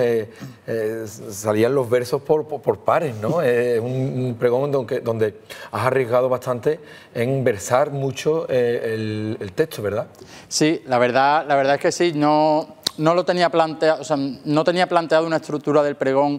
salían los versos por pares, ¿no? Es un pregón donde has arriesgado bastante en versar mucho el texto, ¿verdad? Sí, la verdad es que sí, no lo tenía planteado, o sea, no tenía planteado una estructura del pregón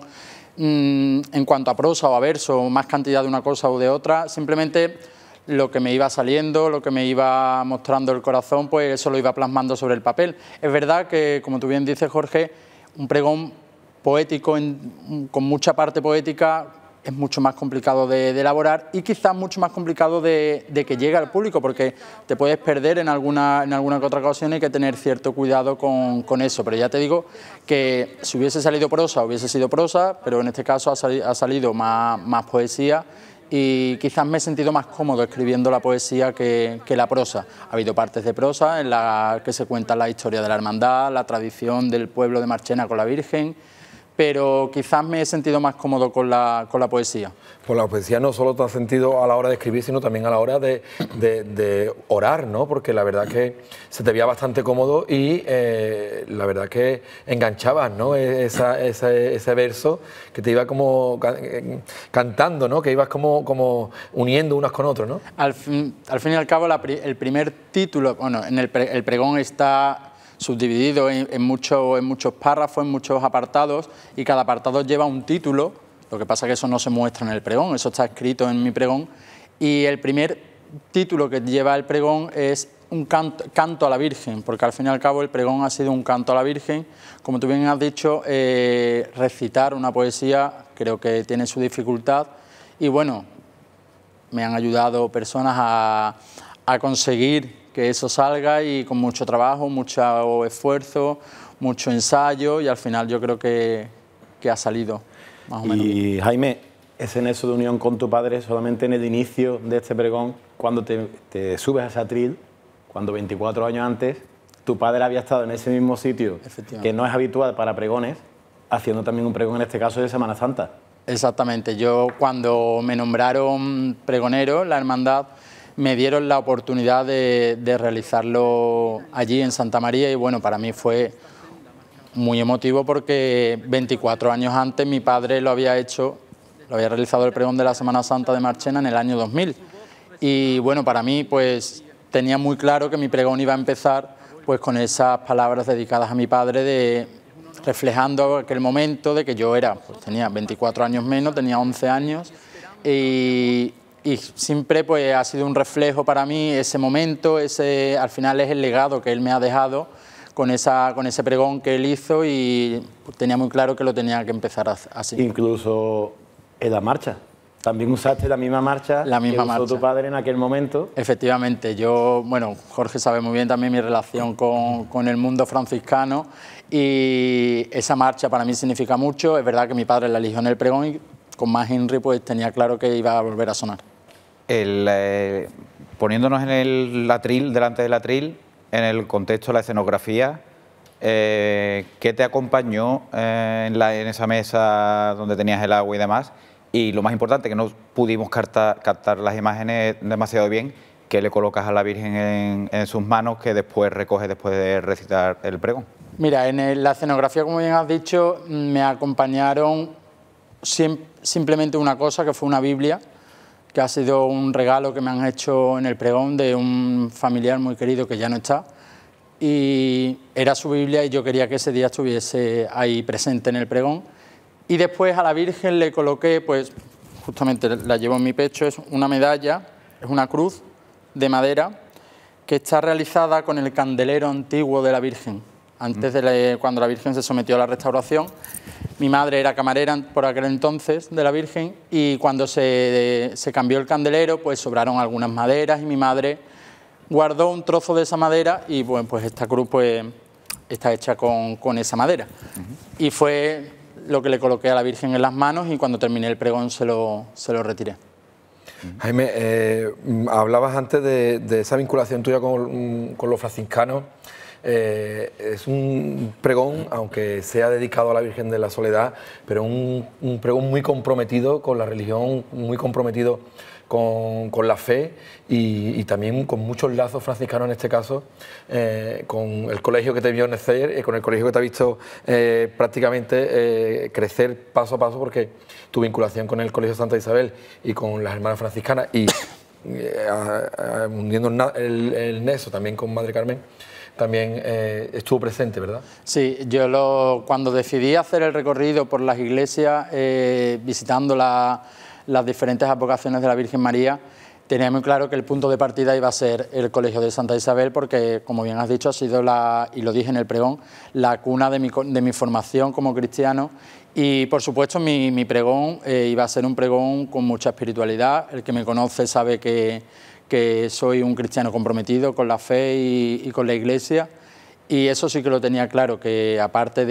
en cuanto a prosa o a verso, más cantidad de una cosa o de otra, simplemente lo que me iba saliendo, lo que me iba mostrando el corazón, pues eso lo iba plasmando sobre el papel. Es verdad que, como tú bien dices, Jorge, un pregón poético, con mucha parte poética, es mucho más complicado de elaborar y quizás mucho más complicado de que llegue al público, porque te puedes perder en alguna que otra ocasión y hay que tener cierto cuidado con eso. Pero ya te digo que si hubiese salido prosa, hubiese sido prosa, pero en este caso ha salido más poesía, y quizás me he sentido más cómodo escribiendo la poesía que la prosa. Ha habido partes de prosa en las que se cuenta la historia de la hermandad, la tradición del pueblo de Marchena con la Virgen, pero quizás me he sentido más cómodo con la poesía. Pues la poesía no solo te ha sentido a la hora de escribir, sino también a la hora de orar, ¿no? Porque la verdad que se te veía bastante cómodo y la verdad que enganchabas, ¿no? Ese verso que te iba como cantando, ¿no? Que ibas como uniendo unas con otros, ¿no? Al fin y al cabo, el primer título, bueno, en el pregón está subdividido en muchos párrafos, en muchos apartados, y cada apartado lleva un título. Lo que pasa es que eso no se muestra en el pregón, eso está escrito en mi pregón, y el primer título que lleva el pregón es un canto a la Virgen, porque al fin y al cabo el pregón ha sido un canto a la Virgen. Como tú bien has dicho, recitar una poesía creo que tiene su dificultad, y bueno, me han ayudado personas a conseguir que eso salga, y con mucho trabajo, mucho esfuerzo, mucho ensayo, y al final yo creo que ha salido más o menos. Y Jaime, ese nexo de unión con tu padre solamente en el inicio de este pregón, cuando te subes a ese atril, cuando 24 años antes tu padre había estado en ese mismo sitio, que no es habitual para pregones, haciendo también un pregón, en este caso de Semana Santa. Exactamente, yo cuando me nombraron pregonero, la hermandad, me dieron la oportunidad de realizarlo allí en Santa María, y bueno, para mí fue muy emotivo porque 24 años antes mi padre lo había realizado el pregón de la Semana Santa de Marchena en el año 2000. Y bueno, para mí pues tenía muy claro que mi pregón iba a empezar pues con esas palabras dedicadas a mi padre, reflejando aquel momento de que yo tenía 24 años menos, tenía 11 años, y siempre pues ha sido un reflejo para mí ese momento, al final es el legado que él me ha dejado con ese pregón que él hizo, y tenía muy claro que lo tenía que empezar así. Incluso en la marcha, también usaste la misma marcha que usó tu padre en aquel momento. Efectivamente, bueno, Jorge sabe muy bien también mi relación con el mundo franciscano, y esa marcha para mí significa mucho. Es verdad que mi padre la eligió en el pregón, y con más Henry pues tenía claro que iba a volver a sonar. Poniéndonos en el atril, delante del atril, en el contexto de la escenografía, ¿qué te acompañó en esa mesa donde tenías el agua y demás? Y lo más importante, que no pudimos captar las imágenes demasiado bien, ¿qué le colocas a la Virgen en sus manos que después recoge después de recitar el pregón? Mira, en la escenografía, como bien has dicho, me acompañaron simplemente una cosa, que fue una Biblia, que ha sido un regalo que me han hecho en el pregón de un familiar muy querido que ya no está, y era su Biblia y yo quería que ese día estuviese ahí presente en el pregón. Y después a la Virgen le coloqué, pues justamente la llevo en mi pecho, es una medalla, es una cruz de madera que está realizada con el candelero antiguo de la Virgen. Antes cuando la Virgen se sometió a la restauración, mi madre era camarera por aquel entonces de la Virgen, y cuando se cambió el candelero pues sobraron algunas maderas, y mi madre guardó un trozo de esa madera, y bueno, pues esta cruz pues está hecha con esa madera. Y fue lo que le coloqué a la Virgen en las manos, y cuando terminé el pregón se lo retiré. Jaime, hablabas antes de esa vinculación tuya con los franciscanos. Es un pregón, aunque sea dedicado a la Virgen de la Soledad, pero un pregón muy comprometido con la religión, muy comprometido con la fe, y también con muchos lazos franciscanos en este caso, con el colegio que te vio nacer, con el colegio que te ha visto prácticamente crecer paso a paso, porque tu vinculación con el Colegio Santa Isabel y con las hermanas franciscanas, y hundiendo el nexo también con Madre Carmen, también estuvo presente, ¿verdad? Sí, yo cuando decidí hacer el recorrido por las iglesias, visitando las diferentes advocaciones de la Virgen María, tenía muy claro que el punto de partida iba a ser el Colegio de Santa Isabel, porque, como bien has dicho, ha sido, y lo dije en el pregón, la cuna de mi formación como cristiano. Y, por supuesto, mi pregón iba a ser un pregón con mucha espiritualidad. El que me conoce sabe que soy un cristiano comprometido con la fe y con la Iglesia, y eso sí que lo tenía claro, que aparte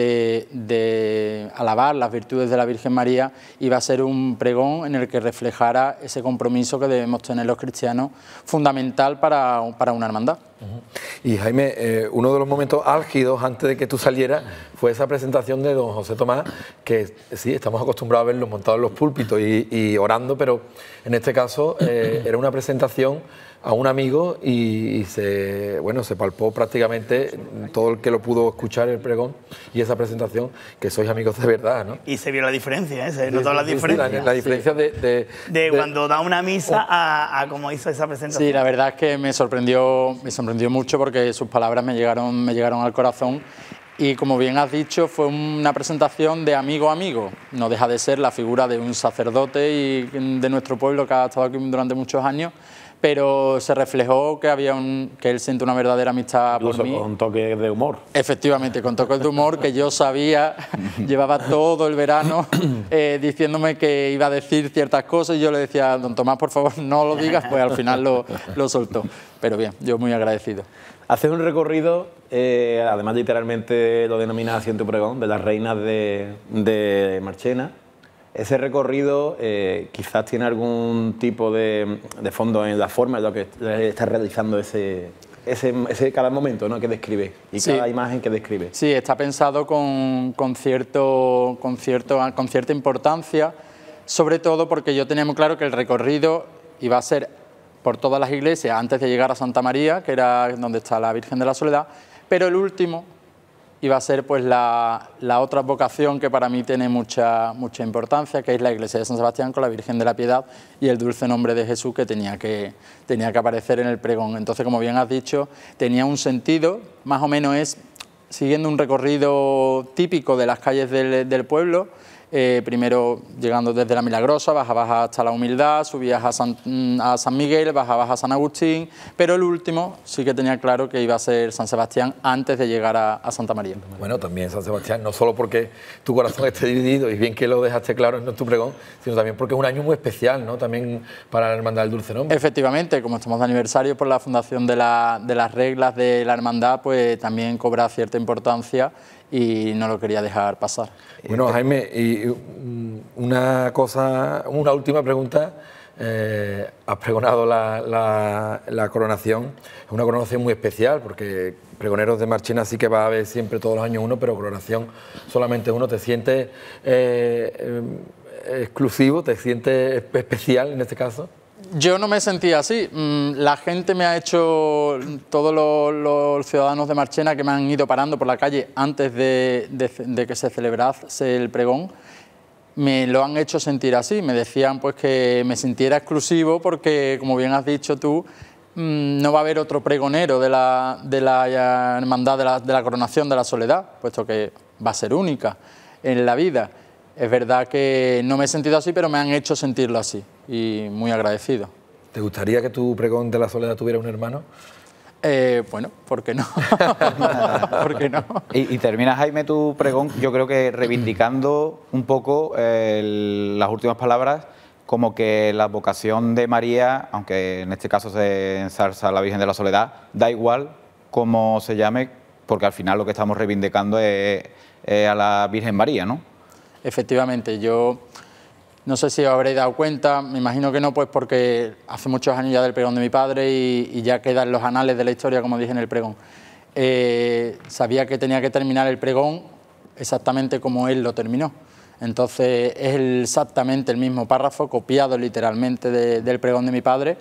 de alabar las virtudes de la Virgen María, iba a ser un pregón en el que reflejara ese compromiso que debemos tener los cristianos, fundamental para una hermandad. Y Jaime, uno de los momentos álgidos antes de que tú salieras fue esa presentación de don José Tomás, que sí, estamos acostumbrados a verlo montado en los púlpitos y orando, pero en este caso era una presentación a un amigo y se palpó prácticamente todo el que lo pudo escuchar el pregón y esa presentación, que sois amigos de verdad, ¿no? Y se vio la diferencia, se notó la diferencia. La diferencia de cuando da una misa a cómo hizo esa presentación. Sí, la verdad es que me sorprendió mucho porque sus palabras me llegaron al corazón. Y como bien has dicho, fue una presentación de amigo a amigo. No deja de ser la figura de un sacerdote y de nuestro pueblo que ha estado aquí durante muchos años, pero se reflejó que él siente una verdadera amistad por mí. Con toques de humor. Efectivamente, con toques de humor que yo sabía, llevaba todo el verano diciéndome que iba a decir ciertas cosas y yo le decía, don Tomás, por favor, no lo digas, pues al final lo soltó. Pero bien, yo muy agradecido. Haces un recorrido, además literalmente lo denominas así en tu pregón, de las reinas de Marchena. Ese recorrido quizás tiene algún tipo de fondo en la forma en la que estás realizando ese cada momento, ¿no?, que describe y sí, cada imagen que describe. Sí, está pensado con cierta importancia, sobre todo porque yo tenía muy claro que el recorrido iba a ser por todas las iglesias antes de llegar a Santa María, que era donde está la Virgen de la Soledad, pero el último iba a ser pues la otra vocación que para mí tiene mucha importancia, que es la iglesia de San Sebastián con la Virgen de la Piedad y el dulce nombre de Jesús que tenía que aparecer en el pregón. Entonces, como bien has dicho, tenía un sentido, más o menos es siguiendo un recorrido típico de las calles del pueblo. Primero llegando desde la Milagrosa, bajabas hasta la Humildad, subías a San Miguel, bajabas a San Agustín, pero el último sí que tenía claro que iba a ser San Sebastián antes de llegar a Santa María. Bueno, también San Sebastián, no solo porque tu corazón esté dividido y bien que lo dejaste claro en tu pregón, sino también porque es un año muy especial, ¿no?, también para la Hermandad del Dulce Nombre. Efectivamente, como estamos de aniversario por la fundación de las reglas de la Hermandad, pues también cobra cierta importancia y no lo quería dejar pasar. Bueno, Jaime, y una última pregunta. Has pregonado la coronación. Es una coronación muy especial porque pregoneros de Marchena sí que va a haber siempre todos los años uno, pero coronación solamente uno. ¿Te sientes exclusivo? ¿Te sientes especial en este caso? Yo no me sentía así. La gente me ha hecho, todos los ciudadanos de Marchena que me han ido parando por la calle antes de que se celebrase el pregón, me lo han hecho sentir así. Me decían pues que me sintiera exclusivo porque, como bien has dicho tú, no va a haber otro pregonero de la Hermandad de la Coronación de la Soledad, puesto que va a ser única en la vida. Es verdad que no me he sentido así, pero me han hecho sentirlo así y muy agradecido. ¿Te gustaría que tu pregón de la Soledad tuviera un hermano? Bueno, ¿por qué no? ¿Por qué no? Y termina, Jaime, tu pregón, yo creo que reivindicando un poco las últimas palabras, como que la vocación de María, aunque en este caso se ensalza la Virgen de la Soledad, da igual cómo se llame, porque al final lo que estamos reivindicando es a la Virgen María, ¿no? Efectivamente, yo no sé si os habréis dado cuenta, me imagino que no, pues porque hace muchos años ya del pregón de mi padre y ya queda en los anales de la historia, como dije en el pregón. Sabía que tenía que terminar el pregón exactamente como él lo terminó. Entonces es exactamente el mismo párrafo, copiado literalmente del pregón de mi padre,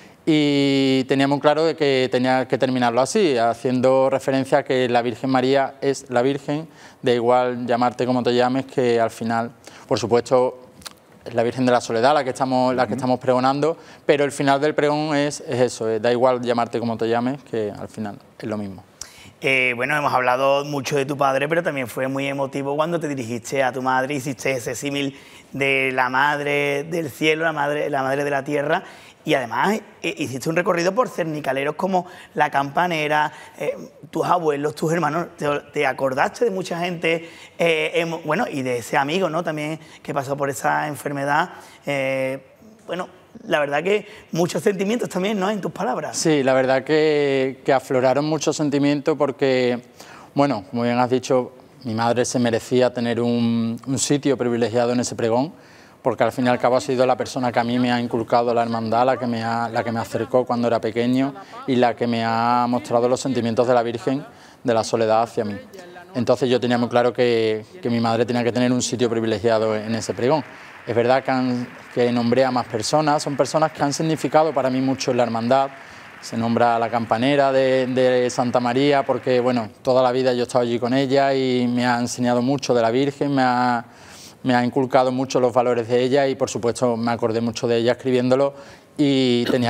y tenía muy claro de que tenía que terminarlo así, haciendo referencia a que la Virgen María es la Virgen, da igual llamarte como te llames, que al final, por supuesto, es la Virgen de la Soledad la que estamos pregonando, pero el final del pregón es eso, da igual llamarte como te llames, que al final es lo mismo. Bueno, hemos hablado mucho de tu padre, pero también fue muy emotivo cuando te dirigiste a tu madre, hiciste ese símil de la Madre del Cielo, la madre de la Tierra, y además hiciste un recorrido por cernicaleros como La Campanera, tus abuelos, tus hermanos. ¿Te acordaste de mucha gente? Bueno, y de ese amigo, ¿no?, también que pasó por esa enfermedad. Bueno, la verdad que muchos sentimientos también, ¿no?, en tus palabras. Sí, la verdad que afloraron muchos sentimientos porque, bueno, como bien has dicho, mi madre se merecía tener un sitio privilegiado en ese pregón, porque al fin y al cabo ha sido la persona que a mí me ha inculcado la hermandad, la que me acercó cuando era pequeño y la que me ha mostrado los sentimientos de la Virgen de la Soledad hacia mí. Entonces yo tenía muy claro que mi madre tenía que tener un sitio privilegiado en ese pregón. Es verdad que nombré a más personas, son personas que han significado para mí mucho en la hermandad. Se nombra a la campanera de Santa María porque, bueno, toda la vida yo he estado allí con ella y me ha enseñado mucho de la Virgen, me ha inculcado mucho los valores de ella y, por supuesto, me acordé mucho de ella escribiéndolo y tenía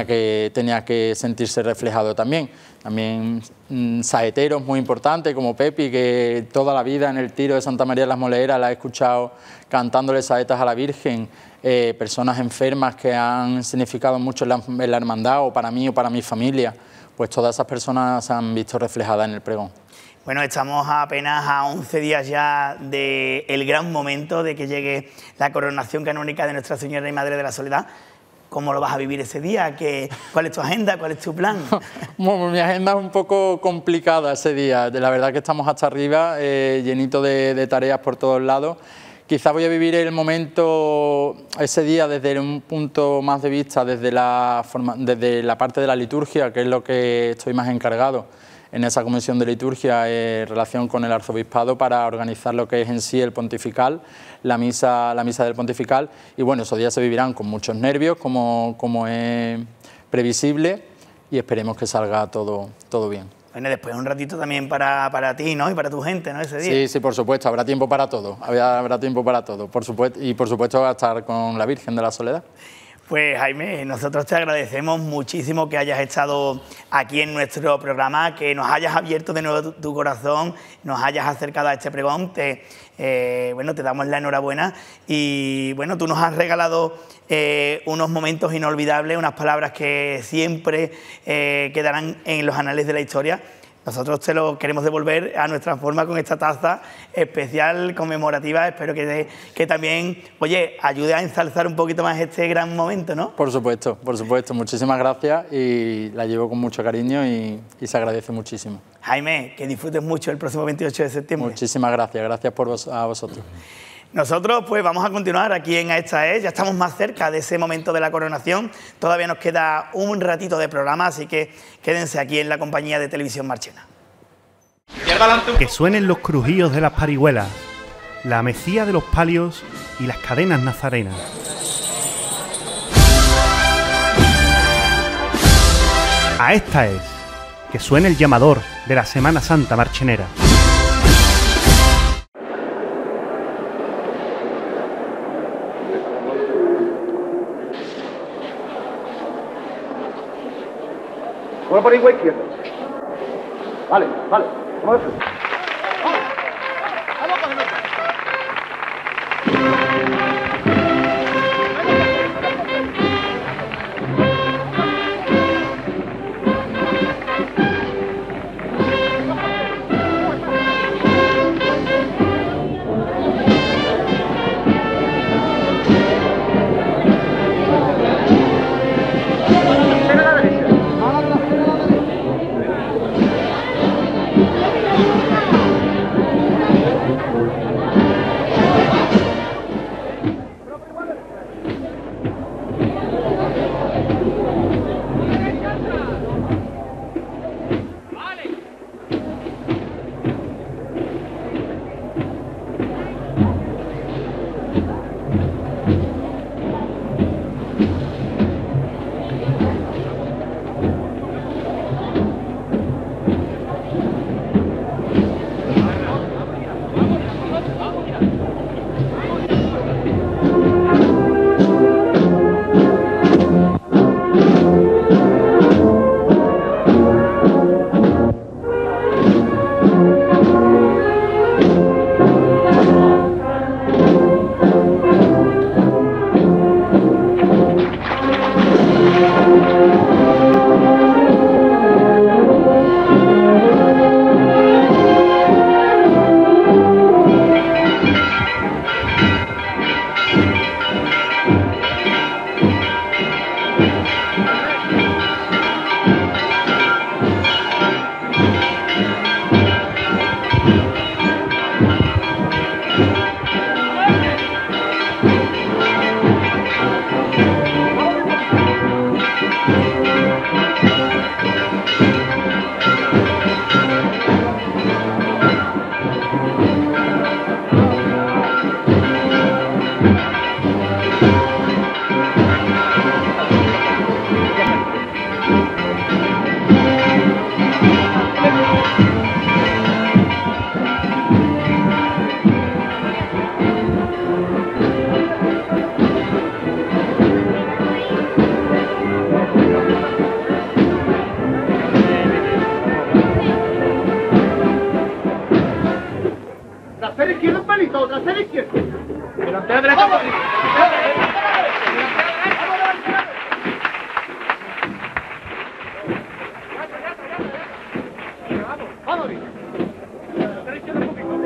que sentirse reflejado también. También saeteros muy importantes como Pepi, que toda la vida en el tiro de Santa María de las Moleeras la he escuchado cantándole saetas a la Virgen. Personas enfermas que han significado mucho en la hermandad o para mí o para mi familia, pues todas esas personas se han visto reflejadas en el pregón. Bueno, estamos apenas a 11 días ya del gran momento de que llegue la coronación canónica de Nuestra Señora y Madre de la Soledad. ¿Cómo lo vas a vivir ese día? ¿Cuál es tu agenda? ¿Cuál es tu plan? Bueno, mi agenda es un poco complicada ese día. La verdad que estamos hasta arriba, llenito de tareas por todos lados. Quizá voy a vivir el momento ese día desde un punto más de vista, desde la parte de la liturgia, que es lo que estoy más encargado en esa comisión de liturgia en relación con el arzobispado para organizar lo que es en sí el pontifical, la misa del pontifical. Y bueno, esos días se vivirán con muchos nervios, como es previsible, y esperemos que salga todo bien. Bueno, después un ratito también para ti, ¿no? Y para tu gente, ¿no? Ese día. Sí, sí, por supuesto, habrá tiempo para todo, habrá tiempo para todo, por supuesto, y por supuesto va a estar con la Virgen de la Soledad. Pues Jaime, nosotros te agradecemos muchísimo que hayas estado aquí en nuestro programa, que nos hayas abierto de nuevo tu corazón, nos hayas acercado a este pregón. Bueno, te damos la enhorabuena y bueno, tú nos has regalado unos momentos inolvidables, unas palabras que siempre quedarán en los anales de la historia. Nosotros te lo queremos devolver a nuestra forma con esta taza especial, conmemorativa. Espero que también, oye, ayude a ensalzar un poquito más este gran momento, ¿no? Por supuesto. Muchísimas gracias y la llevo con mucho cariño y se agradece muchísimo. Jaime, que disfrutes mucho el próximo 28 de septiembre. Muchísimas gracias a vosotros. Nosotros pues vamos a continuar aquí en A Esta Es, ya estamos más cerca de ese momento de la coronación, todavía nos queda un ratito de programa, así que quédense aquí en la compañía de Televisión Marchena. Que suenen los crujíos de las parihuelas, la mecía de los palios y las cadenas nazarenas. A Esta Es, que suene el llamador de la Semana Santa marchenera. Uno por igual izquierdo. Vale. ¿Cómo es eso? Vamos a cogerlo. Trasero izquierdo un pelito, trasero izquierdo. Delantera derecha, Madrid. Vamos, bien. Trasero izquierdo un poquito.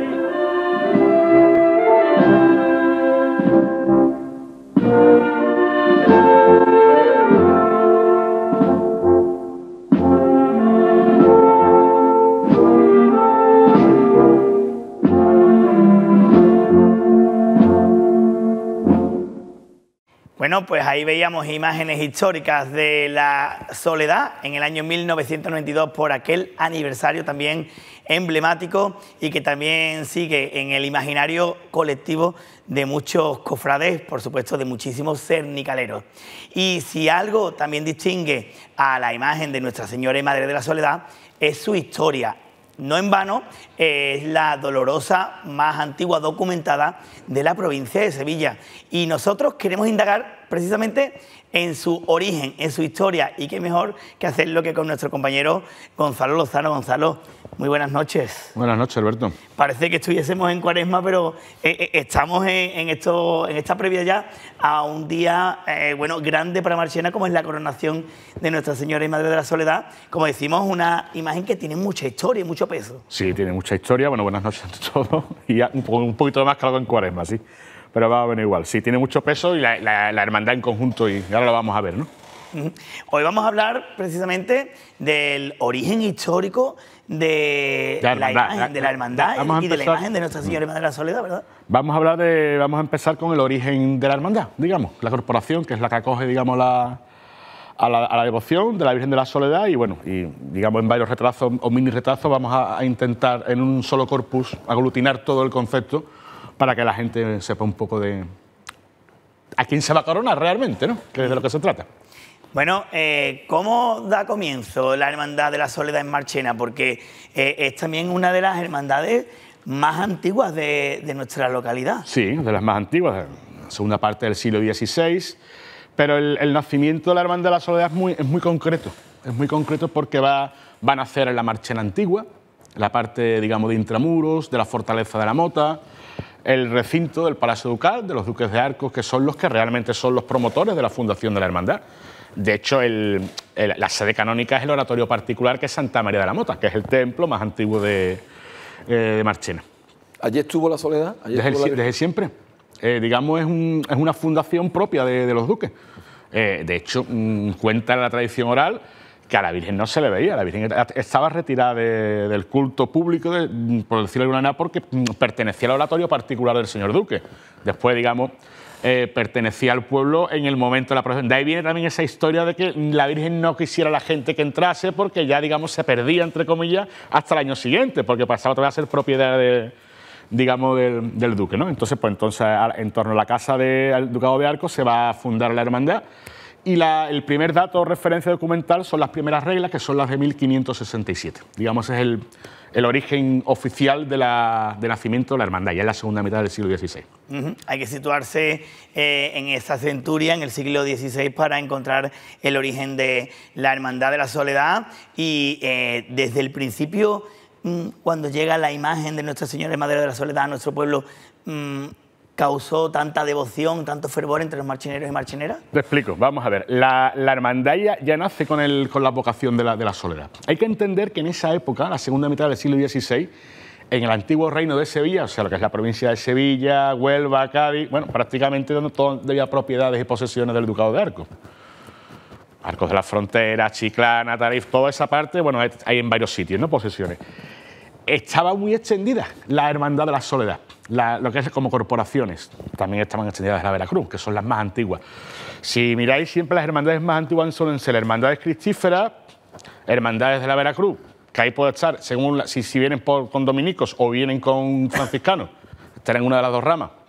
Bueno, pues ahí veíamos imágenes históricas de la Soledad en el año 1992 por aquel aniversario también emblemático y que también sigue en el imaginario colectivo de muchos cofrades, por supuesto de muchísimos cernicaleros. Y si algo también distingue a la imagen de Nuestra Señora y Madre de la Soledad es su historia. No en vano, es la dolorosa más antigua documentada de la provincia de Sevilla. Y nosotros queremos indagar precisamente en su origen, en su historia. Y qué mejor que hacerlo que con nuestro compañero Gonzalo Lozano. Gonzalo, muy buenas noches. Buenas noches, Alberto. Parece que estuviésemos en Cuaresma, pero estamos en esta previa ya a un día bueno, grande para Marchena, como es la coronación de Nuestra Señora y Madre de la Soledad. Como decimos, una imagen que tiene mucha historia y mucho peso. Sí, tiene mucha historia. Bueno, buenas noches a todos. Y ya un poquito más que algo en Cuaresma, sí. Pero va a venir igual. Sí, tiene mucho peso y la hermandad en conjunto, y ahora lo vamos a ver, ¿no? Hoy vamos a hablar precisamente del origen histórico de la imagen de la hermandad y de la imagen de Nuestra Señora y Madre de la Soledad, ¿verdad? Vamos a empezar con el origen de la hermandad, digamos, la corporación, que es la que acoge, digamos, a la devoción de la Virgen de la Soledad, y bueno, y digamos en varios retrazos o mini retrazos vamos a intentar en un solo corpus aglutinar todo el concepto para que la gente sepa un poco de a quién se va a coronar realmente, ¿no? Que es de lo que se trata. Bueno, ¿cómo da comienzo la Hermandad de la Soledad en Marchena? Porque es también una de las hermandades más antiguas de nuestra localidad. Sí, de las más antiguas, segunda parte del siglo XVI, pero el nacimiento de la Hermandad de la Soledad es muy concreto. Es muy concreto porque va a nacer en la Marchena antigua, la parte, digamos, de intramuros, de la fortaleza de la Mota, el recinto del Palacio Ducal, de los duques de Arcos, que son los que realmente son los promotores de la fundación de la hermandad. De hecho, la sede canónica es el oratorio particular, que es Santa María de la Mota, que es el templo más antiguo de Marchena. ¿Allí estuvo la Soledad? Desde siempre. Digamos, es una fundación propia de los duques. De hecho, cuenta la tradición oral que a la Virgen no se le veía. La Virgen estaba retirada del culto público, por decirlo de alguna manera, porque pertenecía al oratorio particular del señor duque. Después, digamos, pertenecía al pueblo en el momento de la procesión. De ahí viene también esa historia de que la Virgen no quisiera a la gente que entrase porque ya, digamos, se perdía, entre comillas, hasta el año siguiente, porque pasaba todavía a ser propiedad digamos, del duque, ¿no? Entonces, en torno a la casa del Ducado de Arcos se va a fundar la hermandad. Y el primer dato o referencia documental son las primeras reglas, que son las de 1567. Digamos, es el origen oficial de nacimiento de la hermandad, ya en la segunda mitad del siglo XVI. Hay que situarse en esa centuria, en el siglo XVI, para encontrar el origen de la Hermandad de la Soledad. Y desde el principio, cuando llega la imagen de Nuestra Señora y Madre de la Soledad a nuestro pueblo, ¿causó tanta devoción, tanto fervor entre los marchineros y marchineras? Te explico, vamos a ver. La hermandad ya nace con la vocación de la Soledad. Hay que entender que en esa época, la segunda mitad del siglo XVI, en el antiguo reino de Sevilla, o sea, lo que es la provincia de Sevilla, Huelva, Cádiz, bueno, prácticamente todo había propiedades y posesiones del Ducado de Arcos. Arcos de la Frontera, Chiclana, Tarif, toda esa parte, bueno, hay en varios sitios, ¿no? Posesiones. Estaba muy extendida la Hermandad de la Soledad, lo que es como corporaciones. También estaban extendidas la Veracruz, que son las más antiguas. Si miráis, siempre las hermandades más antiguas suelen ser hermandades cristíferas, hermandades de la Veracruz, que ahí puede estar, según si vienen con dominicos o vienen con franciscanos, estarán en una de las dos ramas,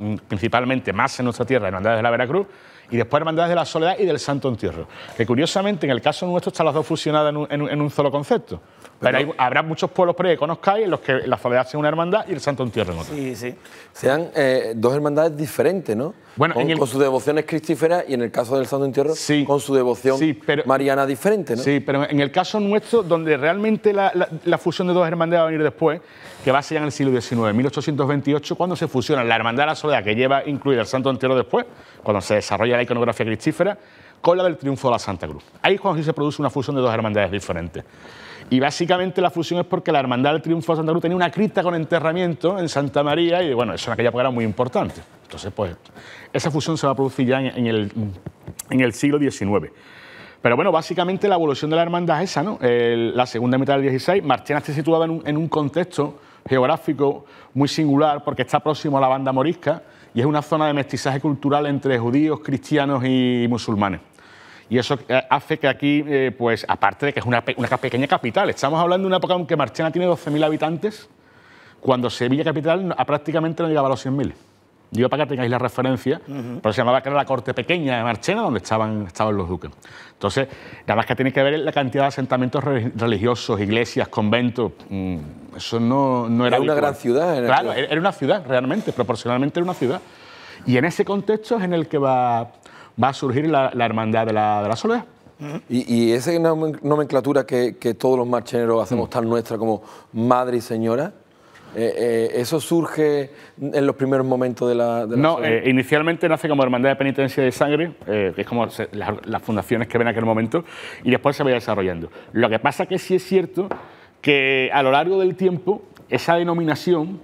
principalmente más en nuestra tierra, Hermandades de la Veracruz, y después Hermandades de la Soledad y del Santo Entierro. Que curiosamente, en el caso nuestro, están las dos fusionadas en un solo concepto. Pero habrá muchos pueblos por ahí que conozcáis en los que la Soledad sea una hermandad y el Santo Entierro en otra. Sí, sí. Sean dos hermandades diferentes, ¿no? Bueno, con sus devociones cristíferas y en el caso del Santo Entierro, con su devoción mariana diferente, ¿no? Sí, pero en el caso nuestro, donde realmente la fusión de dos hermandades va a venir después, que va a ser en el siglo XIX, en 1828, cuando se fusiona la Hermandad de la Soledad, que lleva incluida el Santo Entierro después, cuando se desarrolla la iconografía cristífera, con la del Triunfo de la Santa Cruz. Ahí es cuando sí se produce una fusión de dos hermandades diferentes. Y básicamente la fusión es porque la Hermandad del Triunfo de Santa Cruz tenía una cripta con enterramiento en Santa María y bueno, eso en aquella época era muy importante. Entonces, pues, esa fusión se va a producir ya en el siglo XIX. Pero bueno, básicamente la evolución de la hermandad es esa, ¿no? La segunda mitad del XVI, Marchena está situada en un contexto geográfico muy singular porque está próximo a la banda morisca y es una zona de mestizaje cultural entre judíos, cristianos y musulmanes. Y eso hace que aquí, pues aparte de que es una pequeña capital, estamos hablando de una época en que Marchena tiene 12.000 habitantes, cuando Sevilla capital prácticamente no llegaba a los 100.000. Digo para que tengáis la referencia, pero se llamaba que era la corte pequeña de Marchena, donde estaban los duques. Entonces, nada más que tiene que ver la cantidad de asentamientos religiosos, iglesias, conventos, eso no era una gran ciudad. Claro, era una ciudad, realmente, proporcionalmente era una ciudad. Y en ese contexto es en el que va a surgir la Hermandad de la Soledad. Y esa nomenclatura que todos los marcheneros hacemos tan nuestra como madre y señora, ¿eso surge en los primeros momentos de la No, Soledad? Inicialmente nace como Hermandad de Penitencia de Sangre, que es como las fundaciones que ven en aquel momento, y después se va desarrollando. Lo que pasa que sí es cierto que a lo largo del tiempo esa denominación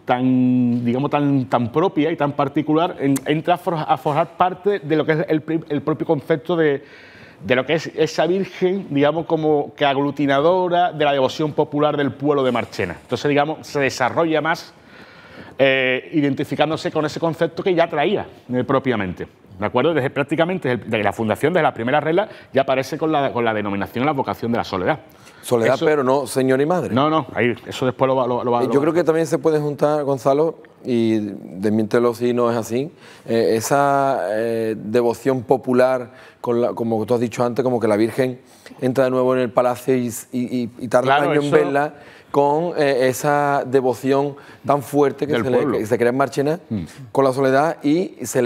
tan propia y tan particular entra a forjar parte de lo que es el propio concepto de lo que es esa Virgen, digamos, como que aglutinadora de la devoción popular del pueblo de Marchena. Entonces, digamos, se desarrolla más identificándose con ese concepto que ya traía propiamente. ¿De acuerdo? Desde prácticamente desde la fundación, desde la primera regla, ya aparece con la denominación, la vocación de la soledad. Soledad, Eso, pero no señor y madre. No, ahí, eso después lo va. Yo creo que también se puede juntar, Gonzalo, y desmiéntelo si no es así, esa devoción popular, como tú has dicho antes, como que la Virgen entra de nuevo en el palacio y tarda un año en verla, con esa devoción tan fuerte que se crea en Marchena con la Soledad y se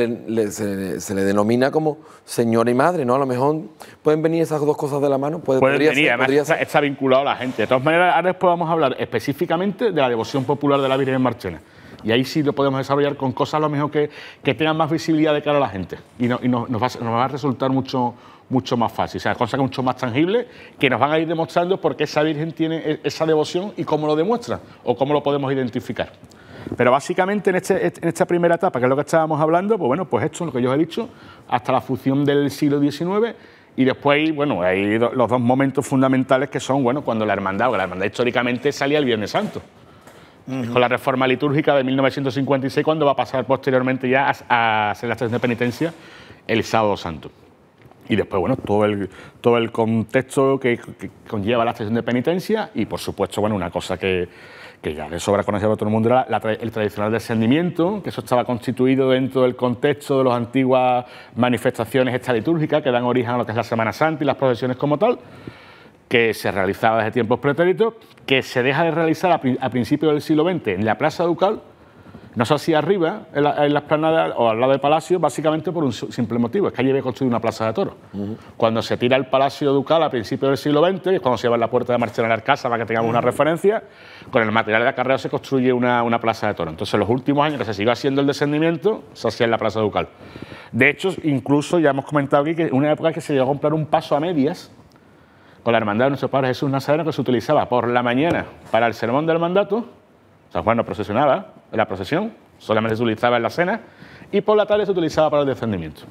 le denomina como señora y madre, ¿no? A lo mejor pueden venir esas dos cosas de la mano. Pueden venir, además está vinculado a la gente. De todas maneras, ahora después vamos a hablar específicamente de la devoción popular de la Virgen en Marchena. Y ahí sí lo podemos desarrollar con cosas a lo mejor que tengan más visibilidad de cara a la gente. Y nos va a resultar mucho más fácil. O sea, cosas mucho más tangibles que nos van a ir demostrando por qué esa Virgen tiene esa devoción y cómo lo demuestra o cómo lo podemos identificar. Pero básicamente en esta primera etapa, que es lo que estábamos hablando, pues bueno, pues esto es lo que yo os he dicho, hasta la fusión del siglo XIX. Y después, bueno, hay los dos momentos fundamentales que son, bueno, cuando la hermandad históricamente salía el Viernes Santo. Con la reforma litúrgica de 1956, cuando va a pasar posteriormente ya a hacer la estación de penitencia el Sábado Santo. Y después, bueno, todo el contexto que conlleva la estación de penitencia y, por supuesto, bueno, una cosa que ya de sobra conocía a todo el mundo era el tradicional descendimiento, que eso estaba constituido dentro del contexto de las antiguas manifestaciones litúrgicas que dan origen a lo que es la Semana Santa y las procesiones como tal, que se realizaba desde tiempos pretéritos, que se deja de realizar a principios del siglo XX en la Plaza Ducal, no se hacía arriba, en la explanada o al lado del palacio, básicamente por un simple motivo, es que allí había construido una plaza de toros. Cuando se tira el Palacio Ducal a principios del siglo XX, que es cuando se lleva la puerta de Marchena a la Arcasa, para que tengamos una referencia, con el material de acarreo se construye una plaza de toros. Entonces, en los últimos años que se siguió haciendo el descendimiento, se hacía en la Plaza Ducal. De hecho, incluso ya hemos comentado aquí que en una época que se llegó a comprar un paso a medias, con la Hermandad de Nuestro Padre Jesús Nazareno, que se utilizaba por la mañana para el sermón del mandato, o sea, cuando procesionaba, en la procesión, solamente se utilizaba en la cena, y por la tarde se utilizaba para el descendimiento.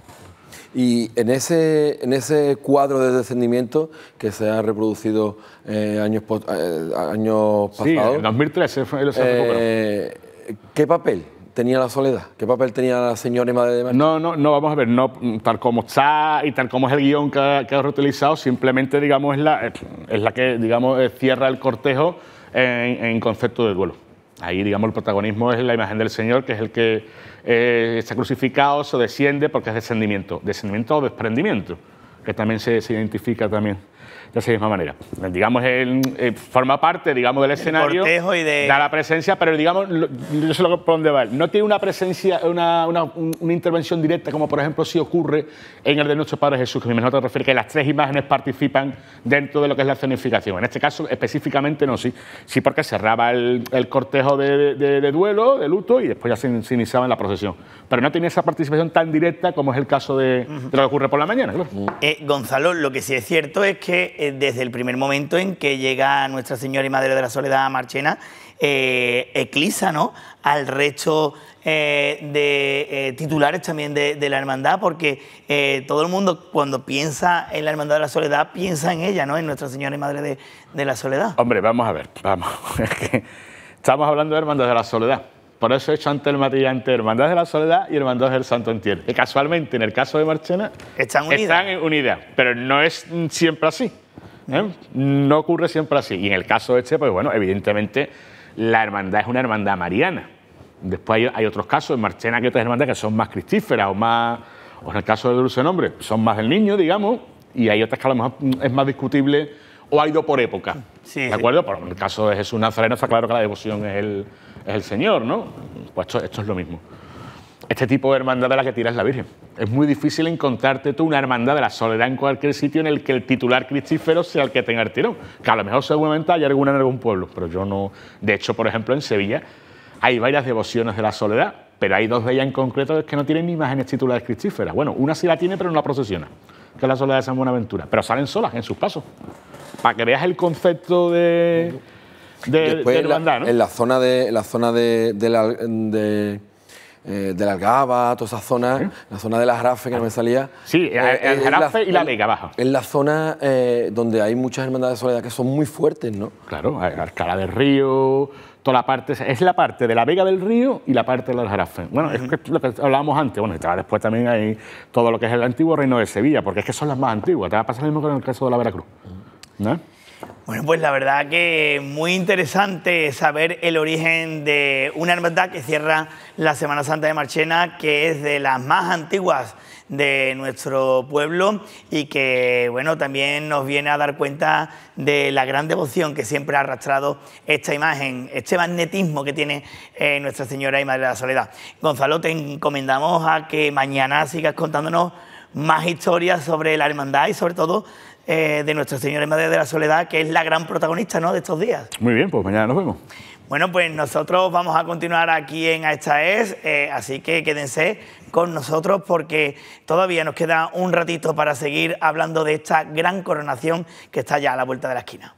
Y en ese cuadro de descendimiento que se ha reproducido años pasados... Sí, en 2013 se recuperó. ¿Qué papel tenía la Soledad? ¿Qué papel tenía la señora y madre de Marchena? No, vamos a ver, no, tal como está y tal como es el guión que ha reutilizado, simplemente, digamos, es la que, digamos, cierra el cortejo en concepto de duelo. Ahí, digamos, el protagonismo es la imagen del Señor, que es el que está crucificado, se desciende porque es descendimiento o desprendimiento, que también se identifica también de esa misma manera. Digamos, forma parte, digamos, del escenario, da la presencia, pero digamos, yo sé por dónde va. No tiene una presencia, una intervención directa, como por ejemplo si ocurre en el de nuestro Padre Jesús, que me imagino te refieres que las tres imágenes participan dentro de lo que es la escenificación. En este caso, específicamente no, sí porque cerraba el cortejo de duelo, de luto, y después ya se iniciaba en la procesión. Pero no tiene esa participación tan directa como es el caso de lo que ocurre por la mañana. Claro. Gonzalo, lo que sí es cierto es que desde el primer momento en que llega Nuestra Señora y Madre de la Soledad a Marchena, eclipsa, ¿no?, al resto de titulares también de la hermandad, porque todo el mundo cuando piensa en la Hermandad de la Soledad piensa en ella, ¿no?, en Nuestra Señora y Madre de la Soledad. Hombre, vamos a ver, es que estamos hablando de Hermandad de la Soledad. Por eso he hecho ante el matillante Hermandad de la Soledad y Hermandad del Santo Entierro, que casualmente en el caso de Marchena están unidas, pero no es siempre así. No ocurre siempre así. Y en el caso este, pues bueno, evidentemente la hermandad es una hermandad mariana. Después hay otros casos, en Marchena hay otras hermandades que son más cristíferas o en el caso de Dulce Nombre, son más del niño, digamos, y hay otras que a lo mejor es más discutible o ha ido por época. Sí, ¿de acuerdo? Pero en el caso de Jesús Nazareno está claro que la devoción es el Señor, ¿no? Pues esto es lo mismo. Este tipo de hermandad de la que tira es la Virgen. Es muy difícil encontrarte tú una hermandad de la Soledad en cualquier sitio en el que el titular cristífero sea el que tenga el tirón. Que a lo mejor seguramente hay alguna en algún pueblo, pero yo no. De hecho, por ejemplo, en Sevilla hay varias devociones de la Soledad, pero hay dos de ellas en concreto que no tienen ni imágenes titulares cristíferas. Bueno, una sí la tiene, pero no la procesiona, que es la Soledad de San Buenaventura. Pero salen solas en sus pasos. Para que veas el concepto de hermandad, ¿no? En la zona de la Algaba, toda esa zona, la zona de la Jarafe que no me salía. Sí, el Jarafe y la Vega abajo. Es la zona donde hay muchas hermandades de soledad que son muy fuertes, ¿no? Claro, Alcalá del Río, toda la parte, es la parte de la Vega del Río y la parte de la Jarafe. Bueno, es lo que hablábamos antes, bueno, después también hay todo lo que es el antiguo Reino de Sevilla, porque es que son las más antiguas. Te va a pasar lo mismo que en el caso de la Veracruz, ¿no? Bueno, pues la verdad que muy interesante saber el origen de una hermandad que cierra la Semana Santa de Marchena, que es de las más antiguas de nuestro pueblo y que, bueno, también nos viene a dar cuenta de la gran devoción que siempre ha arrastrado esta imagen, este magnetismo que tiene Nuestra Señora y Madre de la Soledad. Gonzalo, te encomendamos a que mañana sigas contándonos más historias sobre la hermandad y sobre todo de Nuestra Señora y Madre de la Soledad, que es la gran protagonista, ¿no?, de estos días. Muy bien, pues mañana nos vemos. Bueno, pues nosotros vamos a continuar aquí en A Esta Es, así que quédense con nosotros porque todavía nos queda un ratito para seguir hablando de esta gran coronación que está ya a la vuelta de la esquina.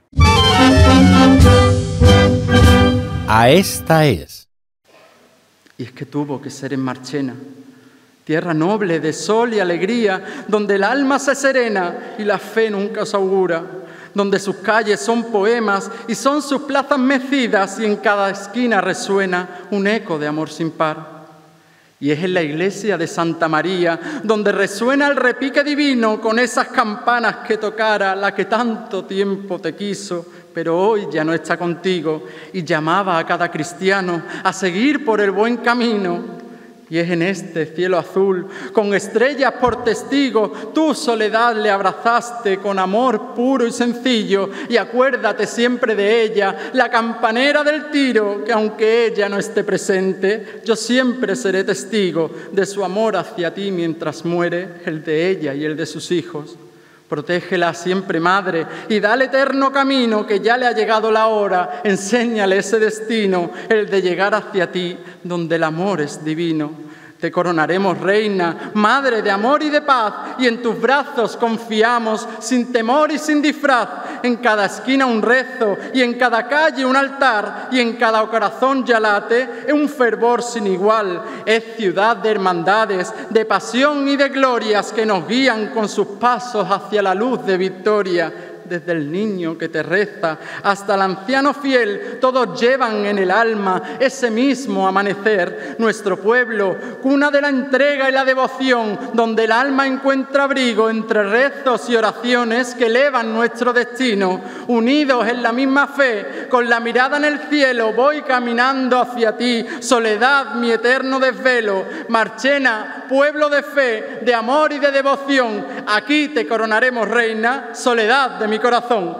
A Esta Es. Y es que tuvo que ser en Marchena, tierra noble de sol y alegría, donde el alma se serena y la fe nunca se augura, donde sus calles son poemas y son sus plazas mecidas y en cada esquina resuena un eco de amor sin par. Y es en la iglesia de Santa María donde resuena el repique divino con esas campanas que tocara la que tanto tiempo te quiso, pero hoy ya no está contigo, y llamaba a cada cristiano a seguir por el buen camino. Y es en este cielo azul, con estrellas por testigo, tu soledad le abrazaste con amor puro y sencillo. Y acuérdate siempre de ella, la campanera del tiro, que aunque ella no esté presente, yo siempre seré testigo de su amor hacia ti mientras muere el de ella y el de sus hijos. Protégela siempre, Madre, y dale eterno camino, que ya le ha llegado la hora. Enséñale ese destino, el de llegar hacia ti, donde el amor es divino. Te coronaremos, Reina, Madre de amor y de paz, y en tus brazos confiamos, sin temor y sin disfraz. En cada esquina un rezo, y en cada calle un altar, y en cada corazón ya late un fervor sin igual. Es ciudad de hermandades, de pasión y de glorias, que nos guían con sus pasos hacia la luz de victoria. desde el niño que te reza hasta el anciano fiel, todos llevan en el alma ese mismo amanecer. Nuestro pueblo, cuna de la entrega y la devoción, donde el alma encuentra abrigo entre rezos y oraciones que elevan nuestro destino. Unidos en la misma fe, con la mirada en el cielo, voy caminando hacia ti, Soledad, mi eterno desvelo. Marchena, pueblo de fe, de amor y de devoción, aquí te coronaremos reina, Soledad de mi corazón.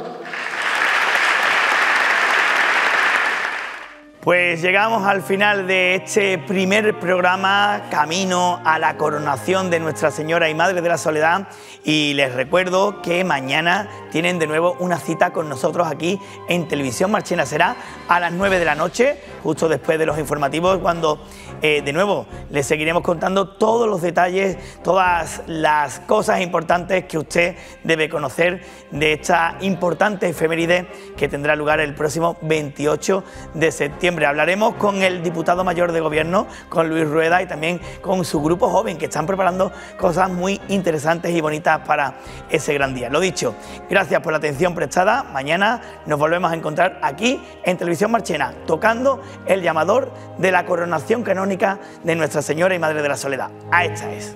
Pues llegamos al final de este primer programa Camino a la coronación de Nuestra Señora y Madre de la Soledad, y les recuerdo que mañana tienen de nuevo una cita con nosotros aquí en Televisión Marchena. Será a las 9 de la noche, justo después de los informativos, cuando de nuevo les seguiremos contando todos los detalles, todas las cosas importantes que usted debe conocer de esta importante efeméride que tendrá lugar el próximo 28 de septiembre. Hablaremos con el diputado mayor de Gobierno, con Luis Rueda, y también con su grupo joven, que están preparando cosas muy interesantes y bonitas para ese gran día. Lo dicho, gracias por la atención prestada. Mañana nos volvemos a encontrar aquí en Televisión Marchena, tocando el llamador de la coronación canónica de Nuestra Señora y Madre de la Soledad. A esta es.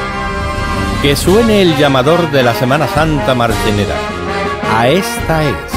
Que suene el llamador de la Semana Santa marchenera. A esta es.